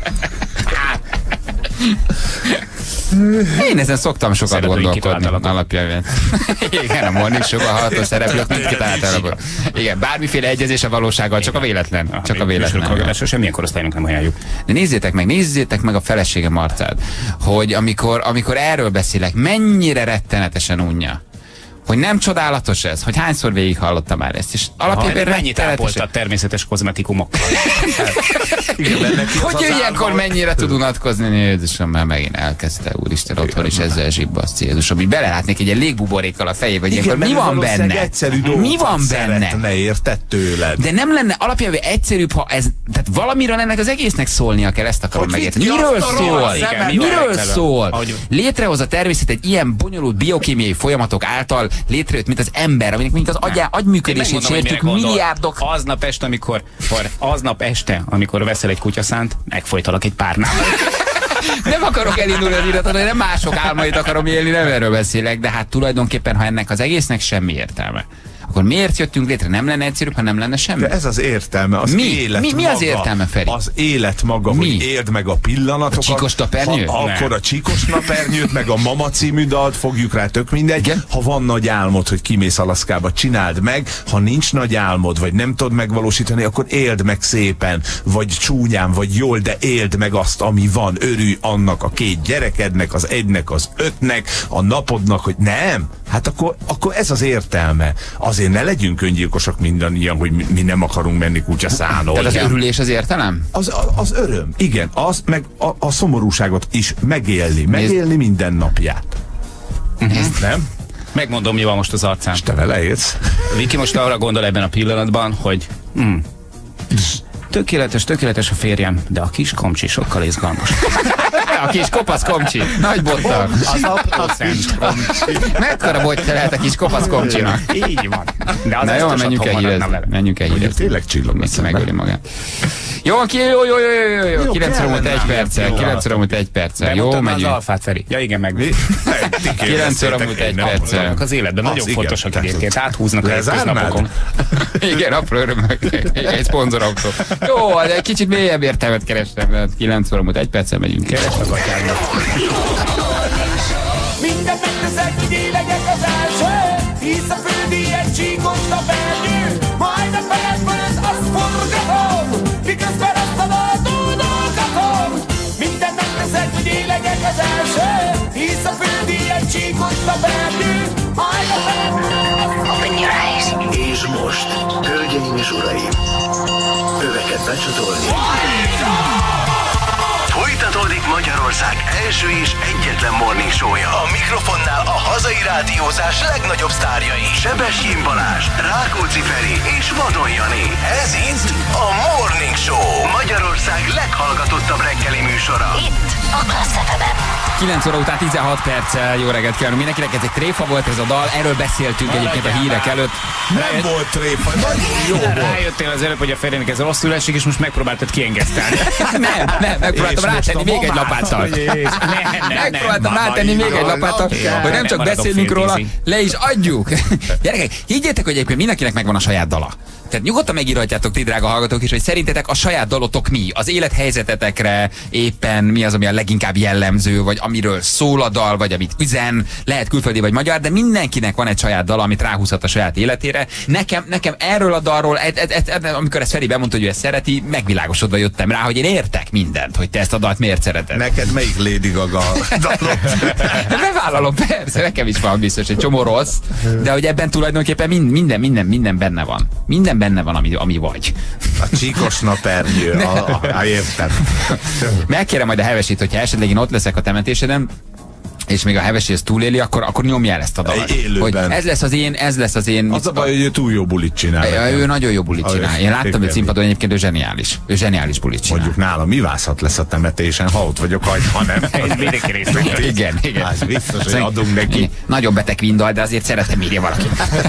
Én ezen szoktam sokat Szerető, gondolkodni alapján. Igen, a Morning Show-ban hallható szereplők mindkét általában. Igen, bármiféle egyezés a valósággal, csak a véletlen. Ah, csak a véletlen. Semmilyen korosztálynak nem ajánljuk. De nézzétek meg, nézzétek meg a feleségem arcát, hogy amikor, amikor erről beszélek, mennyire rettenetesen unja. Hogy nem csodálatos ez? Hogy hányszor végig hallottam már ezt? És alapjában mennyit ápoltad természetes kozmetikumokkal? Hogy ő ilyenkor mennyire tud unatkozni? Jézusom, már megint elkezdte, úristen, otthon is ezzel zsibbaszt, Jézusom, hogy belelátnék egy ilyen légbuborékkal a fejébe, hogy ilyenkor mi van benne? Mi van benne? Érted tőled. De nem lenne alapjában egyszerűbb, ha ez, tehát valamiről ennek az egésznek szólnia kell, ezt akarom megérteni. Miről szól? Miről szól? Létrehoz a természet egy ilyen bonyolult biokémiai folyamatok által létrejött, mint az ember, aminek mint az agyá, agyműködését sértük milliárdok. Aznap este, amikor, aznap este, amikor veszel egy kutyaszánt, megfojtalak egy párnál. Nem akarok elindulni az iraton, nem mások álmait akarom élni, nem erről beszélek, de hát tulajdonképpen, ha ennek az egésznek semmi értelme, akkor miért jöttünk létre? Nem lenne egyszerűbb, ha nem lenne semmi? De ez az értelme, az mi? élet mi? Mi az maga, értelme, Feri? Az élet maga, mi? hogy éld meg a pillanatokat. A Csíkos napernyőt? Ha, akkor a Csíkos napernyőt, meg a Mama című dalt fogjuk rá, tök mindegy. Igen? Ha van nagy álmod, hogy kimész Alaszkába, csináld meg. Ha nincs nagy álmod, vagy nem tudod megvalósítani, akkor éld meg szépen, vagy csúnyán, vagy jól, de éld meg azt, ami van. Örülj annak a két gyerekednek, az egynek, az ötnek, a napodnak, hogy nem. Hát akkor, akkor ez az értelme. Azért ne legyünk öngyilkosak mindannyian, hogy mi, mi nem akarunk menni kutyaszánol. Tehát az örülés az értelem? Az, az öröm, igen. Az, meg a, a szomorúságot is megélni. Megélni minden napját. Uh-huh. Nem? Megmondom, mi van most az arcán. És te vele élsz? Viki most arra gondol ebben a pillanatban, hogy mm, tökéletes, tökéletes a férjem, de a kis komcsi sokkal izgalmas. A kis kopasz komcsi, nagy bottal. Az apró szent komcsi. Mekkora botja lehet a kis kopasz komcsinak? Így van. De az na jó, menjünk el hírezni. Menjünk el hírezni. Tényleg csillog lesz. Megöli magát. Jó, jó, jó, jó, jó, jó. kilenc óra egy perccel, kilenc óra egy perccel. Jó, megyünk. Az alfát, Feri. Ja, igen, meg. kilenc óra egy perccel. Az életben nagyon fontosak egyébként. Áthúznak a hétköznapokon. Igen, apró örömök. Egy szponzoroktól. Jó, de egy kicsit mélyebb értelmet kerestem. kilenc óra egy perccel megyünk. Keresnek atyának. Mindent megteszek, hogy én legyek az első, hisz a földi egy csíkos napernyő, majd a fejedből azt forgatom, miközben azt a dolgozgatom. Mindent megteszek, hogy én legyek az első, hisz a földi egy csíkos napernyő, majd a fejedből azt forgatom. És most, hölgyeim és uraim, öveket becsatolni. Folytatódik Magyarország első és egyetlen morning show-ja. A mikrofonnál a hazai rádiózás legnagyobb sztárjai. Sebestyén Balázs, Rákóczi Feri és Vadon Jani. Ez itt a Morning Show. Magyarország leghallgatottabb reggeli műsora. Itt a Klassz ef em-en. kilenc óra után tizenhat perccel, jó reggelt kívánunk mindenkinek, ez egy tréfa volt ez a dal, erről beszéltünk Na, egyébként a hírek előtt. Nem volt tréfa, nagyon jó volt. Rájöttél az előbb, hogy a Ferinek ez rosszul esik, és most megpróbáltad kiengesztelni. nem, nem, megpróbáltam rátenni még egy lapáttal. Megpróbáltam rátenni még egy lapáttal, hogy nem csak beszélünk róla, le is adjuk. Gyerekek, higgyétek, hogy egyébként mindenkinek megvan a saját dala. Tehát nyugodtan megírhatjátok ti, drága hallgatók is, hogy szerintetek a saját dalotok mi? Az élethelyzetetekre éppen mi az, ami a leginkább jellemző, vagy amiről szól a dal, vagy amit üzen, lehet külföldi vagy magyar, de mindenkinek van egy saját dal, amit ráhúzhat a saját életére. Nekem, nekem erről a dalról, ed, ed, ed, ed, amikor ezt Feri bemondta, hogy ő ezt szereti, megvilágosodva jöttem rá, hogy én értek mindent, hogy te ezt a dalt miért szereted. Neked melyik Lady Gaga dalot? Bevállalom, persze, nekem is van biztos egy csomó rossz, de hogy ebben tulajdonképpen minden, minden, minden, minden benne van. Minden benne van, ami, ami vagy. A csíkos napernyő, a, a, a, értem. Megkérem majd a Hevesit, hogyha esetleg én ott leszek a temetéseden, és még a Hevesi ezt túléli, akkor, akkor nyomja el ezt a dalt. Hogy ez lesz az én, ez lesz az én... Az a baj, hogy ő túl jó bulit csinál. Ja, ő nagyon jó bulit csinál. Én láttam egy színpadon, egyébként ő zseniális. Ő zseniális bulit csinál. Mondjuk nálam mi vászhat lesz a temetésen, ha ott vagyok, hagy, ha nem. Mindenki részt. Igen, igen. Az biztos, hogy adunk neki. Nagyon beteg vindal, de azért szeretem írja valaki.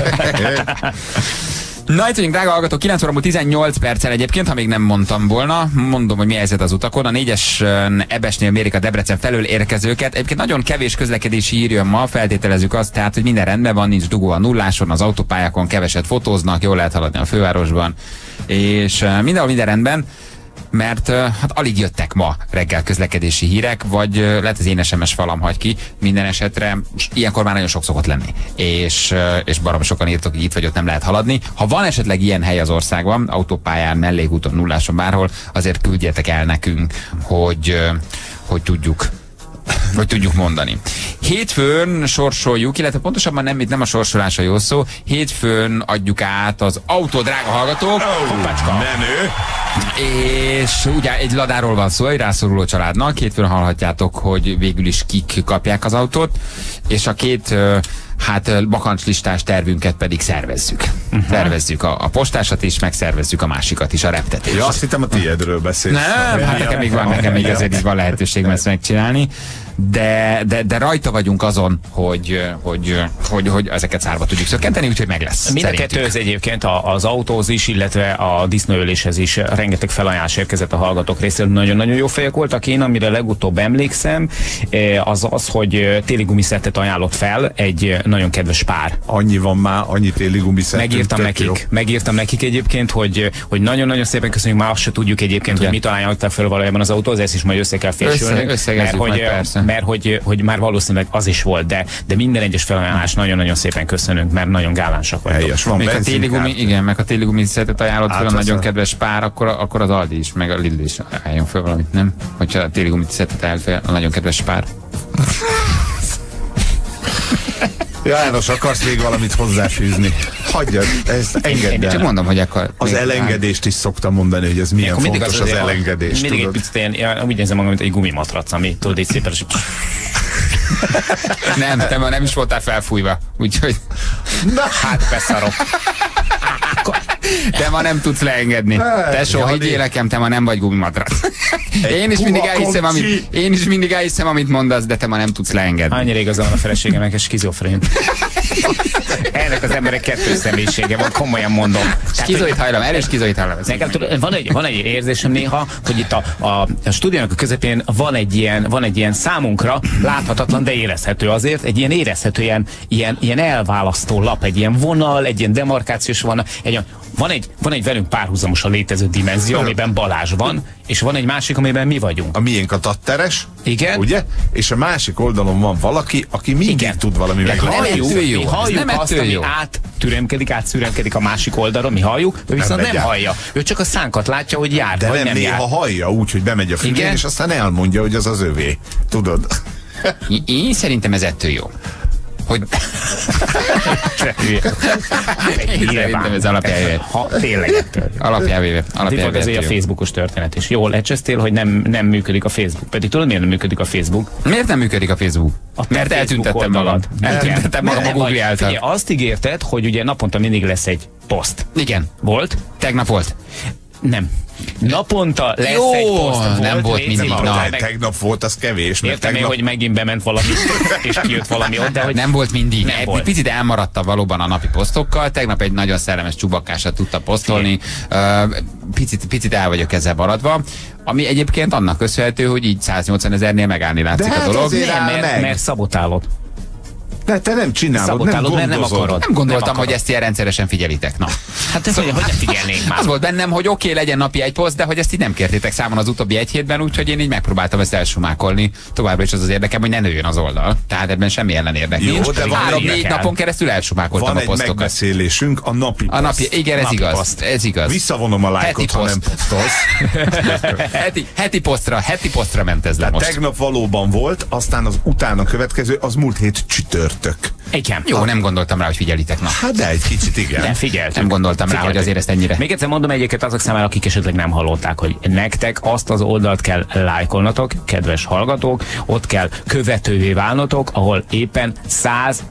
Na, itt vagyunk, drága hallgató, kilenc óra tizennyolc perccel egyébként, ha még nem mondtam volna, mondom, hogy mi helyzet az utakon. A négyes Ebesnél mérik a Debrecen felől érkezőket. Egyébként nagyon kevés közlekedési hír jön ma, feltételezzük azt, tehát, hogy minden rendben van, nincs dugó a nulláson, az autópályákon keveset fotóznak, jól lehet haladni a fővárosban, és mindenhol minden rendben. Mert uh, hát alig jöttek ma reggel közlekedési hírek, vagy uh, lehet az én es em es falam hagy ki, minden esetre ilyenkor már nagyon sok szokott lenni. És, uh, és barom sokan írtok, hogy itt vagy ott nem lehet haladni. Ha van esetleg ilyen hely az országban, autópályán, mellékúton, nulláson, bárhol, azért küldjetek el nekünk, hogy, uh, hogy tudjuk hogy tudjuk mondani. Hétfőn sorsoljuk, illetve pontosabban nem, itt nem a sorsolás a jó szó, hétfőn adjuk át az autó, drága hallgatók. Hoppácska. Menő. És ugye egy ladáról van szó, egy rászoruló családnak. Hétfőn hallhatjátok, hogy végül is kik kapják az autót, és a két hát bakancslistás tervünket pedig szervezzük. Uh-huh. Szervezzük a, a postásat is, meg szervezzük a másikat is, a reptetést. Ja, azt hittem a tiédről beszélsz. Nem, hát nekem még van, nekem még ezért is van lehetőség ezt megcsinálni. De, de, de rajta vagyunk azon, hogy, hogy, hogy, hogy ezeket szárba tudjuk szökkenteni, úgyhogy meg lesz. Mind a kettőhöz egyébként az autóz is, illetve a disznóöléshez is rengeteg felajánlás érkezett a hallgatók részéről. Nagyon-nagyon jó fejek voltak. Én, amire legutóbb emlékszem, az az, hogy téli gumiszettet ajánlott fel egy nagyon kedves pár. Annyi van már, annyi téli gumiszett. Megírtam nekik, jó. megírtam nekik egyébként, hogy, hogy nagyon-nagyon szépen köszönjük, már azt se tudjuk egyébként, ugye, hogy mit ajánlottak fel valójában az autóz, ezt is majd össze kell fésülni. Össze, mert hogy, mert hogy, hogy már valószínűleg az is volt, de, de minden egyes felajánlás nagyon-nagyon szépen köszönünk, mert nagyon gálánsak vagytok. Van még a téligumi, igen, meg a téligumi szettet ajánlott fel a nagyon kedves pár, akkor, akkor az Aldi is, meg a Lidl is álljon fel valamit, nem? Hogyha a téligumi szettet ajánlott fel a nagyon kedves pár. János, akarsz még valamit hozzáfűzni? Hagyjad, ezt engedd el. Csak mondom, hogy akkor... Az elengedést is szoktam mondani, hogy ez milyen fontos az, az elengedés. Mindig tudod? egy picit én, én úgy érzem magam, mint egy gumimatrac, ami tudod, így szépen, és... Nem, te ma nem is voltál felfújva, úgyhogy... Na, hát beszarok. Te ma nem tudsz leengedni. Tesó, higgyél nekem, te ma nem vagy gumimatrac. Én is mindig elhiszem, amit, én is mindig elhiszem, amit mondasz, de te ma nem tudsz leengedni. Annyira igaza van a feleségemnek, és skizofrén. Ennek az emberek kettős személyisége van, komolyan mondom. Skizoid hajlam, erős skizoid hajlam. Nekem van egy, van egy érzésem néha, hogy itt a, a, a stúdiónak a közepén van egy, ilyen, van egy ilyen számunkra láthatatlan, de érezhető azért, egy ilyen érezhető, ilyen, ilyen, ilyen elválasztó lap, egy ilyen vonal, egy ilyen demarkációs vonal, egy, van, egy, van egy velünk párhuzamosan létező dimenzió, amiben Balázs van, és van egy másik, amiben mi vagyunk. A miénk a tatteres, igen, ugye? És a másik oldalon van valaki, aki mindig igen. tud valami meglepni. Mi halljuk azt, ami áttüremkedik, átszüremkedik a másik oldalon, mi halljuk, ő viszont nem, nem hallja. Ő csak a szánkat látja, hogy jár, de vagy nem, nem néha jár. hallja úgy, hogy bemegy a fülén, és aztán elmondja, hogy az az övé. Tudod? Én szerintem ez ettől jó. Hogy... Szerintem ez alapjávéve. Ha tényleg ettől. Alapjávéve. Alapjávéve. Ez a Facebookos történet is. Jól lecsesztél, hogy nem, nem működik a Facebook. Pedig tudod, miért nem működik a Facebook? Miért nem működik a Facebook? A Mert eltüntettem magad. Eltüntettem magam a Google által. Azt ígérted, hogy ugye naponta mindig lesz egy poszt. Igen. Volt? Tegnap volt. Nem. Naponta lesz Jó, egy poszt. nem volt mindig. Nem, Na, meg... Tegnap volt, az kevés. Értem tegnap... én, hogy megint bement valami, és kijött valami ott, de hogy... Nem volt mindig. Nem egy volt. Picit elmaradta valóban a napi posztokkal. Tegnap egy nagyon szellemes csubakásat tudta posztolni. Uh, picit, picit el vagyok ezzel maradva. Ami egyébként annak köszönhető, hogy így száznyolcvan ezernél megállni látszik de a dolog. Nem, mert, mert szabotálod. De te nem csinálod, Szabotálod, nem mert nem akarod. Nem gondoltam, nem hogy ezt ilyen rendszeresen figyelitek. Na. Hát ez, szóval, hogy, hogy ne figyelnénk már. Az volt bennem, hogy oké, okay, legyen napi egy poszt, de hogy ezt így nem kértétek számon az utóbbi egy hétben, úgyhogy én így megpróbáltam ezt elsumákolni. Továbbra is az az érdekem, hogy ne nőjön az oldal. Tehát ebben semmi ellenérdek nincs. Három-négy napon keresztül elsumákoltam van a posztokat. Van egy megbeszélésünk, a napi poszt. A napi, igen, ez napi igaz. Poszt. Ez igaz. Visszavonom a lájkot, ha nem posztolsz. heti, heti posztra, heti posztra ment ez le most. Tegnap valóban volt, aztán az utána következő, az múlt hét csütörtök. Igen. Jó, nem gondoltam rá, hogy figyelitek. Na. Hát de egy kicsit igen. Nem figyeltük. Nem gondoltam rá, hogy azért ezt ennyire. Még egyszer mondom egyébként azok számára, akik esetleg nem hallották, hogy nektek azt az oldalt kell lájkolnatok, kedves hallgatók, ott kell követővé válnotok, ahol éppen száz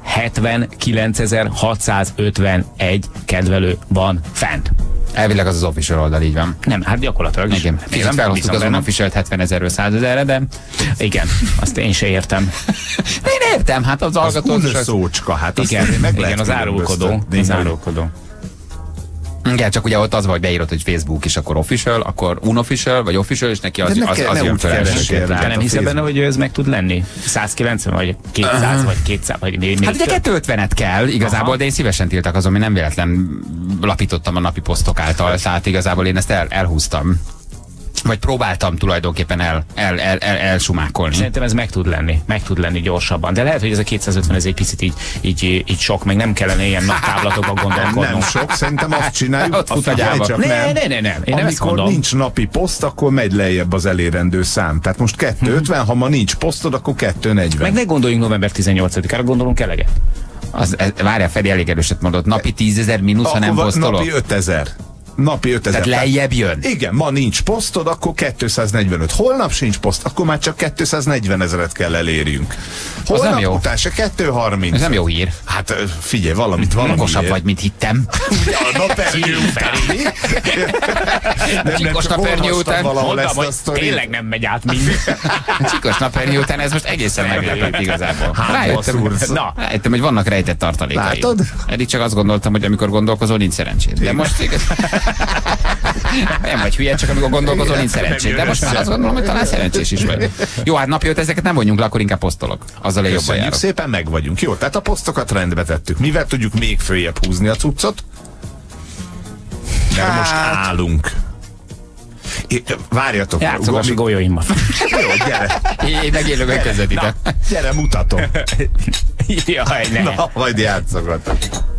hetvenkilencezer-hatszázötvenegy kedvelő van fent. Elvileg az az official oldal, így van. Nem, hát gyakorlatilag igen. Kicsit felhoztuk az unofficialt hetvenezerről százezerre, de... Igen, azt én se értem. Én értem, hát az hallgató... Az szócska, hát igen, meg igen, az árulkodó. Az árulkodó. Igen, csak ugye ott az van, hogy beírod, hogy Facebook is, akkor official, akkor unofficial, vagy official, és neki az, az, az, az jön fel. De nem hiszem benne, hogy ez meg tud lenni? százkilencven, vagy kétszáz, uh-huh. vagy kétszáz, vagy még hát ugye kettőszázötvenet kell igazából, aha. De én szívesen tiltakozom, én nem véletlen lapítottam a napi posztok által, tehát igazából én ezt el, elhúztam. Vagy próbáltam tulajdonképpen el, el, el, el, elsumákolni. Szerintem ez meg tud lenni, meg tud lenni gyorsabban. De lehet, hogy ez a kétszázötven ez egy picit így, így, így sok, meg nem kellene ilyen naptáblatokban gondolkodnunk. Nem sok, szerintem azt csináljuk. Ott fut a gyába. Ne, ne, ne, ne, ne. Én amikor nincs napi poszt, akkor megy lejjebb az elérendő szám. Tehát most kettő ötven, hmm. ha ma nincs posztod, akkor kettő negyven. Meg ne gondoljunk november tizennyolcadikára, gondolunk eleget. Az, ez, várjál, Feri elég erőset mondott. Napi tízezer mínusz, ha nem posztolok. Napi ötezer. Napi ötezer. Tehát lejjebb jön? Igen, ma nincs posztod, akkor kétszáznegyvenöt. Holnap sincs poszt, akkor már csak kétszáznegyven ezeret kell elérjünk. Holnap az nem jó. Után se kettőszázharminc. Ez nem jó hír. Hát figyelj, valamit valami. Okosabb vagy, mint hittem. A napernyő utáni. Csikos napernyő után. Mondom, hogy tényleg nem megy át minden. Csikos napernyő után ez most egészen meglepett igazából. Rájöttem, Na. rájöttem, hogy vannak rejtett tartalékai. Látod? Eddig csak azt gondoltam, hogy amikor gondolkozol, nincs szerencséd. De most igaz... Nem vagy hülye, csak amikor gondolkozol, nincs szerencsét. De most már azt gondolom, hogy talán szerencsés is vagy. Jó, hát napi öt ezeket nem vonjunk le, akkor inkább posztolok. Azzal én jobban járok. Szépen meg vagyunk. Jó, tehát a posztokat rendbe tettük. Mivel tudjuk még följebb húzni a cuccot? Mert hát... most állunk. É, várjatok. Játszogass a golyóimmal. Jó, gyere. Én megélők megkezdetitek. Gyere, mutatom. Jaj, ne. Na, majd játszogatok.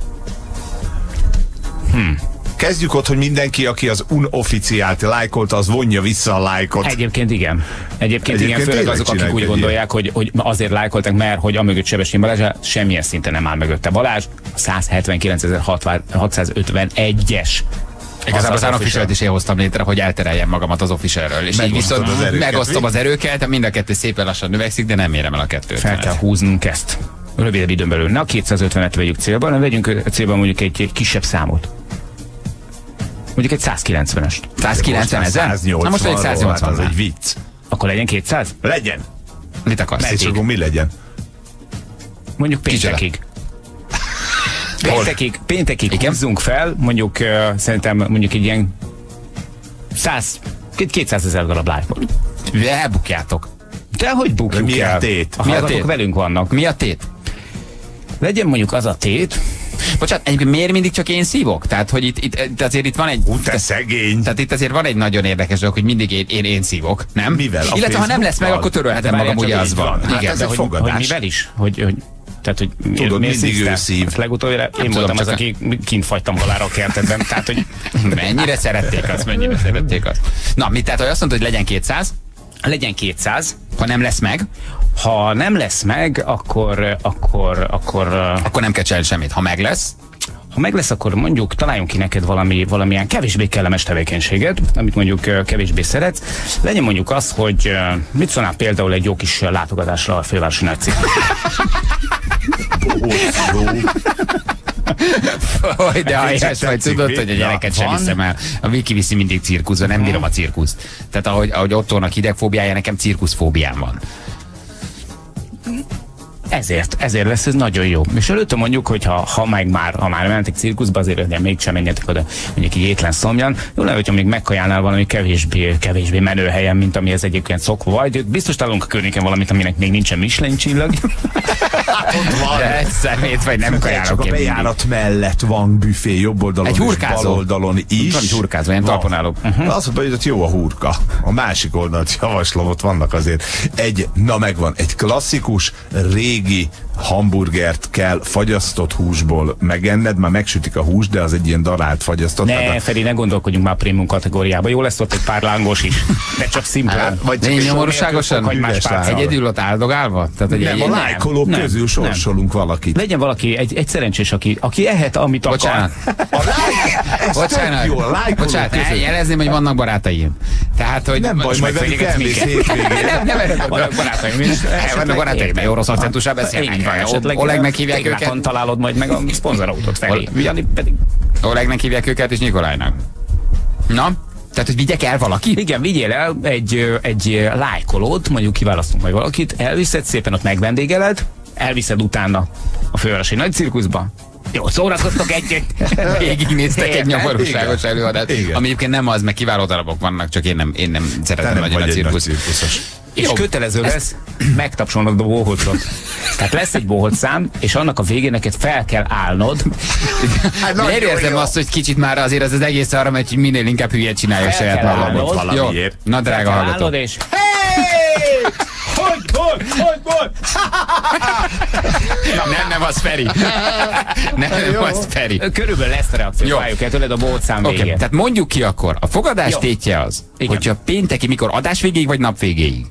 Hm. Kezdjük ott, hogy mindenki, aki az unofficiált lájkolta, az vonja vissza a lájkot. Egyébként igen. Egyébként, Egyébként igen, főleg azok, akik úgy gondolják, hogy, hogy azért lájkoltak, mert hogy amögött Sebestyén Balázs, semmilyen szinten nem áll mögötte Balázs. száz hetvenkilencezer-hatszázötvenegyes. Igazából az, az unofficialt is én hoztam létre, hogy eltereljem magamat az officialről. És így viszont az erőket, megosztom mi? Az erőket, mind a kettő szépen lassan növekszik, de nem érem el a kettőt. Fel kell húznunk ezt. Rövidebb időn belül. Ne a kétszázötvenet vegyük célba, hanem vegyünk célba mondjuk egy, egy kisebb számot. Mondjuk egy százkilencvenest. százkilencven ezer? Na most egy száznyolcvan. Az egy vicc. Akkor legyen kétszáz? Legyen. Mit akarsz? És akkor mi legyen? Mondjuk péntekig. Péntekig, péntekig húzzunk fel, mondjuk uh, szerintem mondjuk egy ilyen száz, kétszázezer darab lájkot. Elbukjátok. De hogy bukjuk mi el? A tét? A hallgatók velünk vannak. Mi a tét? Legyen mondjuk az a tét. Bocsánat, egyébként miért mindig csak én szívok? Tehát, hogy itt, itt azért itt van egy... Ú, te szegény! Tehát itt azért van egy nagyon érdekes dolog, hogy mindig én, én, én szívok, nem? Mivel? A illetve ha nem lesz meg, akkor törölhetem magam, ugye az van. van. Hát igen, ez de egy hogy, fogadás. Hogy mivel is? Hogy, hogy Tehát, hogy tudod, mindig ő szív. Legutóbb én voltam az, aki kint fagytam halára a kertedben. Tehát, hogy mennyire szerették azt, mennyire szerették azt. Na, mit tehát, hogy azt mondta, hogy legyen kétszáz? Legyen kétszáz. Ha nem lesz meg? Ha nem lesz meg, akkor... Akkor, akkor, akkor nem kell csinálni semmit. Ha meg lesz? Ha meg lesz, akkor mondjuk találjunk ki neked valami, valamilyen kevésbé kellemes tevékenységet, amit mondjuk kevésbé szeretsz. Legyen mondjuk az, hogy mit szólnál például egy jó kis látogatásra a fővárosi nagycikk. Hogy de helyes vagy, tudod, hogy a gyereket sem hiszem el. A Viki viszi mindig cirkuszba, nem bírom a cirkuszt. Tehát ahogy, ahogy Ottónak hidegfóbiája, nekem cirkuszfóbiám van. Ezért, ezért lesz ez nagyon jó. És előtte mondjuk, hogy ha, ha meg már, ha már mentek cirkuszba, azért de mégsem menjetek oda, mondjuk így étlen szomjan. Jó lenne, hogyha még megkajálnál valami kevésbé, kevésbé menő helyen, mint ami ez egyébként szokva vagy. Biztos találunk a környéken valamit, aminek még nincsen Michelin csillag. De egy szemét, vagy nem kajálok. A bejárat mellett van büfé, jobb oldalon egy és bal oldalon is. Van egy hurkázó, ilyen talpon állok. Uh-huh. Az, hogy ott jó a hurka. A másik oldalt javaslom, ott vannak azért egy, na megvan, egy klasszikus, régi hamburgert kell fagyasztott húsból megenned, már megsütik a hús, de az egy ilyen darált fagyasztott. Ne, a... Feri, ne gondolkodjunk már prémium kategóriába. Jó lesz ott egy pár lángos is, de csak szimplán. Vagy csak nyomorúságosan, egyedül ott áldogálva? Tehát, hogy nem, egy, a lájkolók nem, közül sorsolunk nem. valakit. Legyen valaki, egy, egy szerencsés, aki, aki ehet, amit Bocsánat. akar. Bocsánat. Jó, Bocsánat, jelezném, hogy vannak barátaim. Tehát, hogy nem baj, majd velük elmész hétvégén. Nem, nem, vannak barátaim is. Vannak barátaim, mert jó rossz akcentussal beszélnek. Olegnek hívják őket. Találod majd meg a szponzorautót felé. Pedig... Olegnek hívják őket, és Nikolájnak. Na? Tehát, hogy vigyek el valaki? Igen, vigyél el egy, egy lájkolót, mondjuk kiválasztunk majd valakit, elviszed, szépen ott megvendégeled, elviszed utána a fővárosi nagy cirkuszba. Jó, szórakoztok egyet. Végignéztek egy nyomorúságos előadást, ami egyébként nem az, meg kiváló darabok vannak, csak én nem, én nem szeretem nagyon a cirkusz. És jó, kötelező lesz, megtapsolnak a bohócot. Tehát lesz egy bohóc szám, és annak a végén neked fel kell állnod. Hát nem érzem azt, hogy kicsit már azért az, az egész arra megy, hogy minél inkább hülyet csinálja saját magamot valamiért. Na drága hallgató. És hey! Hogy volt? Hogy volt? Nem, nem, az Feri. Nem, nem, az Feri. Körülbelül lesz a reakció, várjuk el tőled a bohóc szám okay, végén. Tehát mondjuk ki akkor, a fogadás jó. tétje az, igen. hogyha pénteki, mikor adás végéig, vagy nap végéig?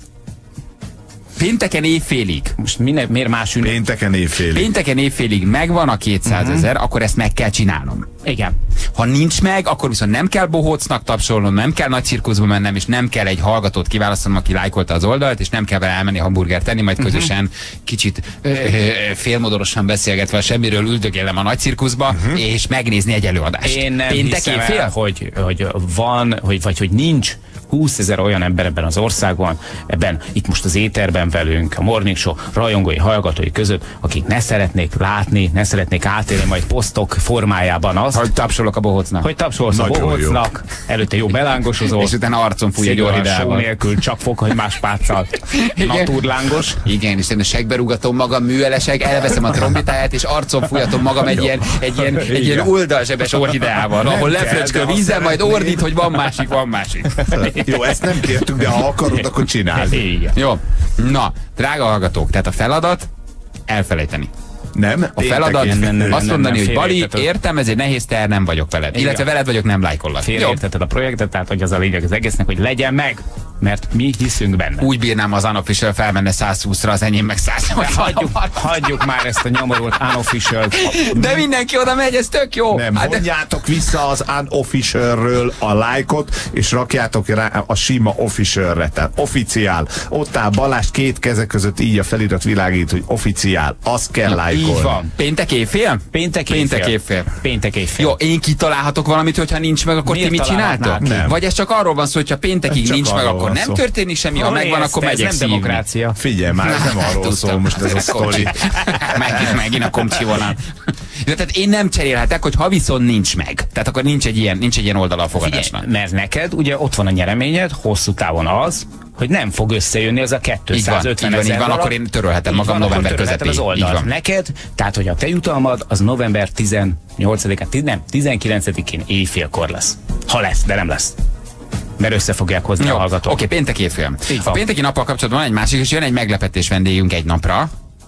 Pénteken évfélig. Most minek, miért más ünnep? Pénteken évfélig. Pénteken évfélig megvan a kétszázezer, uh-huh. akkor ezt meg kell csinálnom. Igen. Ha nincs meg, akkor viszont nem kell bohócnak tapsolnom, nem kell nagy cirkuszba mennem, és nem kell egy hallgatót kiválasztanom, aki lájkolta az oldalt, és nem kell vele elmenni hamburgert tenni, majd közösen uh-huh. kicsit ö, ö, félmodorosan beszélgetve semmiről üldögélem a nagy cirkuszba, uh-huh. és megnézni egy előadást. Én nem hiszem el, hogy, hogy van, hogy, vagy hogy nincs húszezer olyan ember ebben az országban, ebben itt most az éterben velünk, a Morning Show rajongói, hallgatói között, akik ne szeretnék látni, ne szeretnék átélni majd posztok formájában azt, hogy tapsolok a bohócnak. Hogy tapsolsz a bohócnak, előtte jó belángosozol, és utána arcon fúj egy orridával. nélkül, csak fokhagymás páccal. Naturlángos. Igen, és én segbe rúgatom magam műveleseg, elveszem a trombitáját, és arcon fújatom magam egy ilyen, egy ilyen, egy ilyen oldalzsebes orhideával, ahol lefröcsköl vízzel, majd ordít, hogy van másik, van másik. Jó, ezt nem kértük, de ha akarod, akkor csináld. Jó. Na, drága hallgatók, tehát a feladat elfelejteni. Nem, a feladat nem, nem, nem, azt mondani, nem, nem, hogy Bali, értem, ez egy nehéz teher, nem vagyok veled. Igen. Illetve veled vagyok, nem lájkollak. Félreértetted a projektet, tehát hogy az a lényeg az egésznek, hogy legyen meg, mert mi hiszünk benne. Úgy bírnám az unofficial felmenne százhúszra, az enyém meg száznyolcvanra. Hagyjuk, hagyjuk már ezt a nyomorult unofficial. De mindenki oda megy, ez tök jó. Nem, hát vonjátok vissza az unofficialről a lájkot, és rakjátok rá a sima officialre, tehát officiál. Ott áll Balázs két keze között, így a felirat világít, hogy officiál. Azt kell lájkolni. Így van. Péntek évfél? Péntek évfél. Péntek évfél. Péntek évfél. Jó, én kitalálhatok valamit, hogyha nincs meg, akkor miért ti mit csináltok? Nem. Vagy ez csak arról van szó, hogyha péntekig nincs meg, akkor nem történik semmi, ha megvan, akkor megyek szívni. Nem demokrácia. Figyelj már, nem arról szól most ez a sztori. Megint, megint a komcsi vonal. Tehát én nem cserélhetek, hogy ha viszont nincs meg. Tehát akkor nincs egy ilyen, nincs egy ilyen oldala a fogadásnak. Figyelj, mert neked ugye ott van a nyereményed, hosszú távon az, hogy nem fog összejönni az a kétszázötven ezer. Így van, akkor én törölhetem magam van, november közepén. Az oldalt. Neked, tehát hogy a te jutalmad az november tizennyolcadikán, nem, tizenkilencedikén éjfélkor lesz. Ha lesz, de nem lesz. Mert össze fogják hozni jó, a hallgatók. Oké, péntek évfél. A pénteki nappal kapcsolatban van egy másik, és jön egy meglepetés vendégünk egy napra.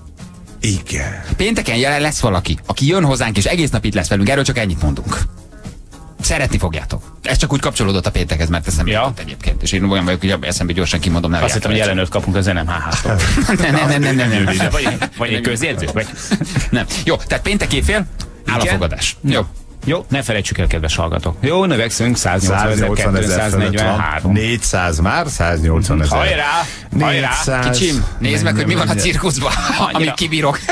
Igen. Pénteken jelen lesz valaki, aki jön hozzánk, és egész nap itt lesz velünk. Erről csak ennyit mondunk. Szeretni fogjátok. Ez csak úgy kapcsolódott a péntekhez, mert eszembe ja. jutott egyébként. És én olyan vagyok, hogy eszembe gyorsan kimondom, nem. Azt hittem, hogy jelenőt kapunk az en em há hától. Nem, nem, nem, nem, nem. Vagy egy közjegyző? Nem. Jó, tehát péntek évfél, áll a fogadás. Jó. Jó, ne felejtsük el, kedves hallgatók. Jó, növekszünk, száznyolcvan ezer kétszáznegyvenhárom. négyszáz már, száznyolcvan ezer. Hajrá! Hajrá! Kicsim, nézd meg, hogy mi van a cirkuszban, amit kibírok.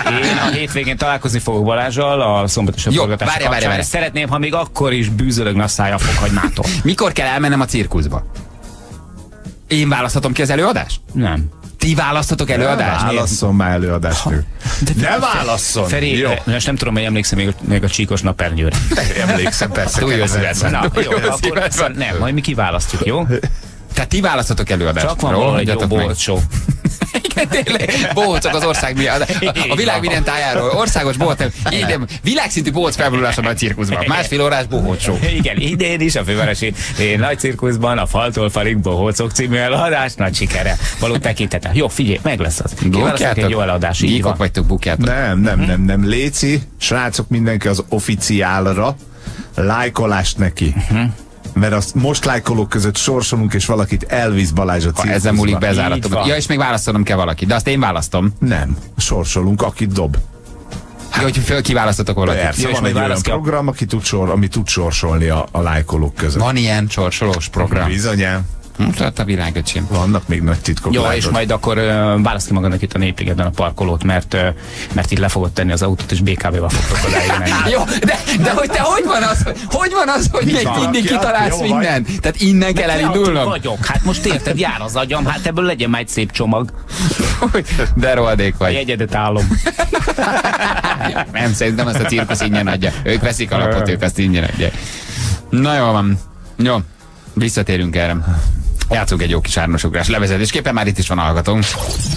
Én a hétvégén találkozni fogok Balázsral a szombatos forgatás várja, várja, várja. Szeretném, ha még akkor is bűzölögne a szája a fokhagymától. Mikor kell elmennem a cirkuszba? Én választhatom ki az előadást? Nem. Ti választhatok előadást? Ne válasszon már előadást. De ne válasszon! Feri, jó. Most nem tudom, hogy emlékszem még, még a csíkos napernyőre. Emlékszem, persze. Túl jó szívesen. Na, jó, akkor nem, majd mi kiválasztjuk, jó? Tehát ti választhatok előadást. Csak van valahogy jó bolcsó. Igen, tényleg. Bolcok az ország mi, a, a világ minden tájáról. Országos bolt, igen, világszintű bolc felvonulás a nagy cirkuszban. Másfél órás bohócsó. Igen, idén is a fővárosi nagy cirkuszban a Faltól Falig Bohócok című előadás nagy sikere. Való tekintete. Jó, figyelj, meg lesz az. Kiválasztok egy jó előadás. Gyíkok vagytok, bukjátok. Nem, nem, nem, nem. Léci, srácok, mindenki az oficiálra lájkolást neki. Mert azt most lájkolók között sorsolunk, és valakit elvisz Balázs a cirkuszba. Ezen múlik bezáratok. Ja, és még választanom kell valakit, de azt én választom. Nem, sorsolunk, akit dob. Hát, hogy föl kiválasztatok valakit. Persze, van egy olyan program, aki tud sor, ami tud sorsolni a, a lájkolók között. Van ilyen sorsolós program? Bizonyán. Mutat a világ, öcsém. Vannak még nagy titkok. Jó, látod. és majd akkor uh, választ ki magadnak itt a Népligetben a parkolót, mert, uh, mert itt le fogod tenni az autót, és bé ká véval fogtok odáig. Jó, de, de hogy te hogy van az, hogy van az, hogy még mindig kitalálsz mindent? Tehát innen kell elindulnom? Vagyok, hát most érted, jár az agyam, hát ebből legyen már egy szép csomag. De rohadék vagy. A jegyedet állom. Nem, szerintem azt a cirkusz ingyen adja. Ők veszik alapot, ők azt ingyen adják. Na jó van. Jó, visszatérünk erre. Játszunk egy jó kis hármasugrás levezetésképpen, már itt is van a hallgatónk.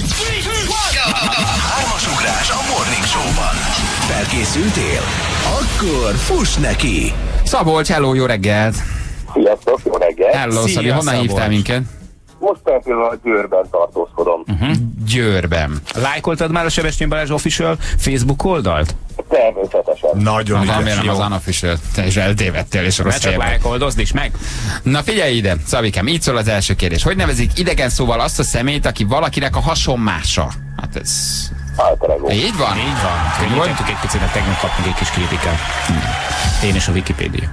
Hármasugrás a Morning Show-ban. Felkészültél? Akkor fuss neki! Szabolcs, hello, jó reggelt! Sziasztok, jó reggelt! Hello, Szabi, honnan hívtál minket? Most például Győrben tartózkodom. Uh-huh. Győrben. Lájkoltad már a Sebestyén Balázs Official Facebook oldalt? Természetesen. Nagyon ügyes. Remélem az Unofficial. Te is eltévedtél, és rossz csak lájkoldozd is meg. Na figyelj ide, Szabikám, így szól az első kérdés. Hogy nevezik idegen szóval azt a személyt, aki valakinek a hasonmása? Hát ez... Általában. Így van? Így van. Könnyítettük egy picit, mert tegnap kaptunk egy kis kritikát. Én és a Wikipédia.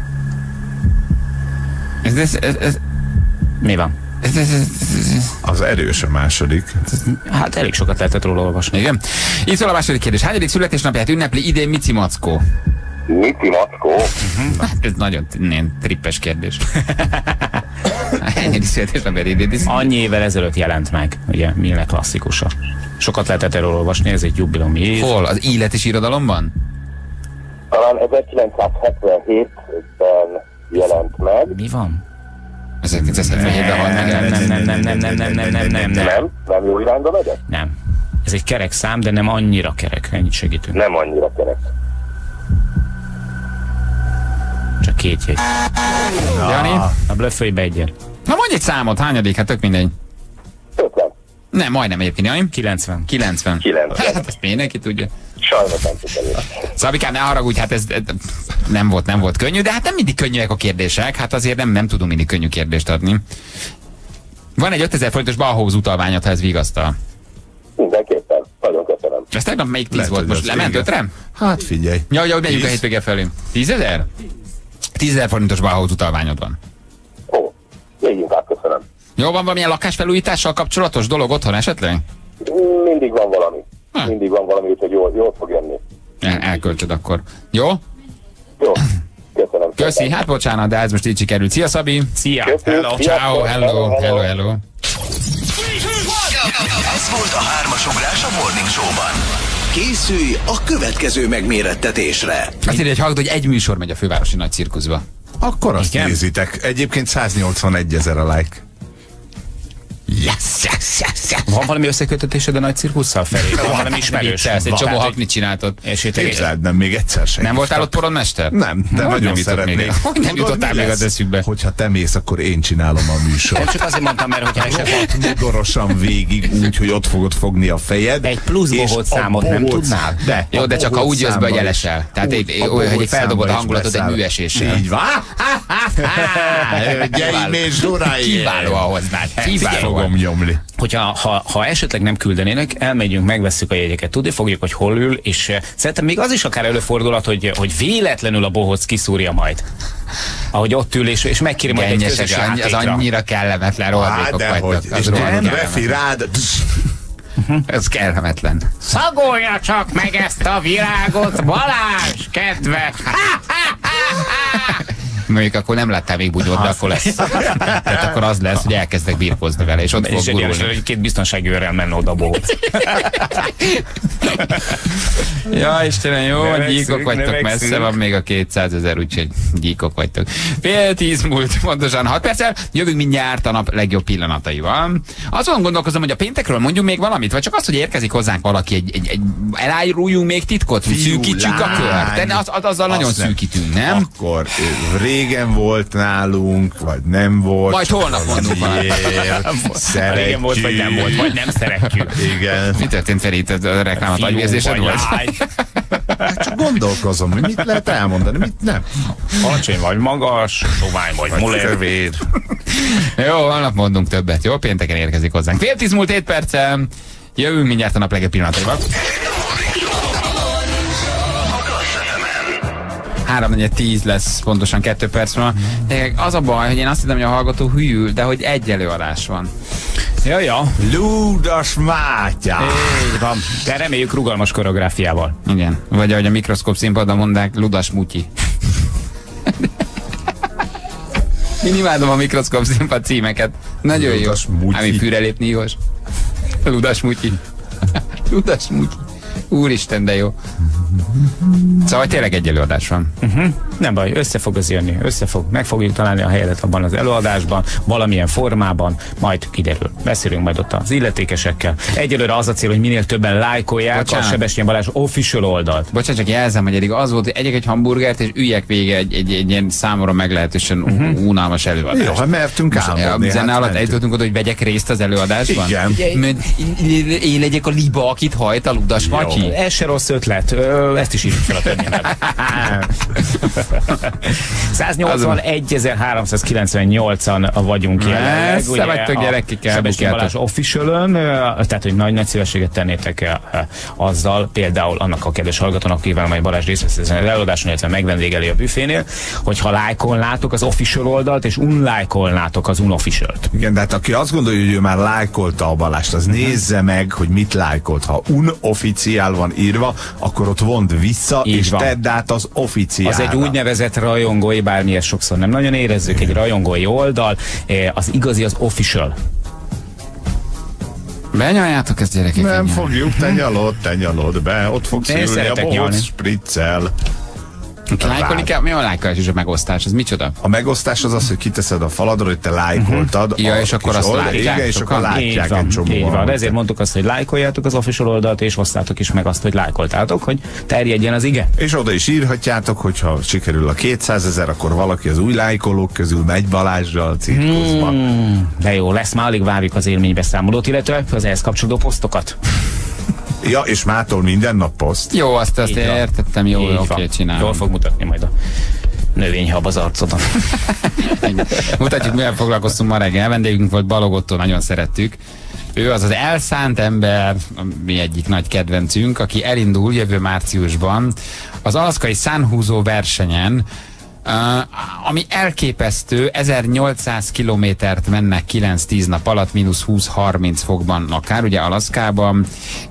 Ez, ez, ez, ez... Mi van? Ez, ez, ez, ez... Az erős a második. Hát elég sokat lehetett róla olvasni. Igen. Így szól a második kérdés. Hányadik születésnapját ünnepli idén Mici Mackó? Mici Mackó? Uh-huh. Hát ez nagyon ilyen trippes kérdés. Hányadik születésnapját idén? Annyi évvel ezelőtt jelent meg, ugye, milyen klasszikusa. Sokat lehetett erről olvasni, ez egy jubileumi év. Hol? Az élet és irodalomban? Talán ezerkilencszázhetvenhétben jelent meg. Mi van? ezerkilencszázhetvenhétben halt meg. Nem, nem, nem, nem, nem, nem, nem, nem, nem, nem. Nem? Nem jó irányba megyek? Nem. Ez egy kerek szám, de nem annyira kerek. Ennyit segítünk. Nem annyira kerek. Csak két jegy. Jani? A blöffölj be egyet. Na mondj egy számot, hányadik? Hát tök mindegy. ötven. Nem, majdnem egyébként, Jani. kilencven. kilencven. kilencven. Hát ezt mindenki tudja. Sajnos nem tudja. Szabikám, ne haragudj, hát ez, ez nem volt, nem volt könnyű, de hát nem mindig könnyűek a kérdések, hát azért nem, nem tudunk mindig könnyű kérdést adni. Van egy ötezer forintos Bauhaus utalványod, ha ez vigasztal. Mindenképpen. Nagyon köszönöm. Ez tegnap melyik tíz Lehet, volt? hogy Most az lement igen. ötre? Hát figyelj. Ja, ja, hogy megyünk a Tíz. hétvége felé. Tízezer? Tízezer forintos Bauhaus utalványod van. Ó, még inkább köszönöm. Jó, van valamilyen lakásfelújítással kapcsolatos dolog otthon esetleg? Mindig van valami. Ha. Mindig van valami, úgyhogy jól, jól fog jönni. El, elköltöd akkor. Jó? Jó. Köszönöm. Köszi, hát bocsánat, de ez most így sikerült. Szia, Szabi! Szia! Hello, ciao, hello, hello, hello. Ez volt a hármasugrás a Morning Show-ban. Készülj a következő megmérettetésre. Azt írja egy hallgató, hogy egy műsor megy a fővárosi nagy cirkuszba. Akkor azt Igen? nézitek. Egyébként száznyolcvanegy ezer a like. Yes, yes, yes, yes. Van valami összekötetésed a nagy cirkusszal felé? Van valami ismerős? Egy csomó Tehát, haknit csináltad. És itt Képzeld, nem, még egyszer sem. Nem voltál ott hívtak. poronmester? Nem, de Hogy nagyon nem jutott szeretnék. még? Hogy nem Tudod, jutottál mi még lesz? az eszükbe? Hogyha te mész, akkor én csinálom a műsort. nem csak azért mondtam, mert hogyha esetleg Modorosan végig, úgy, hogy ott fogod fogni a fejed. egy plusz és bohóc a számot nem bohóc- tudnál? De. Jó, de a csak ha úgy jössz be, hogy bohóc elesel. Tehát Úgy, egy, a olyan, hogy bohóc feldobod a számba is hangulatot egy beszáll. műeséssel. Így van. Hölgyeim és uraim! Kiválóan hoznád. Kiválóan Kiválóan. fogom nyomni. Hogyha ha, ha esetleg nem küldenének, elmegyünk, megvesszük a jegyeket, tudni fogjuk, hogy hol ül, és uh, szerintem még az is akár előfordulhat, hogy, hogy véletlenül a bohóc kiszúrja majd. Ahogy ott ül, és, és megkéri majd egy közös Gennyesek, annyi- az játékra. annyira kellemetlen Á, rohadékok de hogy. vagytok. És Az rohadt nem kellemetlen. refi rád. Uh-huh. Ez kellemetlen. Szagolja csak meg ezt a virágot, Balázs, kedves! Mondjuk akkor nem láttál még bugyót, de akkor lesz. Tehát akkor az lesz, hogy elkezdek birkózni vele, és ott fog gurulni. Két biztonsági őrrel menne oda bolt. Ja, Istenem, jó, gyíkok vagytok, növekszünk. Messze van még a kétszázezer, úgyhogy gyíkok vagytok. Fél tíz múlt, pontosan hat perccel, jövünk mindjárt a nap legjobb pillanataival. Azon gondolkozom, hogy a péntekről mondjunk még valamit, vagy csak az, hogy érkezik hozzánk valaki, egy, egy, egy eláruljunk még titkot, szűkítsük a kört. Az, az, azzal nagyon szűkítünk, nem? Akkor régen volt nálunk, vagy nem volt. Majd holnap mondunk valamit. Régen volt, vagy nem volt, vagy nem szeretjük. Igen. Mi történt Feri, a reklámat agyvérzésed volt? Hát csak gondolkozom, hogy mit lehet elmondani, mit nem. Alacsony vagy magas, sovány vagy molervér. Jó, holnap mondunk többet, jó? Pénteken érkezik hozzánk. Fél tíz múlt hét perccel, jövünk mindjárt a nap legjobb pillanataival. három negyven tíz lesz pontosan kettő perc van. De az a baj, hogy én azt hittem, hogy a hallgató hűl, de hogy egy előadás van. Ja, ja. Ludas Mátyás. Így van. De reméljük rugalmas koreográfiával. Igen. Vagy ahogy a mikroszkóp színpadon mondják, Ludas Mutyi. Én imádom a mikroszkóp színpad címeket. Nagyon Ludas jó. Mutyi. Ami fűre lépni jós. Ludas Mutyi. Ludas Mutyi. Úristen, de jó. Szóval tényleg egy előadás van. Uh-huh. Nem baj, össze fog az jönni, össze fog, meg fogjuk találni a helyedet abban az előadásban, valamilyen formában, majd kiderül. Beszélünk majd ott az illetékesekkel. Egyelőre az a cél, hogy minél többen lájkolják Bocsánat. a Sebestyén Balázs official oldalt. Bocsánat, csak jelzem, hogy eddig az volt, hogy egyek egy hamburgert, és üljek vége egy, egy, egy ilyen számomra meglehetősen uh-huh. unalmas előadást. Jó, ha mertünk álmodni. A zene hát alatt eljutottunk oda, hogy vegyek részt az előadásban? Igen. Én legyek a liba, akit hajt a Ludas Matyi. Ez se rossz ötlet, Ö, ezt is írjuk fel a törvényben. száznyolcvanegyezer-háromszázkilencvennyolcan vagyunk jelenleg. Messze vagytok gyerekek, Sebestyén Balázs officialön, tehát hogy nagy nagy szívességet tennétek azzal, például annak a kedves hallgatónak, akivel majd Balázs részt vesz az előadáson, illetve megvendégeli a büfénél, hogyha lájkolnátok az official oldalt, és unlájkolnátok az unofficialt. Igen, de hát aki azt gondolja, hogy ő már lájkolta a Balást, az uh-huh. nézze meg, hogy mit lájkolt. Ha unofficiál van írva, akkor ott vond vissza, így és van. Tedd át az officiálra. Az egy úgynevezett rajongói, bármi ezt sokszor nem nagyon érezzük, egy rajongói oldal, az igazi az official. Benyaljátok ezt, gyerekek? Nem fogjuk, te nyalod, te nyalod be, ott fogsz ülni a bohóc spriccel. Lájkolni kell? Mi a lájkolás és a megosztás? Ez micsoda? A megosztás az az, hogy kiteszed a faladra, hogy te lájkoltad. Uh-huh. Ja, és akkor azt látják. Igen, és akkor látják egy csomó. Így van, ezért mondtuk azt, hogy lájkoljátok az official oldalt, és hoztátok is meg azt, hogy lájkoltátok, hogy terjedjen az ige. És oda is írhatjátok, hogyha sikerül a kétszázezer, akkor valaki az új lájkolók közül megy Balázsral cirkuszba. Hmm, de jó, lesz, már alig várjuk az élménybeszámolót, illetve az ehhez kapcsolódó posztokat. Ja, és mától minden nap poszt. Jó, azt, azt értettem, jó, oké, okay, csinálom. Jól fog mutatni majd a növényhab az arcodon. Mutatjuk, mivel foglalkoztunk ma reggel. Vendégünk volt Balog Ottó, nagyon szerettük. Ő az az elszánt ember, mi egyik nagy kedvencünk, aki elindul jövő márciusban az alaszkai szánhúzó versenyen, Uh, ami elképesztő, ezernyolcszáz kilométert mennek kilenc-tíz nap alatt, mínusz húsz-harminc fokban akár, ugye Alaszkában,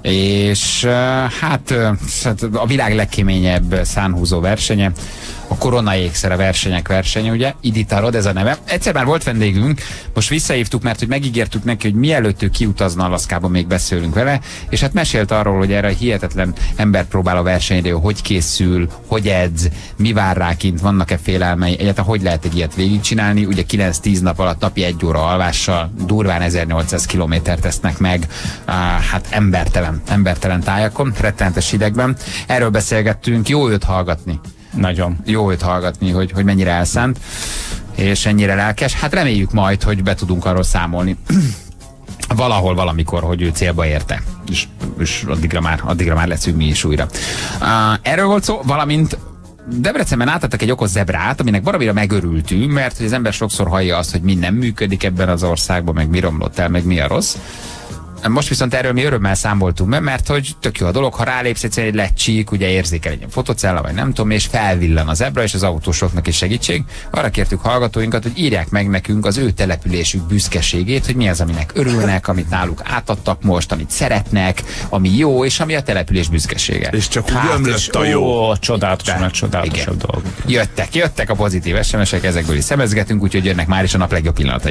és uh, hát uh, a világ legkeményebb szánhúzó versenye, a Korona ékszer a versenyek versenye, ugye, Iditarod ez a neve. Egyszer már volt vendégünk, most visszahívtuk, mert hogy megígértük neki, hogy mielőtt ő kiutazna Alaszkába, még beszélünk vele, és hát mesélt arról, hogy erre hihetetlen ember próbál a versenyre, hogy készül, hogy edz, mi vár rá kint, vannak-e félelmei, egyáltalán hogy lehet egy ilyet végigcsinálni, ugye kilenc-tíz nap alatt napi egy óra alvással, durván ezernyolcszáz kilométert tesznek meg, uh, hát embertelen, embertelen tájakon, rettenetes hidegben. Erről beszélgettünk, jó őt hallgatni. Nagyon. Jó őt hallgatni, hogy, hogy mennyire elszánt, és ennyire lelkes. Hát reméljük majd, hogy be tudunk arról számolni valahol, valamikor, hogy ő célba érte. És, és addigra, már, addigra már leszünk mi is újra. Uh, erről volt szó, valamint Debrecenben átadtak egy okos zebrát, aminek valamire megörültünk, mert hogy az ember sokszor hallja azt, hogy mi nem működik ebben az országban, meg mi romlott el, meg mi a rossz. Most viszont erről mi örömmel számoltunk, mert hogy tök jó a dolog, ha rálépsz egyszerűen egy lecsík, ugye érzékel egy fotocella, vagy nem tudom, és felvillan a zebra, és az autósoknak is segítség. Arra kértük hallgatóinkat, hogy írják meg nekünk az ő településük büszkeségét, hogy mi az, aminek örülnek, amit náluk átadtak most, amit szeretnek, ami jó, és ami a település büszkesége. És csak úgy hát, ömlött a jó. Ó, csodálatosan, csodálatosabb dolgok. Jöttek, jöttek a pozitív es em esek, ezekből is szemezgetünk, úgyhogy jönnek már is a nap legjobb pillanatai.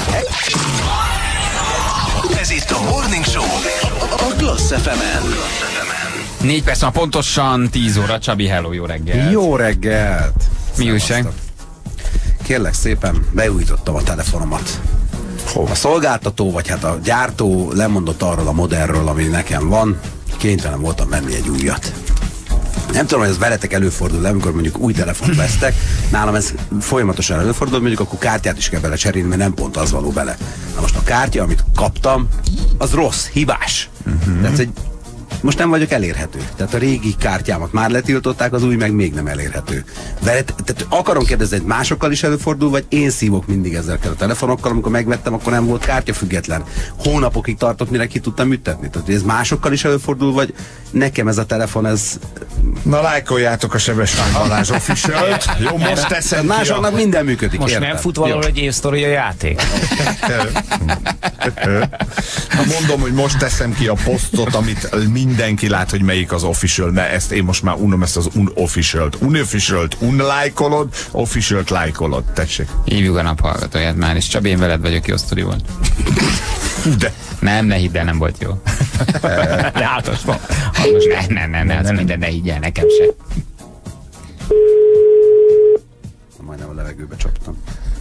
Ez itt a Morning Show a Klassz ef emen. Négy perc van pontosan, tíz óra. Csabi, hello, jó reggelt. Jó reggelt. Mi újság? Kérlek szépen, beújítottam a telefonomat. A szolgáltató, vagy hát a gyártó lemondott arról a modellről, ami nekem van. Kénytelen voltam venni egy újat. Nem tudom, hogy ez veletek előfordul, amikor mondjuk új telefont vesztek. Nálam ez folyamatosan előfordul, mondjuk akkor kártyát is kell bele cserélni, mert nem pont az való bele. Na most a kártya, amit kaptam, az rossz, hibás. Uh-huh. Tehát, hogy most nem vagyok elérhető. Tehát a régi kártyámat már letiltották, az új meg még nem elérhető. Velet, tehát akarom kérdezni, hogy másokkal is előfordul, vagy én szívok mindig ezekkel a telefonokkal, amikor megvettem, akkor nem volt kártya független. Hónapokig tartott, mire ki tudtam műtetni. Tehát ez másokkal is előfordul, vagy nekem ez a telefon, ez... Na, lájkoljátok a Sebesvány Balázs officialt. Jó, most teszem ki. Másoknak minden működik. Most érted? nem fut valahol egy évsztori a játék. Na, mondom, hogy most teszem ki a posztot, amit mindenki lát, hogy melyik az official, mert ezt én most már unom ezt az unofficialt. Unofficialt unlájkolod, officialt lájkolod. Tessék. Hívjuk a naphallgatóját már, és Csabi, én veled vagyok, jó sztori volt. De. Nem, ne hidd el, nem volt jó. De hátos van. Ne, ne, ne, ne, az minden ne higgyel, nekem se. Majdnem a levegőbe csaptam.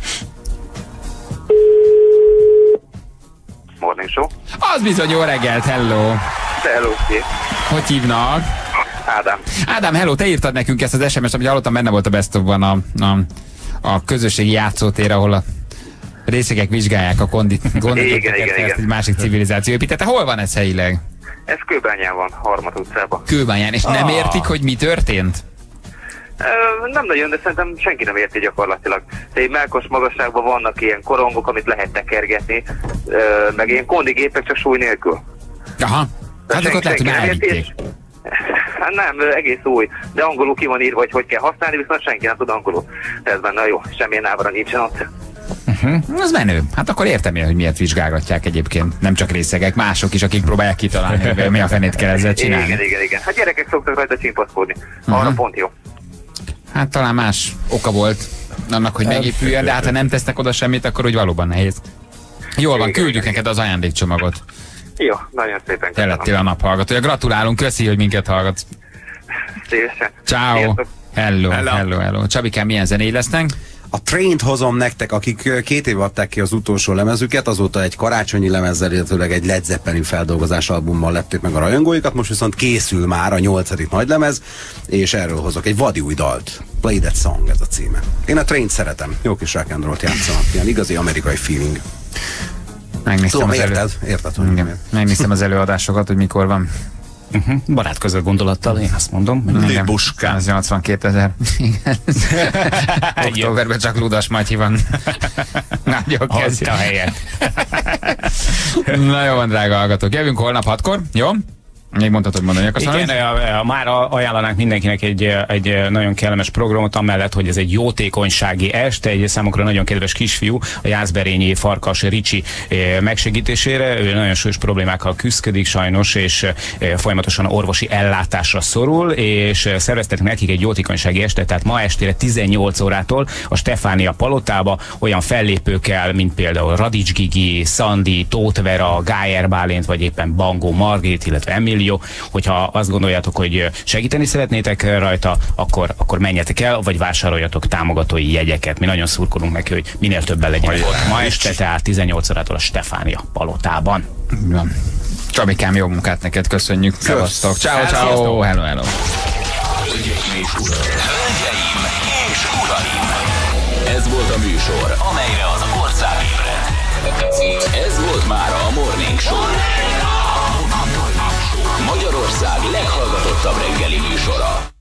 Morning Show. Az bizony, jó reggelt, hello. Hello, szép. Hogy hívnak? Ádám. Ádám, hello, te írtad nekünk ezt az es em es-t, amit hallottam, benne volt a Best of-ban a, a, a közösségi játszótér, ahol a részegek vizsgálják a kondit, igen, igen, igen. egy másik civilizáció építette. Hol van ez helyileg? Ez Kőbányán van, Harmat utcában. Kőbányán, és ah. nem értik, hogy mi történt? Uh, nem nagyon, de szerintem senki nem érti gyakorlatilag. Egy melkos magasságban vannak ilyen korongok, amit lehet tekergetni, uh, meg ilyen kondigépek, csak súly nélkül. Aha, de hát akkor lehet, hogy elvitték. Hát nem, egész új, de angolul ki van írva, hogy hogy kell használni, viszont senki nem tud angolul. Ez benne jó, semmilyen návara nincsen ott. Uh-huh. Az menő. Hát akkor értem én, hogy miért vizsgálgatják egyébként. Nem csak részegek, mások is, akik próbálják kitalálni, hogy mi a fenét kell ezzel csinálni. Igen, igen, igen. Hát gyerekek szoktak rajta csimpaszkodni. Uh-huh. Arra pont jó. Hát talán más oka volt annak, hogy megépüljön, de hát ha nem tesznek oda semmit, akkor úgy valóban nehéz. Jól van, igen, küldjük igen. neked az ajándékcsomagot. Jó, nagyon szépen köszönöm. Te lettél a naphallgatója. Gratulálunk, köszi, hogy minket hallgatsz. Szívesen. Ciao. Hello, hello, hello, hello. Csabikám, milyen zenéi lesznek? A Traint hozom nektek, akik két év adták ki az utolsó lemezüket, azóta egy karácsonyi lemezzel, illetőleg egy Led Zeppelin feldolgozás albummal lepték meg a rajongóikat, most viszont készül már a nyolcadik nagylemez, és erről hozok egy vadi új dalt. Play That Song ez a címe. Én a Traint szeretem, jó kis rock and rollt játszanak, ilyen igazi amerikai feeling. Megnéztem Tudom, az érted? Elő... Érted, hogy igen. Megnéztem az előadásokat, hogy mikor van. Uh-huh. Barát között gondolattal, én azt mondom. Libuska. Az nyolcvankétezer. Októberben csak Ludas Matyi van. Nagyon kezdje a helyet. Na jó van, drága hallgatók. Jövünk holnap hatkor, jó? Még mondhatod mondani, akarsz igen, a, a, már ajánlanánk mindenkinek egy, egy nagyon kellemes programot, amellett, hogy ez egy jótékonysági este, egy számukra nagyon kedves kisfiú, a Jászberényi Farkas Ricsi megsegítésére. Ő nagyon súlyos problémákkal küzdik sajnos, és folyamatosan orvosi ellátásra szorul, és szerveztek nekik egy jótékonysági este, tehát ma estére tizennyolc órától a Stefánia palotába olyan fellépőkkel, mint például Radics Gigi, Szandi, Tóth Vera, Gájer Bálint, vagy éppen Bangó Margit, illetve Emil. Hogyha azt gondoljátok, hogy segíteni szeretnétek rajta, akkor, akkor menjetek el, vagy vásároljatok támogatói jegyeket. Mi nagyon szurkolunk neki, hogy minél többen legyenek ott ma este, tehát tizennyolc órától a Stefánia palotában. Csabikám, jó munkát neked, köszönjük. Szevasztok. Ciao, ciao. Hello, hello. Hölgyeim és uraim, ez volt a műsor, amelyre az ország ébredt. Ez volt már a Morning Show. Magyarország leghallgatottabb reggeli műsora.